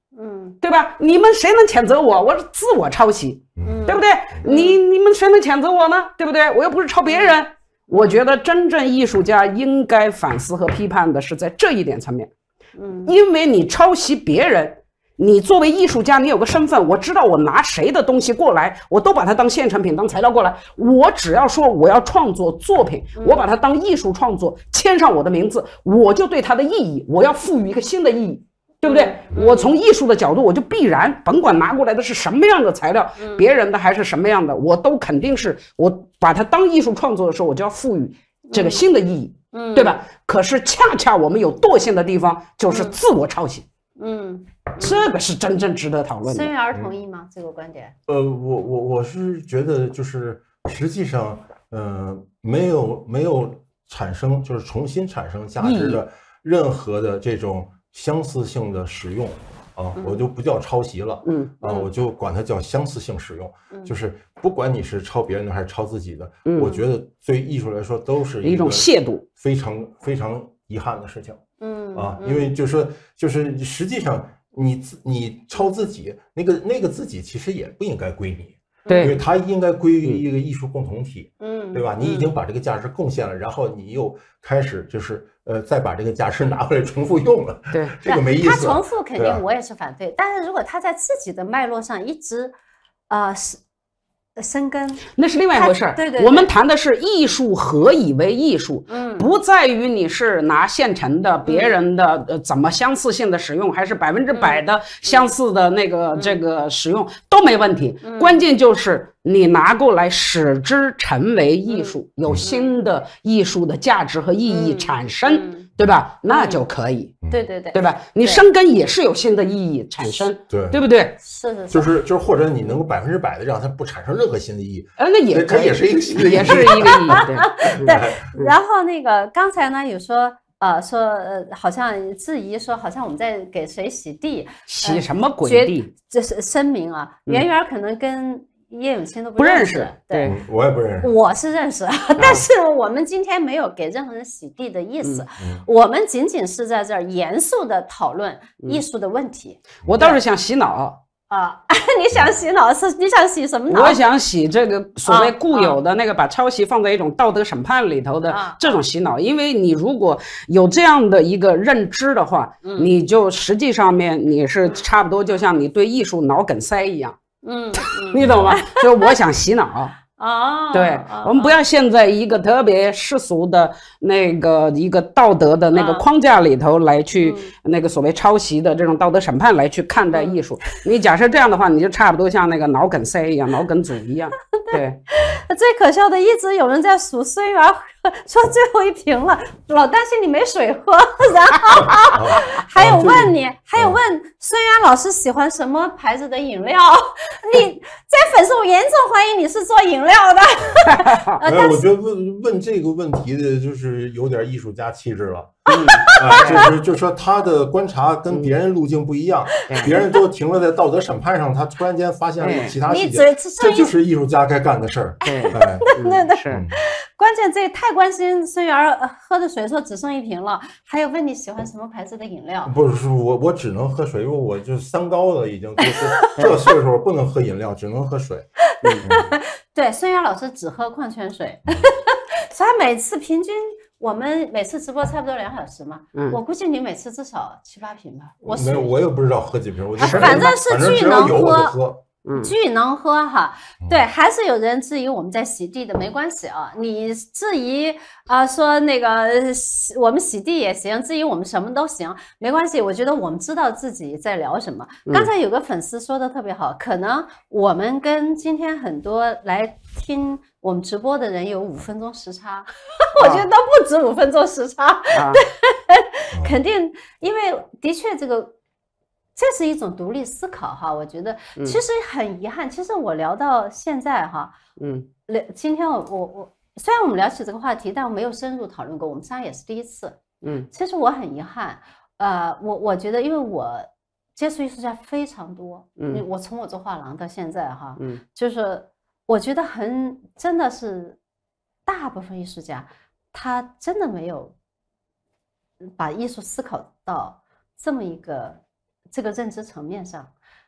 嗯，对吧？你们谁能谴责我？我是自我抄袭， 嗯， 对不对？你你们谁能谴责我呢？对不对？我又不是抄别人。我觉得真正艺术家应该反思和批判的是在这一点层面，嗯，因为你抄袭别人。你作为艺术家，你有个身份，我知道我拿谁的东西过来，我都把它当现成品、当材料过来。我只要说我要创作作品，我把它当艺术创作，签上我的名字，我就对它的意义，我要赋予一个新的意义，对不对？我从艺术的角度，我就必然甭管拿过来的是什么样的材料，别人的还是什么样的，我都肯定是我把它当艺术创作的时候，我就要赋予这个新的意义，对吧？可是恰恰我们有惰性的地方，就是自我抄袭。嗯，这个是真正值得讨论的。 孙源同意吗？这个观点？ 呃，我我我是觉得，就是实际上，呃，没有没有产生，就是重新产生价值的任何的这种相似性的使用啊，我就不叫抄袭了，嗯啊，我就管它叫相似性使用，就是不管你是抄别人的还是抄自己的，我觉得对艺术来说都是一种亵渎， 非常非常遗憾的事情。嗯啊，因为就是说，就是实际上你自你抄自己，那个那个自己其实也不应该归你， 对， 因为它应该归于一个艺术共同体，嗯，对吧？你已经把这个价值贡献了，然后你又开始就是呃再把这个价值拿回来重复用了， 对， 这个没意思。 他重复肯定我也是反对，但是如果他在自己的脉络上一直，呃是。生根那是另外一回事儿。 对对， 我们谈的是艺术何以为艺术，嗯，不在于你是拿现成的、别人的呃怎么相似性的使用，还是百分之百的相似的那个这个使用都没问题。关键就是你拿过来使之成为艺术，有新的艺术的价值和意义产生。对吧？那就可以。 对对对， 对吧？你生根也是有新的意义产生， 对对不对？ 是是， 就是就是，或者你能够百分之百的让它不产生任何新的意义， 呃，那也它也是一个新的意义， 也是一个意义，对对。然后那个刚才呢有说呃说呃好像质疑说好像我们在给谁洗地， 洗什么鬼地？ 这是声明啊，圆圆可能跟叶永青都不认识， 对， 我也不认识， 我是认识，但是我们今天没有给任何人洗地的意思，我们仅仅是在这儿严肃的讨论艺术的问题。 我倒是想洗脑啊，你想洗脑是你想洗什么脑？ 我想洗这个所谓固有的那个把抄袭放在一种道德审判里头的这种洗脑，因为你如果有这样的一个认知的话，你就实际上面你是差不多就像你对艺术脑梗塞一样。嗯，你懂吗？就我想洗脑啊， 对，我们不要陷在一个特别世俗的那个一个道德的那个框架里头来去那个所谓抄袭的这种道德审判来去看待艺术。你假设这样的话，你就差不多像那个脑梗塞一样，脑梗阻一样。对， 最可笑的，一直有人在数孙源，说最后一瓶了，老担心你没水喝，然后还有问你，还有问孙源老师喜欢什么牌子的饮料？你在粉丝，我严重怀疑你是做饮料的。 哎，我觉得问问这个问题的，就是有点艺术家气质了。嗯啊，就是就是说他的观察跟别人路径不一样，别人都停留在道德审判上，他突然间发现了其他细节，这就是艺术家该干的事儿。 对对对，是。关键这太关心孙源喝的水，说只剩一瓶了，还有问你喜欢什么牌子的饮料？ 不是我，我只能喝水，因为我就三高了，已经就是这岁数不能喝饮料，只能喝水。 嗯、对，孙源老师只喝矿泉水，所以他每次平均。我们每次直播差不多两小时嘛，嗯、我估计你每次至少七八瓶吧。我没有，我也不知道喝几瓶，我就反正是巨能喝， 喝巨能喝哈。对，还是有人质疑我们在洗地的，没关系啊。你质疑啊、呃，说那个我们洗地也行，质疑我们什么都行，没关系。我觉得我们知道自己在聊什么。刚才有个粉丝说的特别好，可能我们跟今天很多来听我们直播的人有五分钟时差，我觉得都不止五分钟时差。啊、对，肯定，因为的确这个这是一种独立思考哈。我觉得其实很遗憾，其实我聊到现在哈，嗯，今天我我我虽然我们聊起这个话题，但我没有深入讨论过，我们仨也是第一次。嗯，其实我很遗憾，呃，我我觉得因为我接触艺术家非常多，嗯，我从我做画廊到现在哈，嗯，就是。我觉得很真的是，大部分艺术家他真的没有把艺术思考到这么一个这个认知层面上。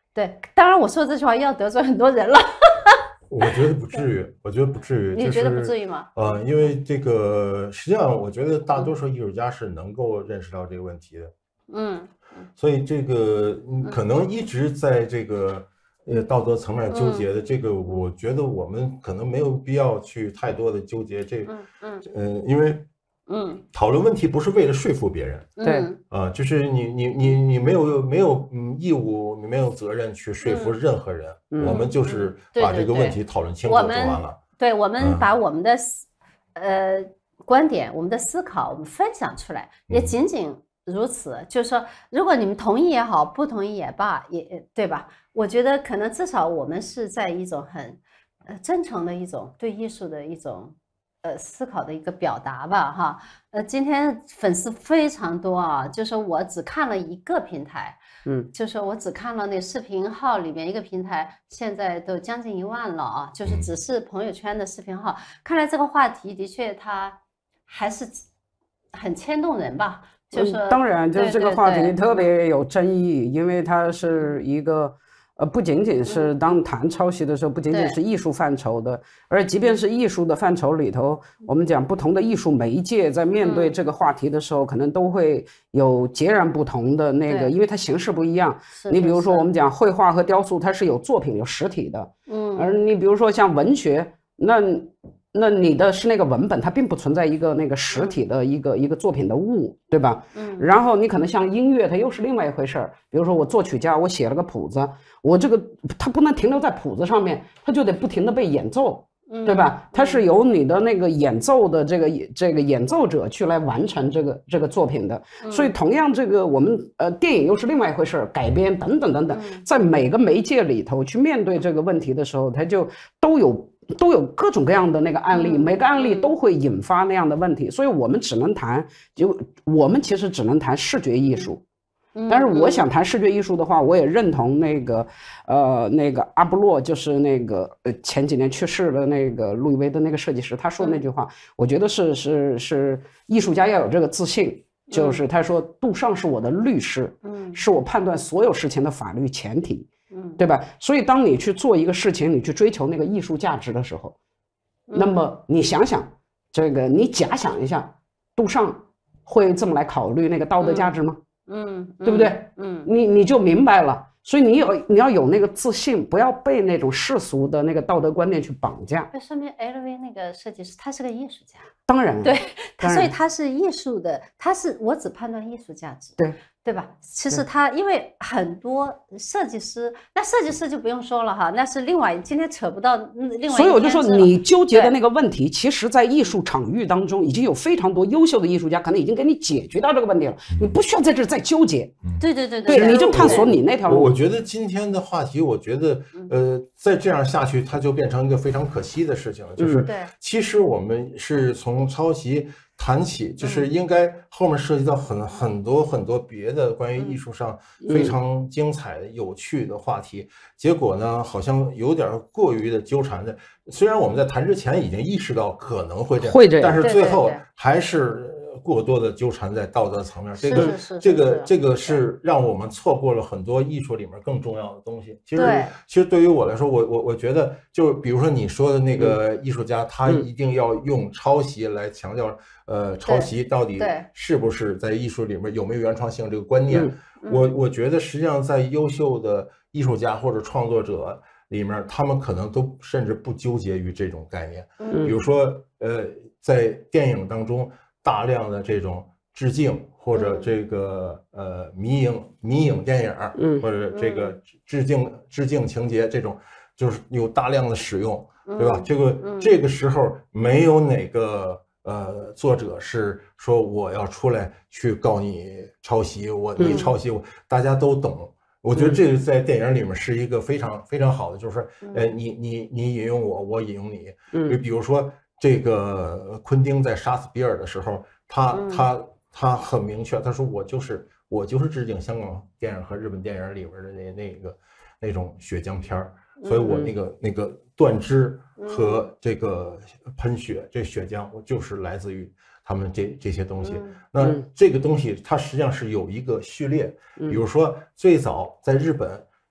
对，当然我说这句话要得罪很多人了。 我觉得不至于，我觉得不至于。 你觉得不至于吗？ 呃，因为这个实际上，我觉得大多数艺术家是能够认识到这个问题的。嗯，所以这个可能一直在这个呃道德层面纠结的这个，我觉得我们可能没有必要去太多的纠结这个。嗯嗯，呃，因为。嗯，讨论问题不是为了说服别人， 对， 啊、呃，就是你你你你没有没有嗯义务，你没有责任去说服任何人，嗯、我们就是把这个问题讨论清楚就完了。 对，我们把我们的、嗯、呃观点、我们的思考，我们分享出来，也仅仅如此。嗯、就是说，如果你们同意也好，不同意也罢，也对吧？我觉得可能至少我们是在一种很呃真诚的一种对艺术的一种。呃，思考的一个表达吧，哈，呃，今天粉丝非常多啊，就是我只看了一个平台，嗯，就是我只看了那视频号里面一个平台，现在都将近一万了啊，就是只是朋友圈的视频号，看来这个话题的确它还是很牵动人吧，就是、 嗯、当然，就是这个话题特别有争议，因为它是一个。呃，不仅仅是当谈抄袭的时候，不仅仅是艺术范畴的，而即便是艺术的范畴里头，我们讲不同的艺术媒介在面对这个话题的时候，可能都会有截然不同的那个，因为它形式不一样。你比如说，我们讲绘画和雕塑，它是有作品、有实体的，嗯，而你比如说像文学，那。那你的是那个文本，它并不存在一个那个实体的一个、嗯、一个作品的物，对吧？嗯。然后你可能像音乐，它又是另外一回事儿。比如说我作曲家，我写了个谱子，我这个它不能停留在谱子上面，它就得不停的被演奏，嗯、对吧？它是由你的那个演奏的这个这个演奏者去来完成这个这个作品的。嗯、所以同样，这个我们呃电影又是另外一回事儿，改编等等等等，嗯、在每个媒介里头去面对这个问题的时候，它就都有。都有各种各样的那个案例，每个案例都会引发那样的问题，所以我们只能谈，就我们其实只能谈视觉艺术。但是我想谈视觉艺术的话，我也认同那个，呃，那个阿布洛，就是那个呃前几年去世的那个路易威的那个设计师，他说的那句话，我觉得是是是艺术家要有这个自信，就是他说杜尚是我的律师，嗯，是我判断所有事情的法律前提。嗯，对吧？所以当你去做一个事情，你去追求那个艺术价值的时候，嗯、那么你想想，这个你假想一下，杜尚会这么来考虑那个道德价值吗？嗯，嗯对不对？嗯，你你就明白了。所以你有你要有那个自信，不要被那种世俗的那个道德观念去绑架。 那说明 L V 那个设计师他是个艺术家。 当然， 对他，所以他是艺术的，他是我只判断艺术价值。 对。 对吧？其实他因为很多设计师，那设计师就不用说了哈，那是另外今天扯不到另外。 所以我就说，你纠结的那个问题，其实在艺术场域当中，已经有非常多优秀的艺术家，可能已经给你解决到这个问题了。你不需要在这儿再纠结。 对对对对，对，你就探索你那条路。 我觉得今天的话题，我觉得呃，再这样下去，它就变成一个非常可惜的事情了。就是，其实我们是从抄袭谈起，就是应该后面涉及到很很多很多别的关于艺术上非常精彩的、有趣的话题。结果呢，好像有点过于的纠缠的。虽然我们在谈之前已经意识到可能会这样， 会这样， 但是最后还是过多的纠缠在道德层面。这个这个这个是让我们错过了很多艺术里面更重要的东西。其实其实对于我来说，我我我觉得，就比如说你说的那个艺术家，他一定要用抄袭来强调。呃，抄袭到底是不是在艺术里面有没有原创性这个观念？我我觉得实际上在优秀的艺术家或者创作者里面，他们可能都甚至不纠结于这种概念。比如说，呃，在电影当中大量的这种致敬或者这个呃迷影迷影电影，或者这个致敬致敬情节这种，就是有大量的使用，对吧？这个这个时候没有哪个。呃，作者是说我要出来去告你抄袭，我你抄袭我，大家都懂。我觉得这个在电影里面是一个非常非常好的，就是呃，你你你引用我，我引用你。嗯，比如说这个昆汀在杀死比尔的时候，他他他很明确，他说我就是我就是致敬香港电影和日本电影里边的那那个那种血浆片儿。所以我那个那个断肢和这个喷血，这血浆，我就是来自于他们这这些东西。那这个东西它实际上是有一个序列，比如说最早在日本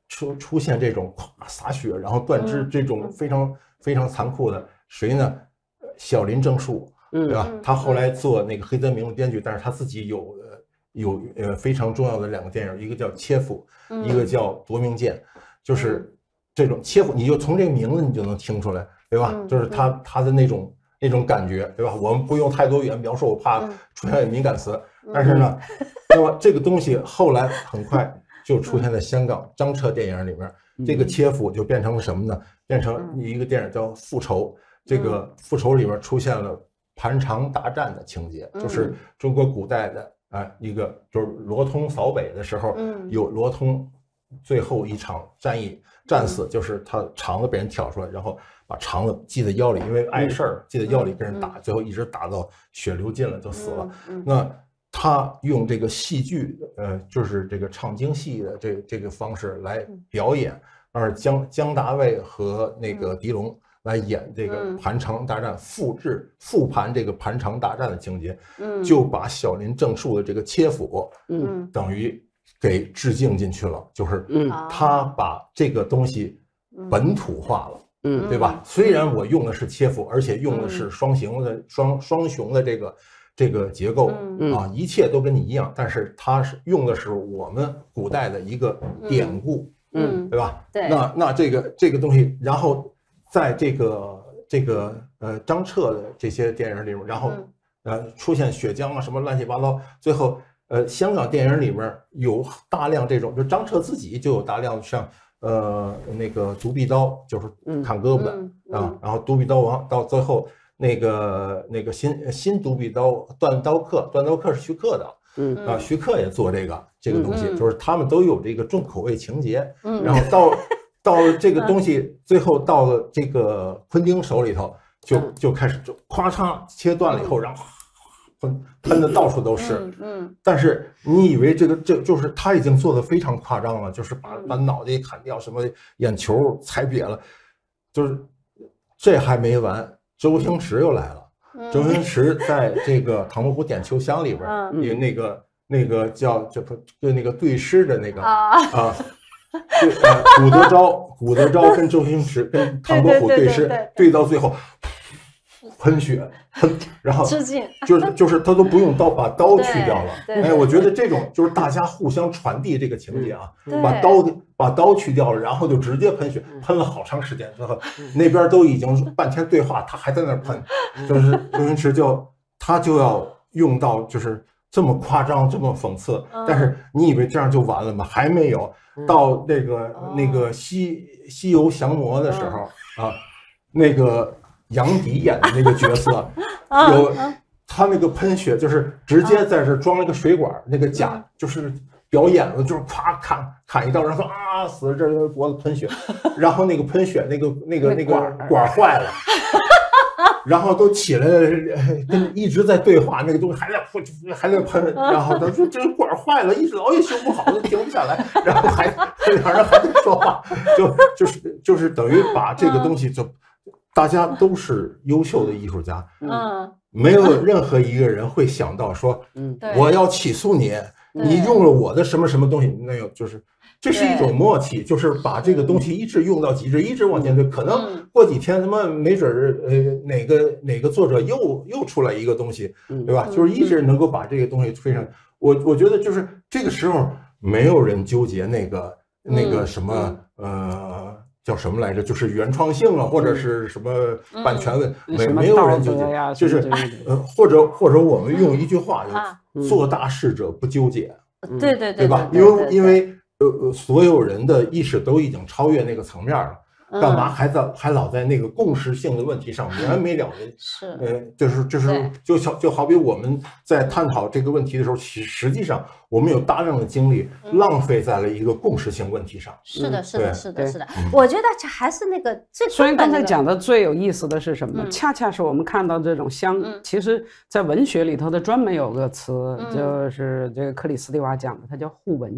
出出现这种咵洒血然后断肢这种非常非常残酷的，谁呢？小林正树，对吧？他后来做那个黑泽明的编剧，但是他自己有有呃非常重要的两个电影，一个叫《切腹》，一个叫《夺命剑》，就是这种切腹，你就从这个名字你就能听出来，对吧？就是他他的那种那种感觉，对吧？我们不用太多语言描述，我怕出现敏感词，但是呢，对吧？这个东西后来很快就出现在香港张彻电影里面，这个切腹就变成了什么呢？变成一个电影叫《复仇》，这个《复仇》里面出现了盘肠大战的情节，就是中国古代的啊一个就是罗通扫北的时候，有罗通最后一场战役战死，就是他肠子被人挑出来，然后把肠子系在腰里，因为碍事儿系在腰里跟人打，最后一直打到血流尽了就死了。那他用这个戏剧，呃，就是这个唱京戏的这这个方式来表演，而姜姜大卫和那个狄龙来演这个盘肠大战，复制复盘这个盘肠大战的情节，就把小林正树的这个切腹，嗯，等于给致敬进去了，就是他把这个东西本土化了，嗯，对吧？虽然我用的是切腹，而且用的是双形的双双雄的这个。这个结构啊，一切都跟你一样，但是它是用的是我们古代的一个典故，嗯，对吧？ 对。 那那这个这个东西，然后在这个这个呃张彻的这些电影里面，然后呃出现血浆啊什么乱七八糟，最后呃香港电影里面有大量这种，就张彻自己就有大量像呃那个独臂刀，就是砍胳膊的啊，然后独臂刀王到最后。那个那个新新独臂刀断刀客，断刀客是徐克的，嗯啊，徐克也做这个这个东西，就是他们都有这个重口味情节，嗯，然后到到这个东西最后到了这个昆汀手里头，就就开始就咵嚓切断了以后，然后喷喷的到处都是，嗯，但是你以为这个这就是他已经做的非常夸张了，就是把把脑袋砍掉，什么眼球踩瘪了，就是这还没完。周星驰又来了，嗯、周星驰在这个《唐伯虎点秋香》里边，嗯、有那个那个叫这不就那个对诗的那个啊啊，对呃，古德昭，古德昭跟周星驰跟唐伯虎对诗，对, 对, 对, 对, 对到最后喷血喷，然后就是就是他都不用刀，把刀去掉了。哎，我觉得这种就是大家互相传递这个情节啊，把刀把刀去掉了，然后就直接喷血，喷了好长时间之后，那边都已经半天对话，他还在那喷，就是周星驰就他就要用到就是这么夸张，这么讽刺，但是你以为这样就完了吗？还没有，到那个那个西西游降魔的时候啊，那个。杨迪演的那个角色，有他那个喷血，就是直接在这装了个水管，那个假就是表演了，就是咵砍砍一刀，然后说啊死了，这脖子喷血，然后那个喷血那个那个那个管坏了，然后都起来了，跟一直在对话，那个东西还在喷还在喷，然后他说这个管坏了，一直老也修不好，都停不下来，然后还两人还在说话，就就是就是等于把这个东西就。大家都是优秀的艺术家，嗯，没有任何一个人会想到说，嗯，我要起诉你，你用了我的什么什么东西，没有，就是这是一种默契，就是把这个东西一直用到极致，一直往前推。可能过几天他妈没准儿呃哪个哪个作者又又出来一个东西，对吧？就是一直能够把这个东西推上。我我觉得就是这个时候没有人纠结那个那个什么呃。叫什么来着？就是原创性啊，或者是什么版权问，没没有人纠结，就是呃，或者或者我们用一句话，就做大事者不纠结， 对对对， 对吧？因为因为呃，所有人的意识都已经超越那个层面了。干嘛还在还老在那个共识性的问题上没完没了的？ 是， 呃，就是就是就好就好比我们在探讨这个问题的时候，其实际上我们有大量的精力浪费在了一个共识性问题上。 是的，是的，是的，是的。我觉得这还是那个最。 所以刚才讲的最有意思的是什么呢？恰恰是我们看到这种相，其实在文学里头的专门有个词，就是这个克里斯蒂娃讲的，它叫互文性。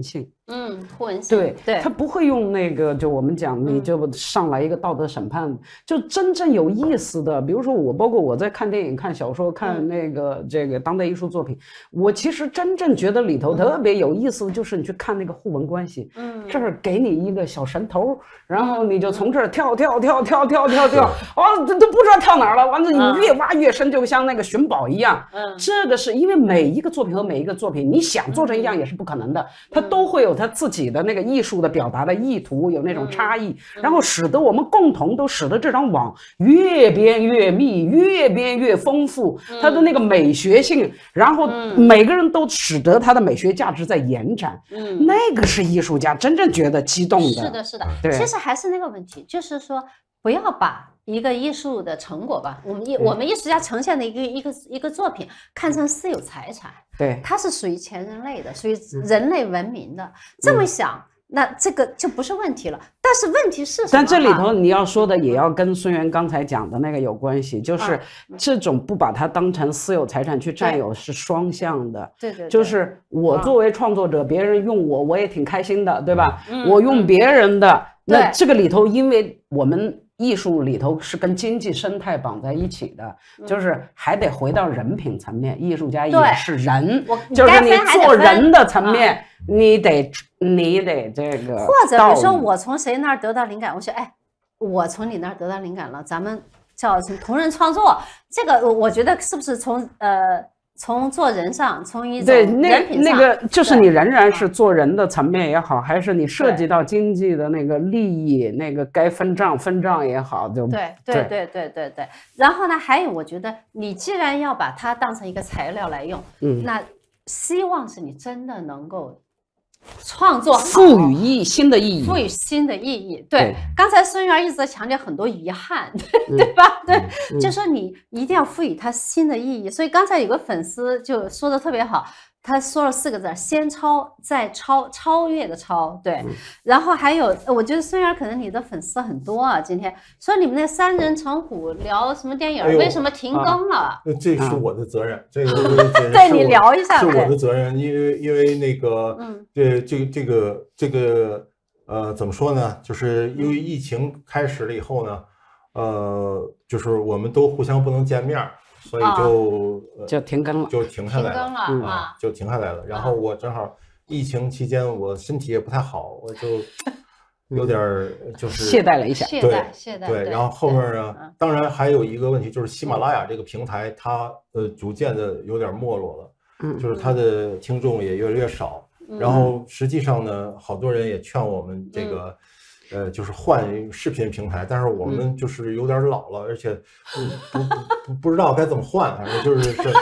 嗯，互文性， 对， 对， 他不会用那个，就我们讲，你就上来一个道德审判，嗯、就真正有意思的，比如说我，包括我在看电影、看小说、看那个这个当代艺术作品，我其实真正觉得里头特别有意思的就是你去看那个互文关系，嗯，这儿给你一个小神头，然后你就从这儿跳跳跳跳跳跳跳，哦，都都不知道跳哪儿了，完了你越挖越深，就像那个寻宝一样，嗯，这个是因为每一个作品和每一个作品，你想做成一样也是不可能的，它都会有它自己的那个艺术的表达的意图，有那种差异，然后使得我们共同都使得这张网越编越密，越编越丰富，它的那个美学性，然后每个人都使得它的美学价值在延展，嗯，那个是艺术家真正觉得激动的。 是的，是的，对，其实还是那个问题，就是说不要把一个艺术的成果吧，我们艺我们艺术家呈现的一个一个一个作品，看成私有财产， 对， 它是属于全人类的，属于人类文明的。这么想，那这个就不是问题了。但是问题是什么？ 但这里头你要说的也要跟孙源刚才讲的那个有关系，就是这种不把它当成私有财产去占有是双向的。 对对， 就是我作为创作者，别人用我，我也挺开心的，对吧？我用别人的，那这个里头，因为我们艺术里头是跟经济生态绑在一起的，就是还得回到人品层面，艺术家也是人，就是你做人的层面，你得你得这个， 或者比如说我从谁那儿得到灵感，我说哎，我从你那儿得到灵感了，咱们叫什么同人创作，这个我觉得是不是从呃。从做人上，从一种人品上， 那个就是你仍然是做人的层面也好，还是你涉及到经济的那个利益，那个该分账分账也好，就对对对对对对。然后呢，还有我觉得你既然要把它当成一个材料来用，嗯，那希望是你真的能够创作好， 赋予意义新的意义， 赋予新的意义。对，刚才孙源一直在强调很多遗憾，对对吧？对，就说你一定要赋予它新的意义。所以刚才有个粉丝就说的特别好，他说了四个字：先超再超，超越的超。对，然后还有，我觉得孙源可能你的粉丝很多啊。今天说你们那三人成虎聊什么电影，为什么停更了？ 这是我的责任，这个对你聊一下， 是我的责任，因为因为那个，嗯，这这这个这个呃，怎么说呢？就是因为疫情开始了以后呢，呃，就是我们都互相不能见面。所以就、 啊、就停更了， 就停下来了， 停更了啊，就停下来了。然后我正好疫情期间我身体也不太好，我就有点就是懈怠了一下， 对懈怠对。然后后面呢，当然还有一个问题就是喜马拉雅这个平台它呃逐渐的有点没落了，嗯，就是它的听众也越来越少。然后实际上呢，好多人也劝我们这个。嗯呃，就是换视频平台，但是我们就是有点老了，而且不不不不知道该怎么换，反正就是这，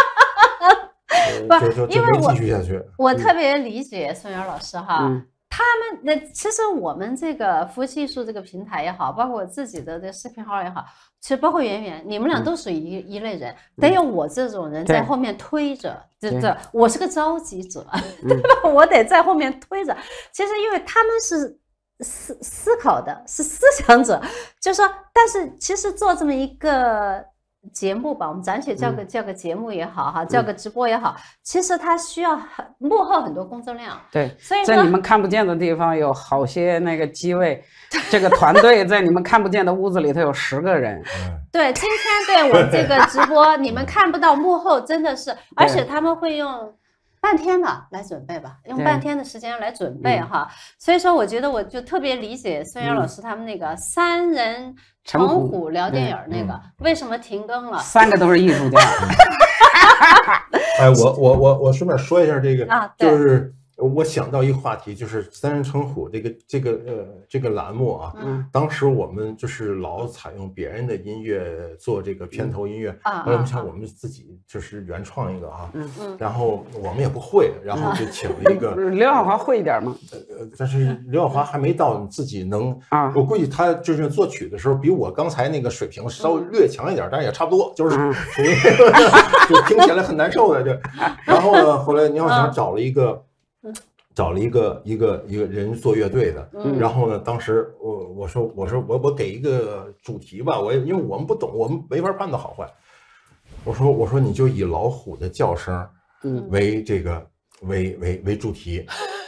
不， 就因为继续下去。 我特别理解孙源老师哈，嗯、他们那其实我们这个服务器艺术这个平台也好，包括我自己的这视频号也好，其实包括圆圆，你们俩都属于一、嗯、一类人，得有我这种人在后面推着，这这，我是个召集者，对吧？我得在后面推着。其实因为他们是。思思考的是思想者，就是说，但是其实做这么一个节目吧，我们暂且叫个、嗯、叫个节目也好哈，叫个直播也好，嗯、其实它需要很幕后很多工作量。 对， 所以在你们看不见的地方有好些那个机位，这个团队在你们看不见的屋子里头有十个人。 对，今天对我这个直播，你们看不到幕后真的是，而且他们会用。半天吧，来准备吧，用半天的时间来准备哈。所以说，我觉得我就特别理解孙源老师他们那个三人成虎聊电影那个为什么停更了。 三个都是艺术家。 哎，我我我我顺便说一下这个，啊、就是我想到一个话题，就是三人成虎这个这个呃这个栏目啊，嗯，当时我们就是老采用别人的音乐做这个片头音乐，后来我们想我们自己就是原创一个啊，嗯嗯，然后我们也不会，然后就请了一个刘晓华会一点吗？ 呃，但是刘晓华还没到你自己能啊，我估计他就是作曲的时候比我刚才那个水平稍微略强一点，但是也差不多，就是属于就听起来很难受的这。然后呢，后来牛小强找了一个。找了一个一个一个人做乐队的，嗯、然后呢，当时我我说我说我我给一个主题吧，我因为我们不懂，我们没法判断好坏。我说我说你就以老虎的叫声为这个、嗯、为为为主题，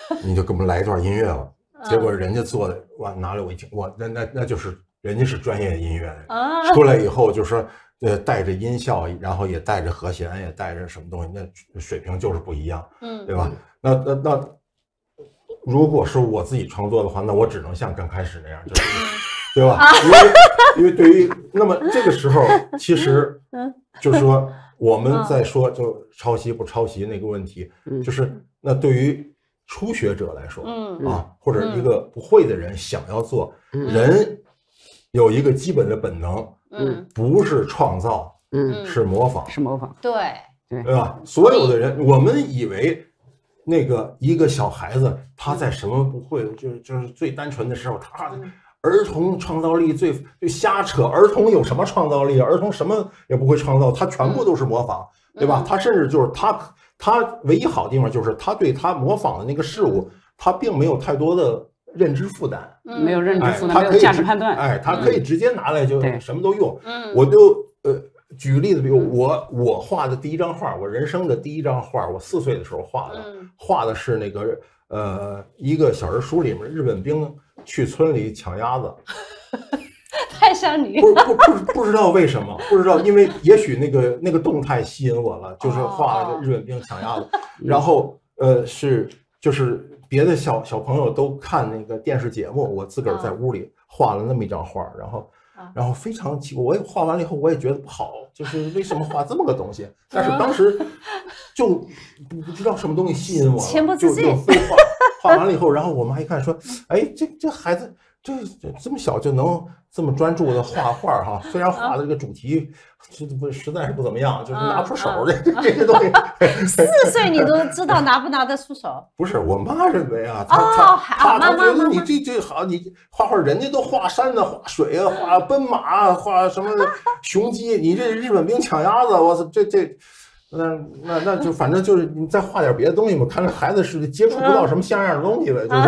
你就给我们来一段音乐吧。结果人家做的，哇，拿来我一听，哇，那那那就是人家是专业音乐的， 啊、 出来以后就说，呃，带着音效，然后也带着和弦，也带着什么东西，那水平就是不一样， 嗯， 对吧？那那那，如果是我自己创作的话，那我只能像刚开始那样，就是，对吧？因为因为对于那么这个时候，其实就是说我们在说就抄袭不抄袭那个问题，就是那对于初学者来说， 嗯啊，或者一个不会的人想要做，人有一个基本的本能， 嗯， 不是创造， 嗯， 是模仿， 是模仿， 对对， 对吧？所有的人，我们以为那个一个小孩子他在什么不会，就是就是最单纯的时候，他儿童创造力最就瞎扯，儿童有什么创造力？儿童什么也不会创造，他全部都是模仿，对吧？他甚至就是他。他唯一好的地方就是他对他模仿的那个事物，他并没有太多的认知负担， 没有认知负担， 哎、 没有价值判断， 哎，他可以直接拿来就什么都用。 嗯， 我就呃举个例子，比如我我画的第一张画，我人生的第一张画，我四岁的时候画的， 嗯、 画的是那个呃一个小人书里面日本兵去村里抢鸭子。 太像你， 不不不不知道为什么，不知道，因为也许那个那个动态吸引我了，就是画了个日本兵抢鸭子，然后呃是就是别的小小朋友都看那个电视节目，我自个儿在屋里画了那么一张画，然后然后非常奇怪，我也画完了以后我也觉得不好，就是为什么画这么个东西？但是当时就不不知道什么东西吸引我了，就就非画画完了以后，然后我妈一看说，哎，这这孩子。这这么小就能这么专注的画画哈，虽然画的这个主题这不实在是不怎么样，就是拿不出手这这些东西。 四岁你都知道拿不拿得出手？ 不是我妈认为啊，她她她她觉得你这这好，你画画人家都画山呢，画水啊，画奔马啊，画什么雄鸡，你这日本兵抢鸭子，我操，这这。那那那就反正就是你再画点别的东西嘛，看这孩子是接触不到什么像样的东西了，就是。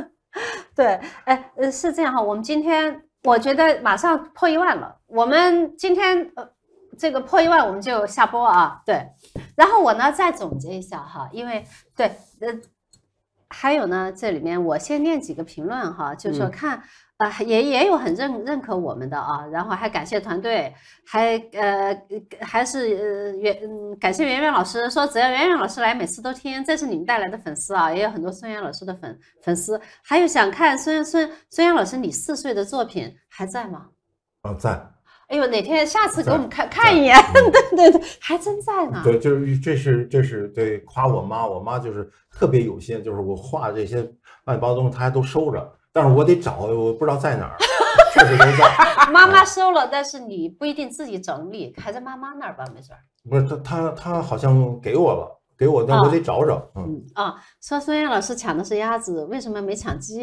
对，哎，呃，是这样哈。我们今天我觉得马上破一万了，我们今天呃这个破一万我们就下播啊。对，然后我呢再总结一下哈，因为对呃还有呢这里面我先念几个评论哈，就是说看。嗯啊、呃，也也有很认认可我们的啊，然后还感谢团队，还呃还是呃袁嗯感谢圆圆老师说只要圆圆老师来每次都听，这是你们带来的粉丝啊，也有很多孙岩老师的粉粉丝，还有想看孙孙孙岩老师你四岁的作品还在吗？ 啊，在。 哎呦，哪天下次给我们看看一眼，对对对，还真在呢。 对，就是这是这是对夸我妈，我妈就是特别有心，就是我画这些乱七八糟东西，她还都收着。但是我得找，我不知道在哪儿，确实都在。 妈妈收了，但是你不一定自己整理，还在妈妈那儿吧，没事儿。 不是他，他他好像给我了，给我，但我得找找。 啊、嗯啊，说孙燕老师抢的是鸭子，为什么没抢鸡？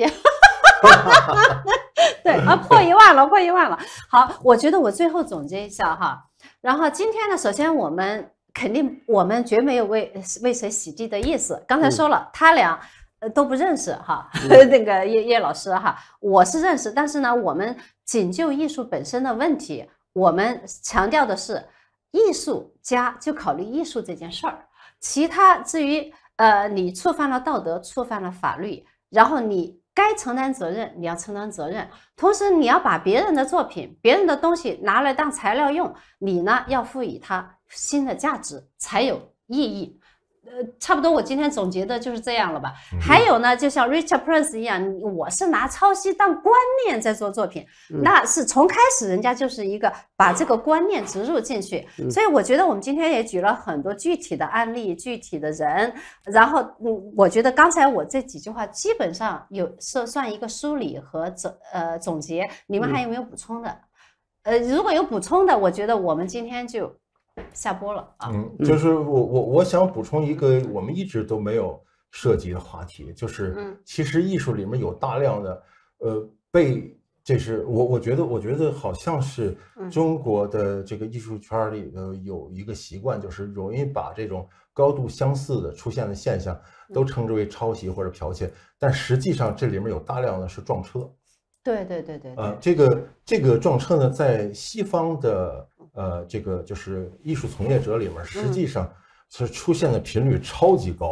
对啊，破一万了，破一万了。好，我觉得我最后总结一下哈。然后今天呢，首先我们肯定我们绝没有为为谁洗地的意思。刚才说了，嗯、他俩。呃，都不认识哈，那个叶叶老师哈，我是认识，但是呢，我们仅就艺术本身的问题，我们强调的是艺术家就考虑艺术这件事儿，其他至于呃你触犯了道德，触犯了法律，然后你该承担责任，你要承担责任，同时你要把别人的作品、别人的东西拿来当材料用，你呢要赋予它新的价值才有意义。呃，差不多，我今天总结的就是这样了吧。嗯、还有呢，就像 Richard Prince 一样，我是拿抄袭当观念在做作品，嗯、那是从开始人家就是一个把这个观念植入进去。嗯、所以我觉得我们今天也举了很多具体的案例、具体的人，然后嗯，我觉得刚才我这几句话基本上有算算一个梳理和总呃总结。你们还有没有补充的？嗯、呃，如果有补充的，我觉得我们今天就。下播了啊！ 嗯，就是我我我想补充一个我们一直都没有涉及的话题，就是其实艺术里面有大量的呃被，这是我我觉得我觉得好像是中国的这个艺术圈里的有一个习惯，就是容易把这种高度相似的出现的现象都称之为抄袭或者剽窃，但实际上这里面有大量的是撞车。 对对对对， 呃，这个这个撞车呢，在西方的呃这个就是艺术从业者里面，实际上是出现的频率超级高。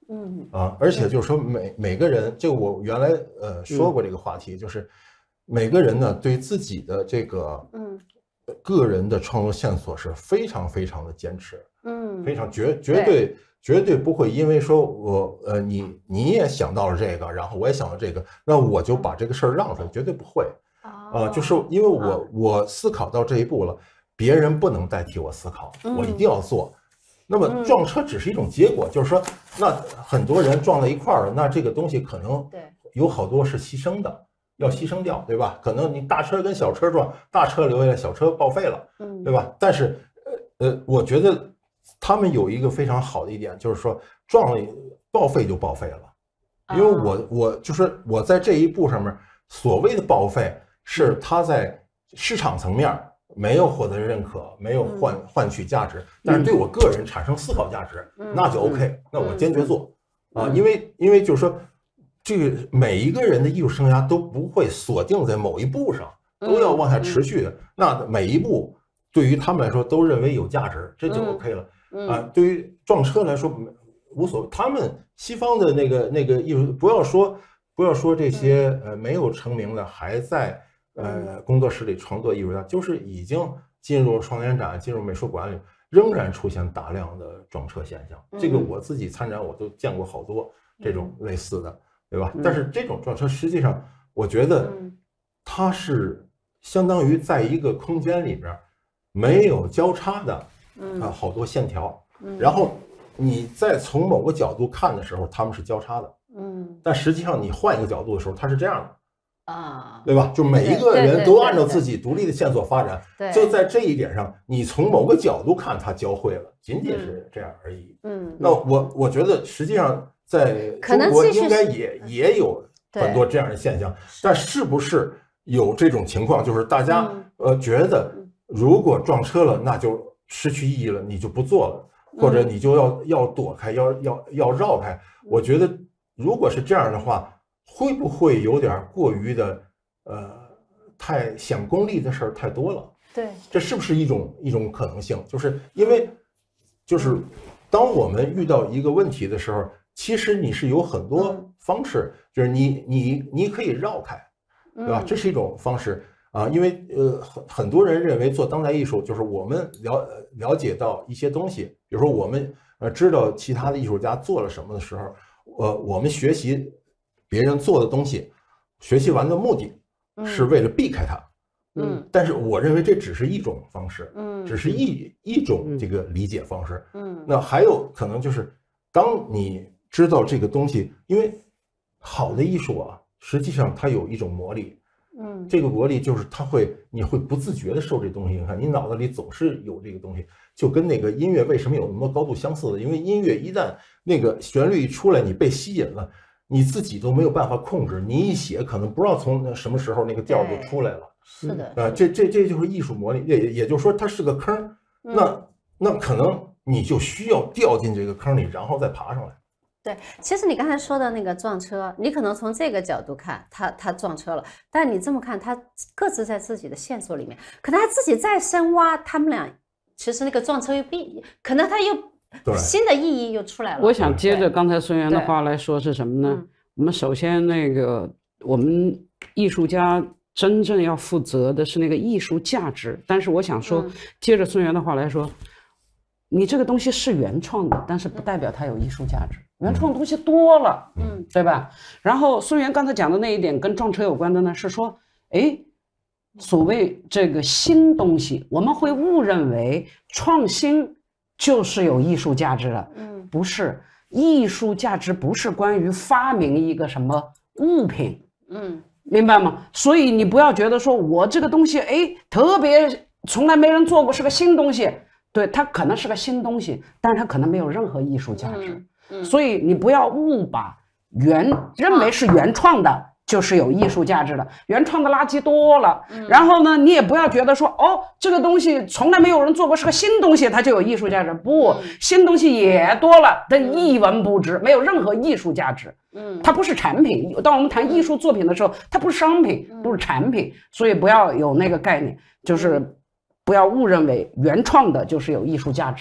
嗯啊，而且就是说每每个人，这个我原来呃说过这个话题，就是每个人呢对自己的这个嗯个人的创作线索是非常非常的坚持，嗯，非常绝绝对绝对不会因为说我呃你你也想到了这个，然后我也想到这个，那我就把这个事儿让出来，绝对不会啊，就是因为我我思考到这一步了，别人不能代替我思考，我一定要做。那么撞车只是一种结果，就是说，那很多人撞在一块儿了，那这个东西可能有好多是牺牲的，要牺牲掉，对吧？可能你大车跟小车撞，大车留下来，小车报废了，对吧？但是，呃呃，我觉得他们有一个非常好的一点，就是说撞了报废就报废了，因为我我就是我在这一步上面，所谓的报废是他在市场层面没有获得认可，没有换换取价值，但是对我个人产生思考价值，那就 OK， 那我坚决做啊，因为因为就是说，这个每一个人的艺术生涯都不会锁定在某一步上，都要往下持续的，那每一步对于他们来说都认为有价值，这就 OK 了啊。对于撞车来说无所谓，他们西方的那个那个艺术，不要说不要说这些呃没有成名的还在。呃，工作室里创作艺术家，就是已经进入双年展、进入美术馆里，仍然出现大量的撞车现象。这个我自己参展，我都见过好多这种类似的，对吧？但是这种撞车，实际上我觉得它是相当于在一个空间里边没有交叉的啊，好多线条，然后你再从某个角度看的时候，它们是交叉的，嗯，但实际上你换一个角度的时候，它是这样的。啊，对吧？就每一个人都按照自己独立的线索发展，就在这一点上，你从某个角度看，它交汇了，仅仅是这样而已。嗯，那我我觉得实际上在中国应该也也有很多这样的现象，但是不是有这种情况，就是大家呃觉得如果撞车了，那就失去意义了，你就不做了，或者你就要要躲开，要要要绕开。我觉得如果是这样的话。会不会有点过于的，呃，太想功利的事儿太多了？对，这是不是一种一种可能性？就是因为，就是当我们遇到一个问题的时候，其实你是有很多方式，就是你你你可以绕开，对吧？这是一种方式啊，因为呃，很很多人认为做当代艺术就是我们了了解到一些东西，比如说我们呃知道其他的艺术家做了什么的时候，呃，我们学习。别人做的东西，学习完的目的是为了避开它，嗯，但是我认为这只是一种方式，嗯，只是一一种这个理解方式，嗯，那还有可能就是，当你知道这个东西，因为好的艺术啊，实际上它有一种魔力，嗯，这个魔力就是它会，你会不自觉的受这东西影响，你脑子里总是有这个东西，就跟那个音乐为什么有那么高度相似的，因为音乐一旦那个旋律一出来，你被吸引了。你自己都没有办法控制，你一写可能不知道从什么时候那个调就出来了。是的，啊，这这这就是艺术魔力，也也就是说它是个坑，那那可能你就需要掉进这个坑里，然后再爬上来。 对，其实你刚才说的那个撞车，你可能从这个角度看，他他撞车了，但你这么看，他各自在自己的线索里面，可能他自己再深挖，他们俩其实那个撞车又必，可能他又。新的意义又出来了。 我想接着刚才孙源的话来说是什么呢？我们首先那个我们艺术家真正要负责的是那个艺术价值。但是我想说，接着孙源的话来说，你这个东西是原创的，但是不代表它有艺术价值。原创的东西多了，嗯，对吧？然后孙源刚才讲的那一点跟撞车有关的呢，是说，哎，所谓这个新东西，我们会误认为创新。就是有艺术价值的，嗯，不是艺术价值不是关于发明一个什么物品，嗯，明白吗？所以你不要觉得说我这个东西，哎，特别从来没人做过，是个新东西，对，它可能是个新东西，但是它可能没有任何艺术价值，嗯嗯、所以你不要误把原认为是原创的。就是有艺术价值的，原创的垃圾多了。嗯、然后呢，你也不要觉得说，哦，这个东西从来没有人做过，是个新东西，它就有艺术价值。不，嗯、新东西也多了，但一文不值，没有任何艺术价值。嗯，它不是产品。当我们谈艺术作品的时候，它不是商品，都是产品。所以不要有那个概念，就是不要误认为原创的就是有艺术价值的。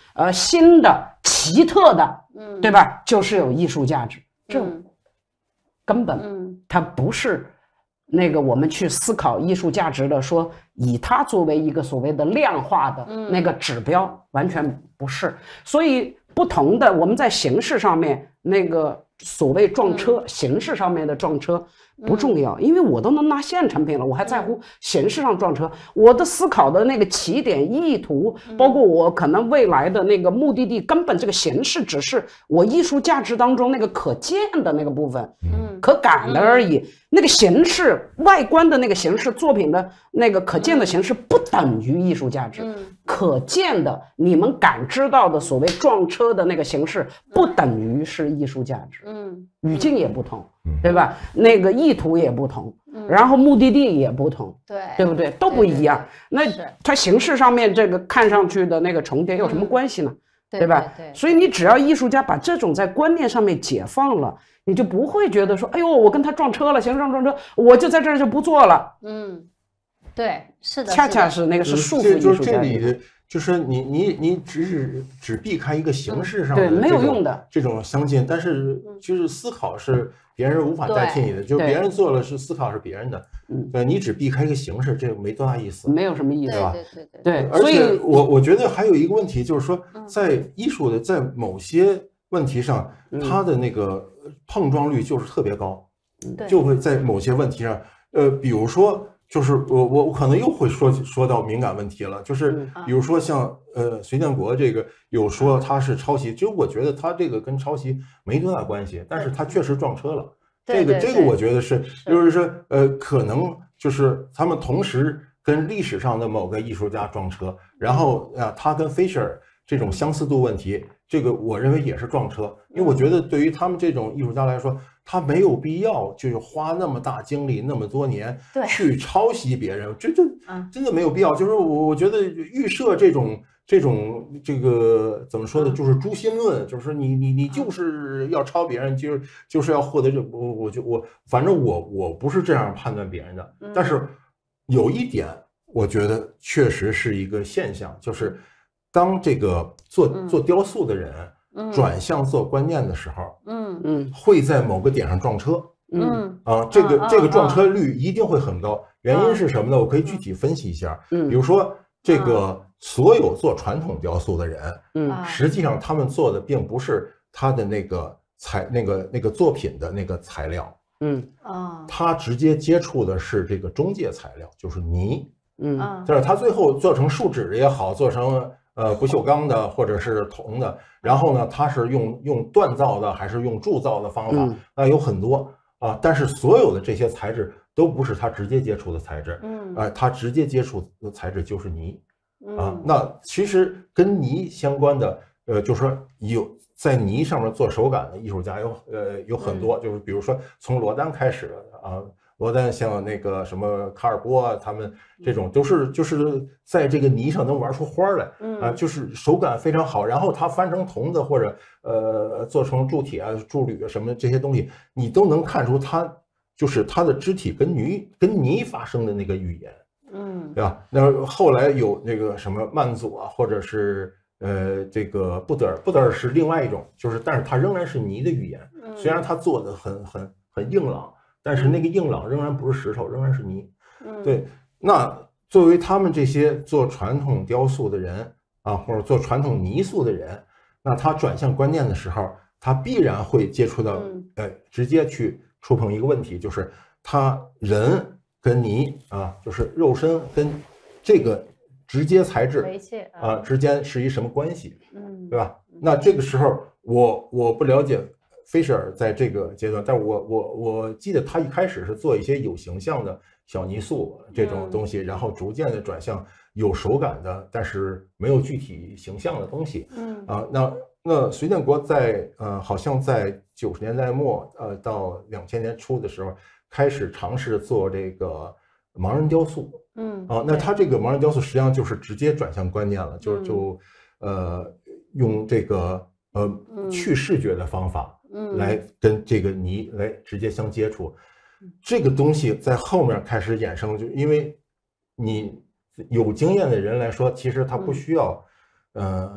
呃新的奇特的，嗯，对吧？就是有艺术价值，这根本它不是那个我们去思考艺术价值的，说以它作为一个所谓的量化的那个指标，完全不是。所以不同的，我们在形式上面那个所谓撞车，形式上面的撞车不重要，因为我都能拿现成品了，我还在乎形式上撞车？我的思考的那个起点意图，包括我可能未来的那个目的地，根本这个形式只是我艺术价值当中那个可见的那个部分，嗯，可感的而已。那个形式外观的那个形式，作品的那个可见的形式不等于艺术价值，可见的你们感知到的所谓撞车的那个形式，不等于是艺术价值，嗯，语境也不同，对吧？那个意图也不同，然后目的地也不同，对，对不对？都不一样。那它形式上面这个看上去的那个重叠有什么关系呢？对吧？所以你只要艺术家把这种在观念上面解放了，你就不会觉得说，哎呦，我跟他撞车了，形式上撞车，我就在这儿就不做了。 嗯，对，是的， 恰恰是那个是束缚艺术家。 这里就是你你你只是只避开一个形式上的对没有用的这种相近，但是就是思考是别人无法代替你的，就是别人做了是思考是别人的，对你只避开一个形式，这个没多大意思， 没有什么意思， 对对对对。 而且我我觉得还有一个问题就是说，在艺术的在某些问题上，它的那个碰撞率就是特别高，就会在某些问题上，呃，比如说。就是我我我可能又会说说到敏感问题了，就是比如说像呃隋建国这个有说他是抄袭，其实我觉得他这个跟抄袭没多大关系，但是他确实撞车了，这个这个我觉得是就是说呃可能就是他们同时跟历史上的某个艺术家撞车，然后啊他跟 Fisher 这种相似度问题，这个我认为也是撞车，因为我觉得对于他们这种艺术家来说。他没有必要就是花那么大精力那么多年去抄袭别人，这这真的没有必要。就是我我觉得预设这种这种这个怎么说呢，就是诛心论，就是你你你就是要抄别人，就是就是要获得这我我就我反正我我不是这样判断别人的。但是有一点，我觉得确实是一个现象，就是当这个做做雕塑的人。转向做观念的时候，嗯嗯，会在某个点上撞车，嗯啊，这个这个撞车率一定会很高。原因是什么呢？我可以具体分析一下。嗯，比如说这个所有做传统雕塑的人，嗯，实际上他们做的并不是他的那个材那个那个作品的那个材料，嗯啊，他直接接触的是这个中介材料，就是泥，嗯，就是他最后做成树脂也好，做成。呃，不锈钢的或者是铜的，然后呢，它是用用锻造的还是用铸造的方法？那有很多啊，但是所有的这些材质都不是它直接接触的材质，嗯，啊，它直接接触的材质就是泥，啊，那其实跟泥相关的，呃，就是说有在泥上面做手感的艺术家有呃有很多，就是比如说从罗丹开始啊。罗丹像那个什么卡尔波啊，他们这种都是就是在这个泥上能玩出花来，啊，就是手感非常好。然后它翻成铜的或者呃做成铸铁啊、铸铝啊什么这些东西，你都能看出它就是它的肢体跟泥跟泥发生的那个语言，嗯，对吧？那后来有那个什么曼祖啊，或者是呃这个布德尔，布德尔是另外一种，就是但是它仍然是泥的语言，虽然它做的很很很硬朗。但是那个硬朗仍然不是石头，仍然是泥。对，那作为他们这些做传统雕塑的人啊，或者做传统泥塑的人，那他转向观念的时候，他必然会接触到，呃，直接去触碰一个问题，就是他人跟泥啊，就是肉身跟这个直接材质啊之间是一什么关系？嗯，对吧？那这个时候我我不了解。菲舍尔在这个阶段，但我我我记得他一开始是做一些有形象的小泥塑这种东西，然后逐渐的转向有手感的，但是没有具体形象的东西。嗯啊，那那隋建国在呃，好像在九十年代末呃到两千年初的时候，开始尝试做这个盲人雕塑。嗯啊，那他这个盲人雕塑实际上就是直接转向观念了，就就呃用这个呃去视觉的方法。嗯，来跟这个泥来直接相接触，这个东西在后面开始衍生，就因为你有经验的人来说，其实他不需要，呃，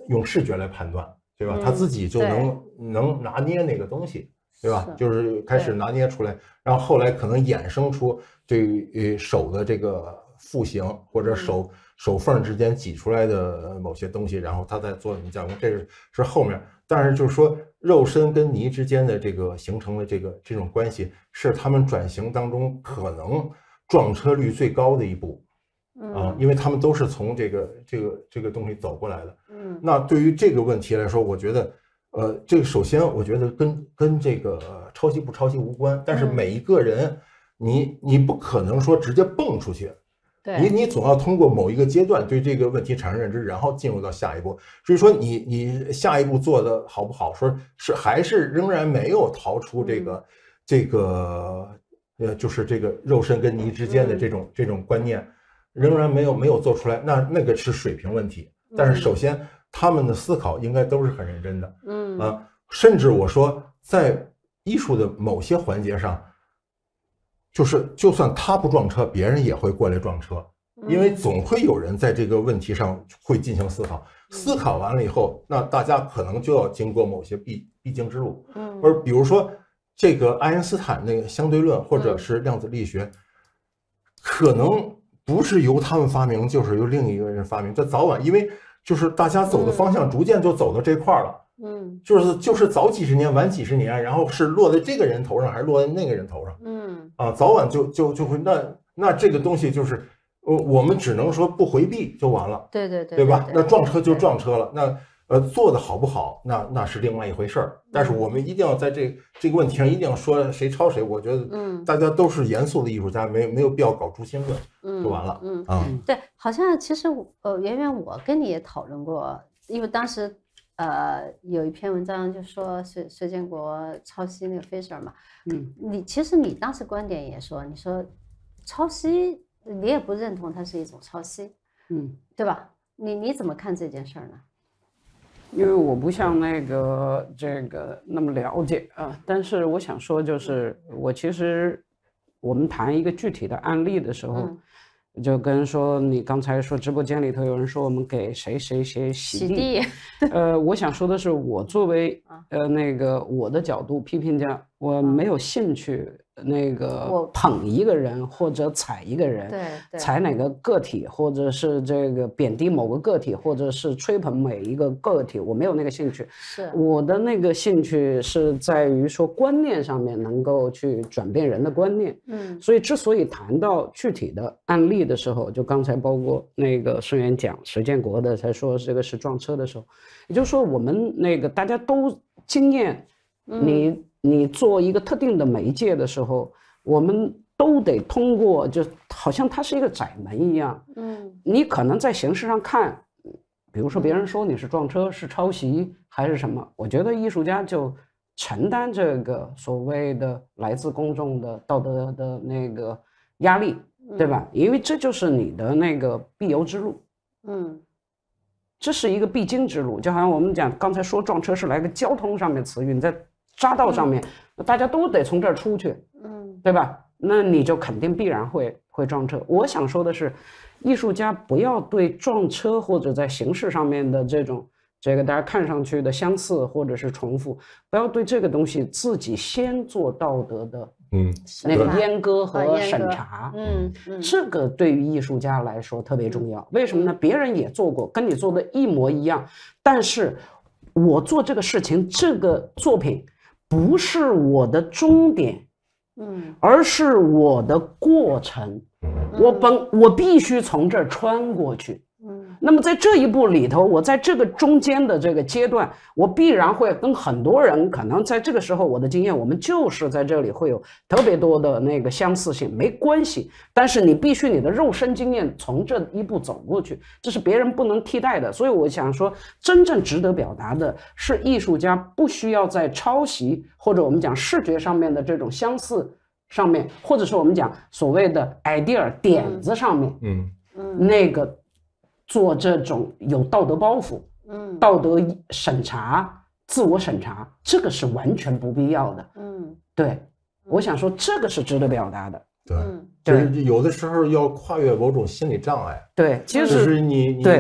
用视觉来判断，对吧？他自己就能能拿捏那个东西，对吧？就是开始拿捏出来，然后后来可能衍生出对呃手的这个复形或者手手缝之间挤出来的某些东西，然后他再做什么加工，这是是后面。但是就是说，肉身跟泥之间的这个形成的这个这种关系，是他们转型当中可能撞车率最高的一步。啊，因为他们都是从这个这个这个东西走过来的。嗯，那对于这个问题来说，我觉得，呃，这个首先我觉得跟跟这个抄袭不抄袭无关，但是每一个人，你你不可能说直接蹦出去， 对， 你你总要通过某一个阶段对这个问题产生认知，然后进入到下一步。所以说你你下一步做的好不好，说是还是仍然没有逃出这个这个呃，就是这个肉身跟泥之间的这种这种观念。仍然没有没有做出来，那那个是水平问题。但是首先，他们的思考应该都是很认真的，嗯啊，甚至我说，在艺术的某些环节上，就是就算他不撞车，别人也会过来撞车，因为总会有人在这个问题上会进行思考。思考完了以后，那大家可能就要经过某些必必经之路，嗯，而比如说这个爱因斯坦那个相对论，或者是量子力学，可能。不是由他们发明，就是由另一个人发明。这早晚，因为就是大家走的方向逐渐就走到这块了，嗯，就是就是早几十年，晚几十年，然后是落在这个人头上，还是落在那个人头上，嗯，啊，早晚就就就会那那这个东西就是，呃，我们只能说不回避就完了， 对对对， 对吧？那撞车就撞车了，那。呃，做的好不好，那那是另外一回事儿。但是我们一定要在这这个问题上，一定要说谁抄谁。我觉得，嗯，大家都是严肃的艺术家，没没有必要搞诛心论，嗯，就完了。嗯啊， 对，好像其实呃，圆圆我跟你也讨论过，因为当时呃有一篇文章就说隋隋建国抄袭那个 Fisher 嘛，嗯，你其实你当时观点也说，你说抄袭你也不认同它是一种抄袭，嗯，对吧？你你怎么看这件事儿呢？ 因为我不像那个这个那么了解啊，但是我想说，就是我其实我们谈一个具体的案例的时候，嗯、就跟说你刚才说直播间里头有人说我们给谁谁谁洗地，呃，我想说的是，我作为呃那个我的角度批评家，我没有兴趣。那个捧一个人或者踩一个人， 对， 踩哪个个体，或者是这个贬低某个个体，或者是吹捧每一个个体，我没有那个兴趣。 是我的那个兴趣是在于说观念上面能够去转变人的观念。嗯，所以之所以谈到具体的案例的时候，就刚才包括那个孙源讲隋建国的才说这个是撞车的时候，也就是说我们那个大家都经验，你。嗯你做一个特定的媒介的时候，我们都得通过，就好像它是一个窄门一样。嗯，你可能在形式上看，比如说别人说你是撞车、是抄袭还是什么，我觉得艺术家就承担这个所谓的来自公众的道德的那个压力，对吧？因为这就是你的那个必由之路。嗯，这是一个必经之路，就好像我们讲刚才说撞车是来个交通上面词语，你在匝道上面，嗯、大家都得从这儿出去，嗯，对吧？那你就肯定必然会会撞车。我想说的是，艺术家不要对撞车或者在形式上面的这种这个大家看上去的相似或者是重复，不要对这个东西自己先做道德的嗯那个阉割和审查，嗯，嗯这个对于艺术家来说特别重要。为什么呢？别人也做过，跟你做的一模一样，但是我做这个事情，这个作品。不是我的终点，嗯，而是我的过程。我本我必须从这儿穿过去，嗯。那么在这一步里头，我在这个中间的这个阶段，我必然会跟很多人，可能在这个时候，我的经验，我们就是在这里会有特别多的那个相似性，没关系。但是你必须你的肉身经验从这一步走过去，这是别人不能替代的。所以我想说，真正值得表达的是，艺术家不需要在抄袭或者我们讲视觉上面的这种相似上面，或者是我们讲所谓的 idea 点子上面，嗯嗯，那个。做这种有道德包袱，嗯，道德审查、自我审查，这个是完全不必要的。嗯，对，我想说这个是值得表达的。 对，就是有的时候要跨越某种心理障碍。 对，其实就是你你你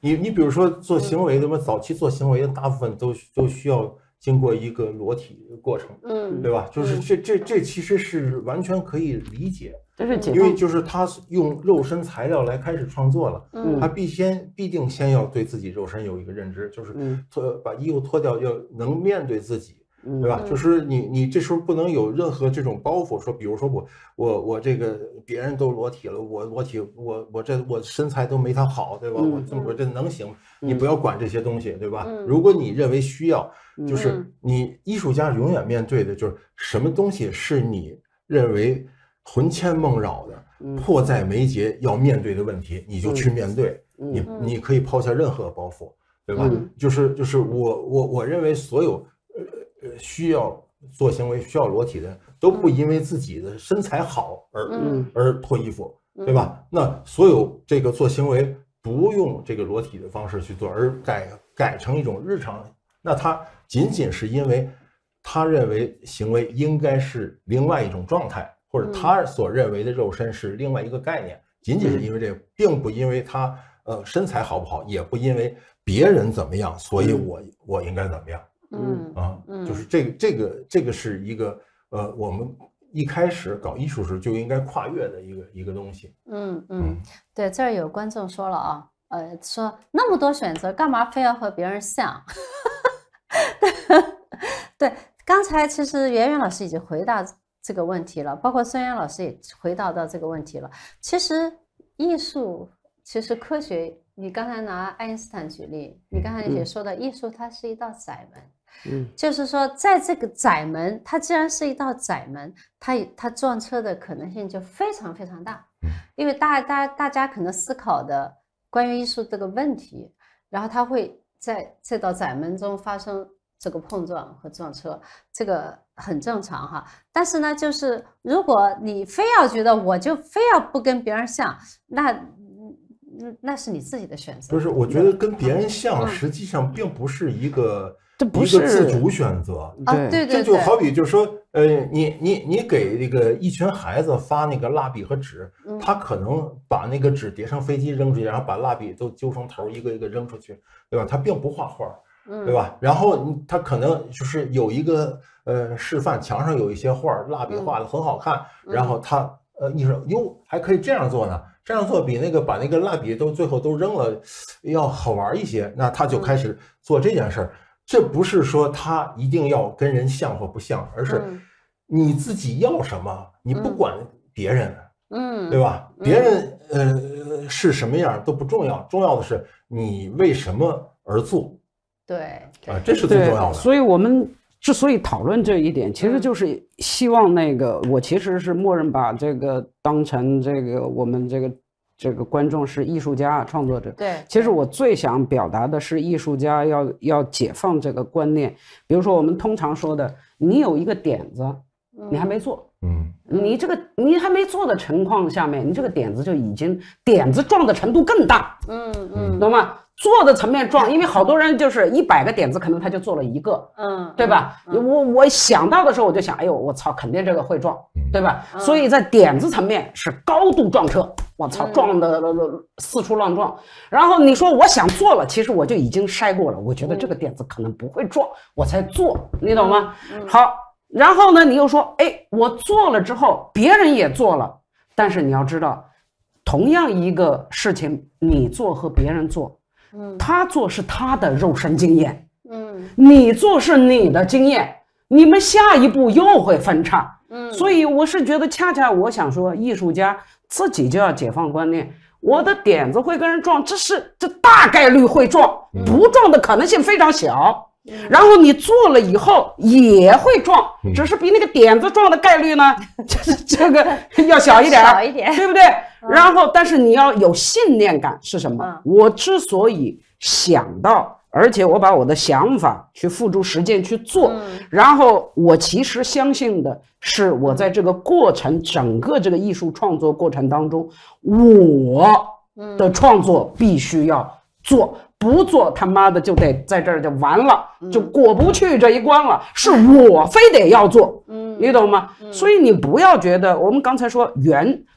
你你比如说做行为的嘛，早期做行为的大部分都都需要经过一个裸体的过程，嗯，对吧？就是这这这其实是完全可以理解。 这是因为就是他用肉身材料来开始创作了， 嗯， 他必先必定先要对自己肉身有一个认知，就是脱把衣服脱掉，要能面对自己，对吧？就是你你这时候不能有任何这种包袱，说比如说我我我这个别人都裸体了，我裸体我我这我身材都没他好，对吧？我这我这能行？你不要管这些东西，对吧？如果你认为需要，就是你艺术家永远面对的就是什么东西是你认为魂牵梦绕的、迫在眉睫要面对的问题，你就去面对。你你可以抛下任何包袱，对吧？就是就是我我我认为所有呃呃需要做行为需要裸体的，都不因为自己的身材好而而脱衣服，对吧？那所有这个做行为不用这个裸体的方式去做，而改改成一种日常，那他仅仅是因为他认为行为应该是另外一种状态。或者他所认为的肉身是另外一个概念，仅仅是因为这个，并不因为他呃身材好不好，也不因为别人怎么样，所以我我应该怎么样，嗯啊，就是这个这个这个是一个呃我们一开始搞艺术时就应该跨越的一个一个东西。 嗯嗯，对，这儿有观众说了啊，呃，说那么多选择，干嘛非要和别人像？对，刚才其实圆圆老师已经回答这个问题了，包括孙岩老师也回答到这个问题了。其实艺术，其实科学，你刚才拿爱因斯坦举例，你刚才也说的，艺术它是一道窄门，嗯，就是说在这个窄门，它既然是一道窄门，它它撞车的可能性就非常非常大，因为大大大家可能思考的关于艺术这个问题，然后它会在这道窄门中发生这个碰撞和撞车，这个很正常哈。但是呢，就是如果你非要觉得我就非要不跟别人像，那那是你自己的选择。 不是，我觉得跟别人像，实际上并不是一个这不是一个自主选择。 啊，对对对， 这就好比就是说，呃，你你你给这个一群孩子发那个蜡笔和纸，他可能把那个纸叠上飞机扔出去，然后把蜡笔都揪成头，一个一个扔出去，对吧？他并不画画。对吧？然后他可能就是有一个呃示范，墙上有一些画，蜡笔画的很好看，然后他呃你说哟还可以这样做呢，这样做比那个把那个蜡笔都最后都扔了要好玩一些，那他就开始做这件事儿。这不是说他一定要跟人像或不像，而是你自己要什么，你不管别人，嗯，对吧？别人呃是什么样都不重要，重要的是你为什么而做。 对啊，这是最重要的。 所以我们之所以讨论这一点，其实就是希望那个，我其实是默认把这个当成这个我们这个这个观众是艺术家、创作者。 对， 其实我最想表达的是，艺术家要要解放这个观念。比如说，我们通常说的，你有一个点子，你还没做，嗯，你这个你还没做的情况下面，你这个点子就已经点子撞的程度更大，嗯嗯，懂吗？做的层面撞，因为好多人就是一百个点子，可能他就做了一个，嗯，对吧？嗯、我我想到的时候，我就想，哎呦，我操，肯定这个会撞，对吧？嗯、所以在点子层面是高度撞车，我操，撞的四处乱撞。然后你说我想做了，其实我就已经筛过了，我觉得这个点子可能不会撞，我才做，你懂吗？嗯、好，然后呢，你又说，哎，我做了之后，别人也做了，但是你要知道，同样一个事情，你做和别人做。他做是他的肉身经验，嗯，你做是你的经验，你们下一步又会分叉，嗯，所以我是觉得，恰恰我想说，艺术家自己就要解放观念，我的点子会跟人撞，这是这大概率会撞，不撞的可能性非常小，然后你做了以后也会撞，只是比那个点子撞的概率呢，这这个要小一点， 小一点， 对不对？然后，但是你要有信念感是什么？嗯、我之所以想到，而且我把我的想法去付诸实践去做，嗯、然后我其实相信的是，我在这个过程，整个这个艺术创作过程当中，我的创作必须要做，不做他妈的就得在这儿就完了，嗯、就过不去这一关了，是我非得要做，嗯、你懂吗？嗯、所以你不要觉得我们刚才说圆。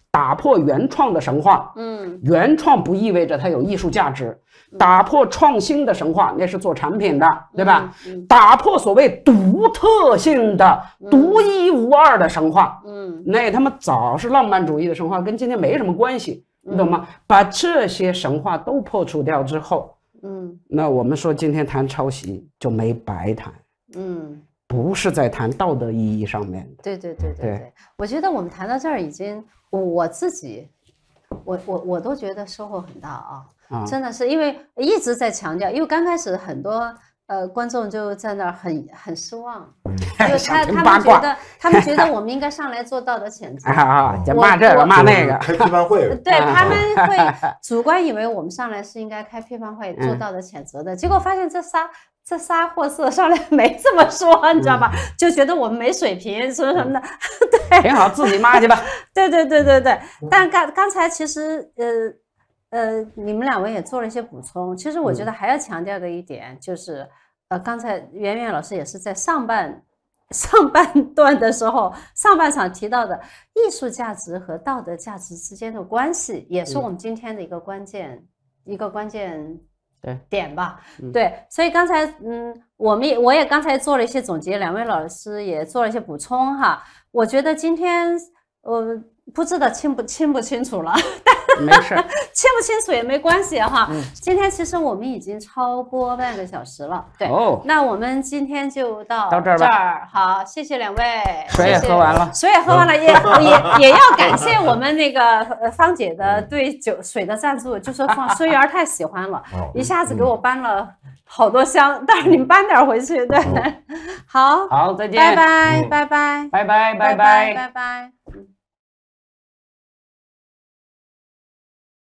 打破原创的神话。 嗯， 原创不意味着它有艺术价值，打破创新的神话，那是做产品的，对吧？ 嗯嗯、 打破所谓独特性的、 嗯、 独一无二的神话， 嗯， 那他妈早是浪漫主义的神话，跟今天没什么关系，你懂吗？ 嗯、 把这些神话都破除掉之后， 嗯， 那我们说今天谈抄袭就没白谈， 嗯。 不是在谈道德意义上面的。 对对对对 对, 对，我觉得我们谈到这儿已经，我自己，我我我都觉得收获很大啊，啊真的是因为一直在强调，因为刚开始很多呃观众就在那儿很很失望，因为他他们觉得他们觉得我们应该上来做道德谴责啊，骂这个骂那个， 开批判会， 对他们会主观以为我们上来是应该开批判会做道德谴责的，结果发现这仨。这仨货色上来没这么说，你知道吧？嗯、就觉得我们没水平，什么什么的，对， 挺好，自己骂去吧。 对对对对对。但刚刚才其实呃呃，你们两位也做了一些补充。其实我觉得还要强调的一点就是，嗯、呃，刚才圆圆老师也是在上半上半段的时候，上半场提到的艺术价值和道德价值之间的关系，也是我们今天的一个关键、嗯、一个关键。 对点吧，对，所以刚才嗯，我们也我也刚才做了一些总结，两位老师也做了一些补充哈。我觉得今天呃不知道清不清不清楚了， 没事， 清不清楚也没关系哈。嗯、今天其实我们已经超播半个小时了，对， 哦， 那我们今天就到到这儿吧。 这儿好，谢谢两位， 水也喝完了， 水也喝完了，也也也要感谢我们那个呃芳姐的对酒水的赞助，就说放水源太喜欢了，一下子给我搬了好多箱，但是你们搬点回去，对，好， 好，再见， 拜拜，拜拜， 拜拜，拜拜拜，拜拜。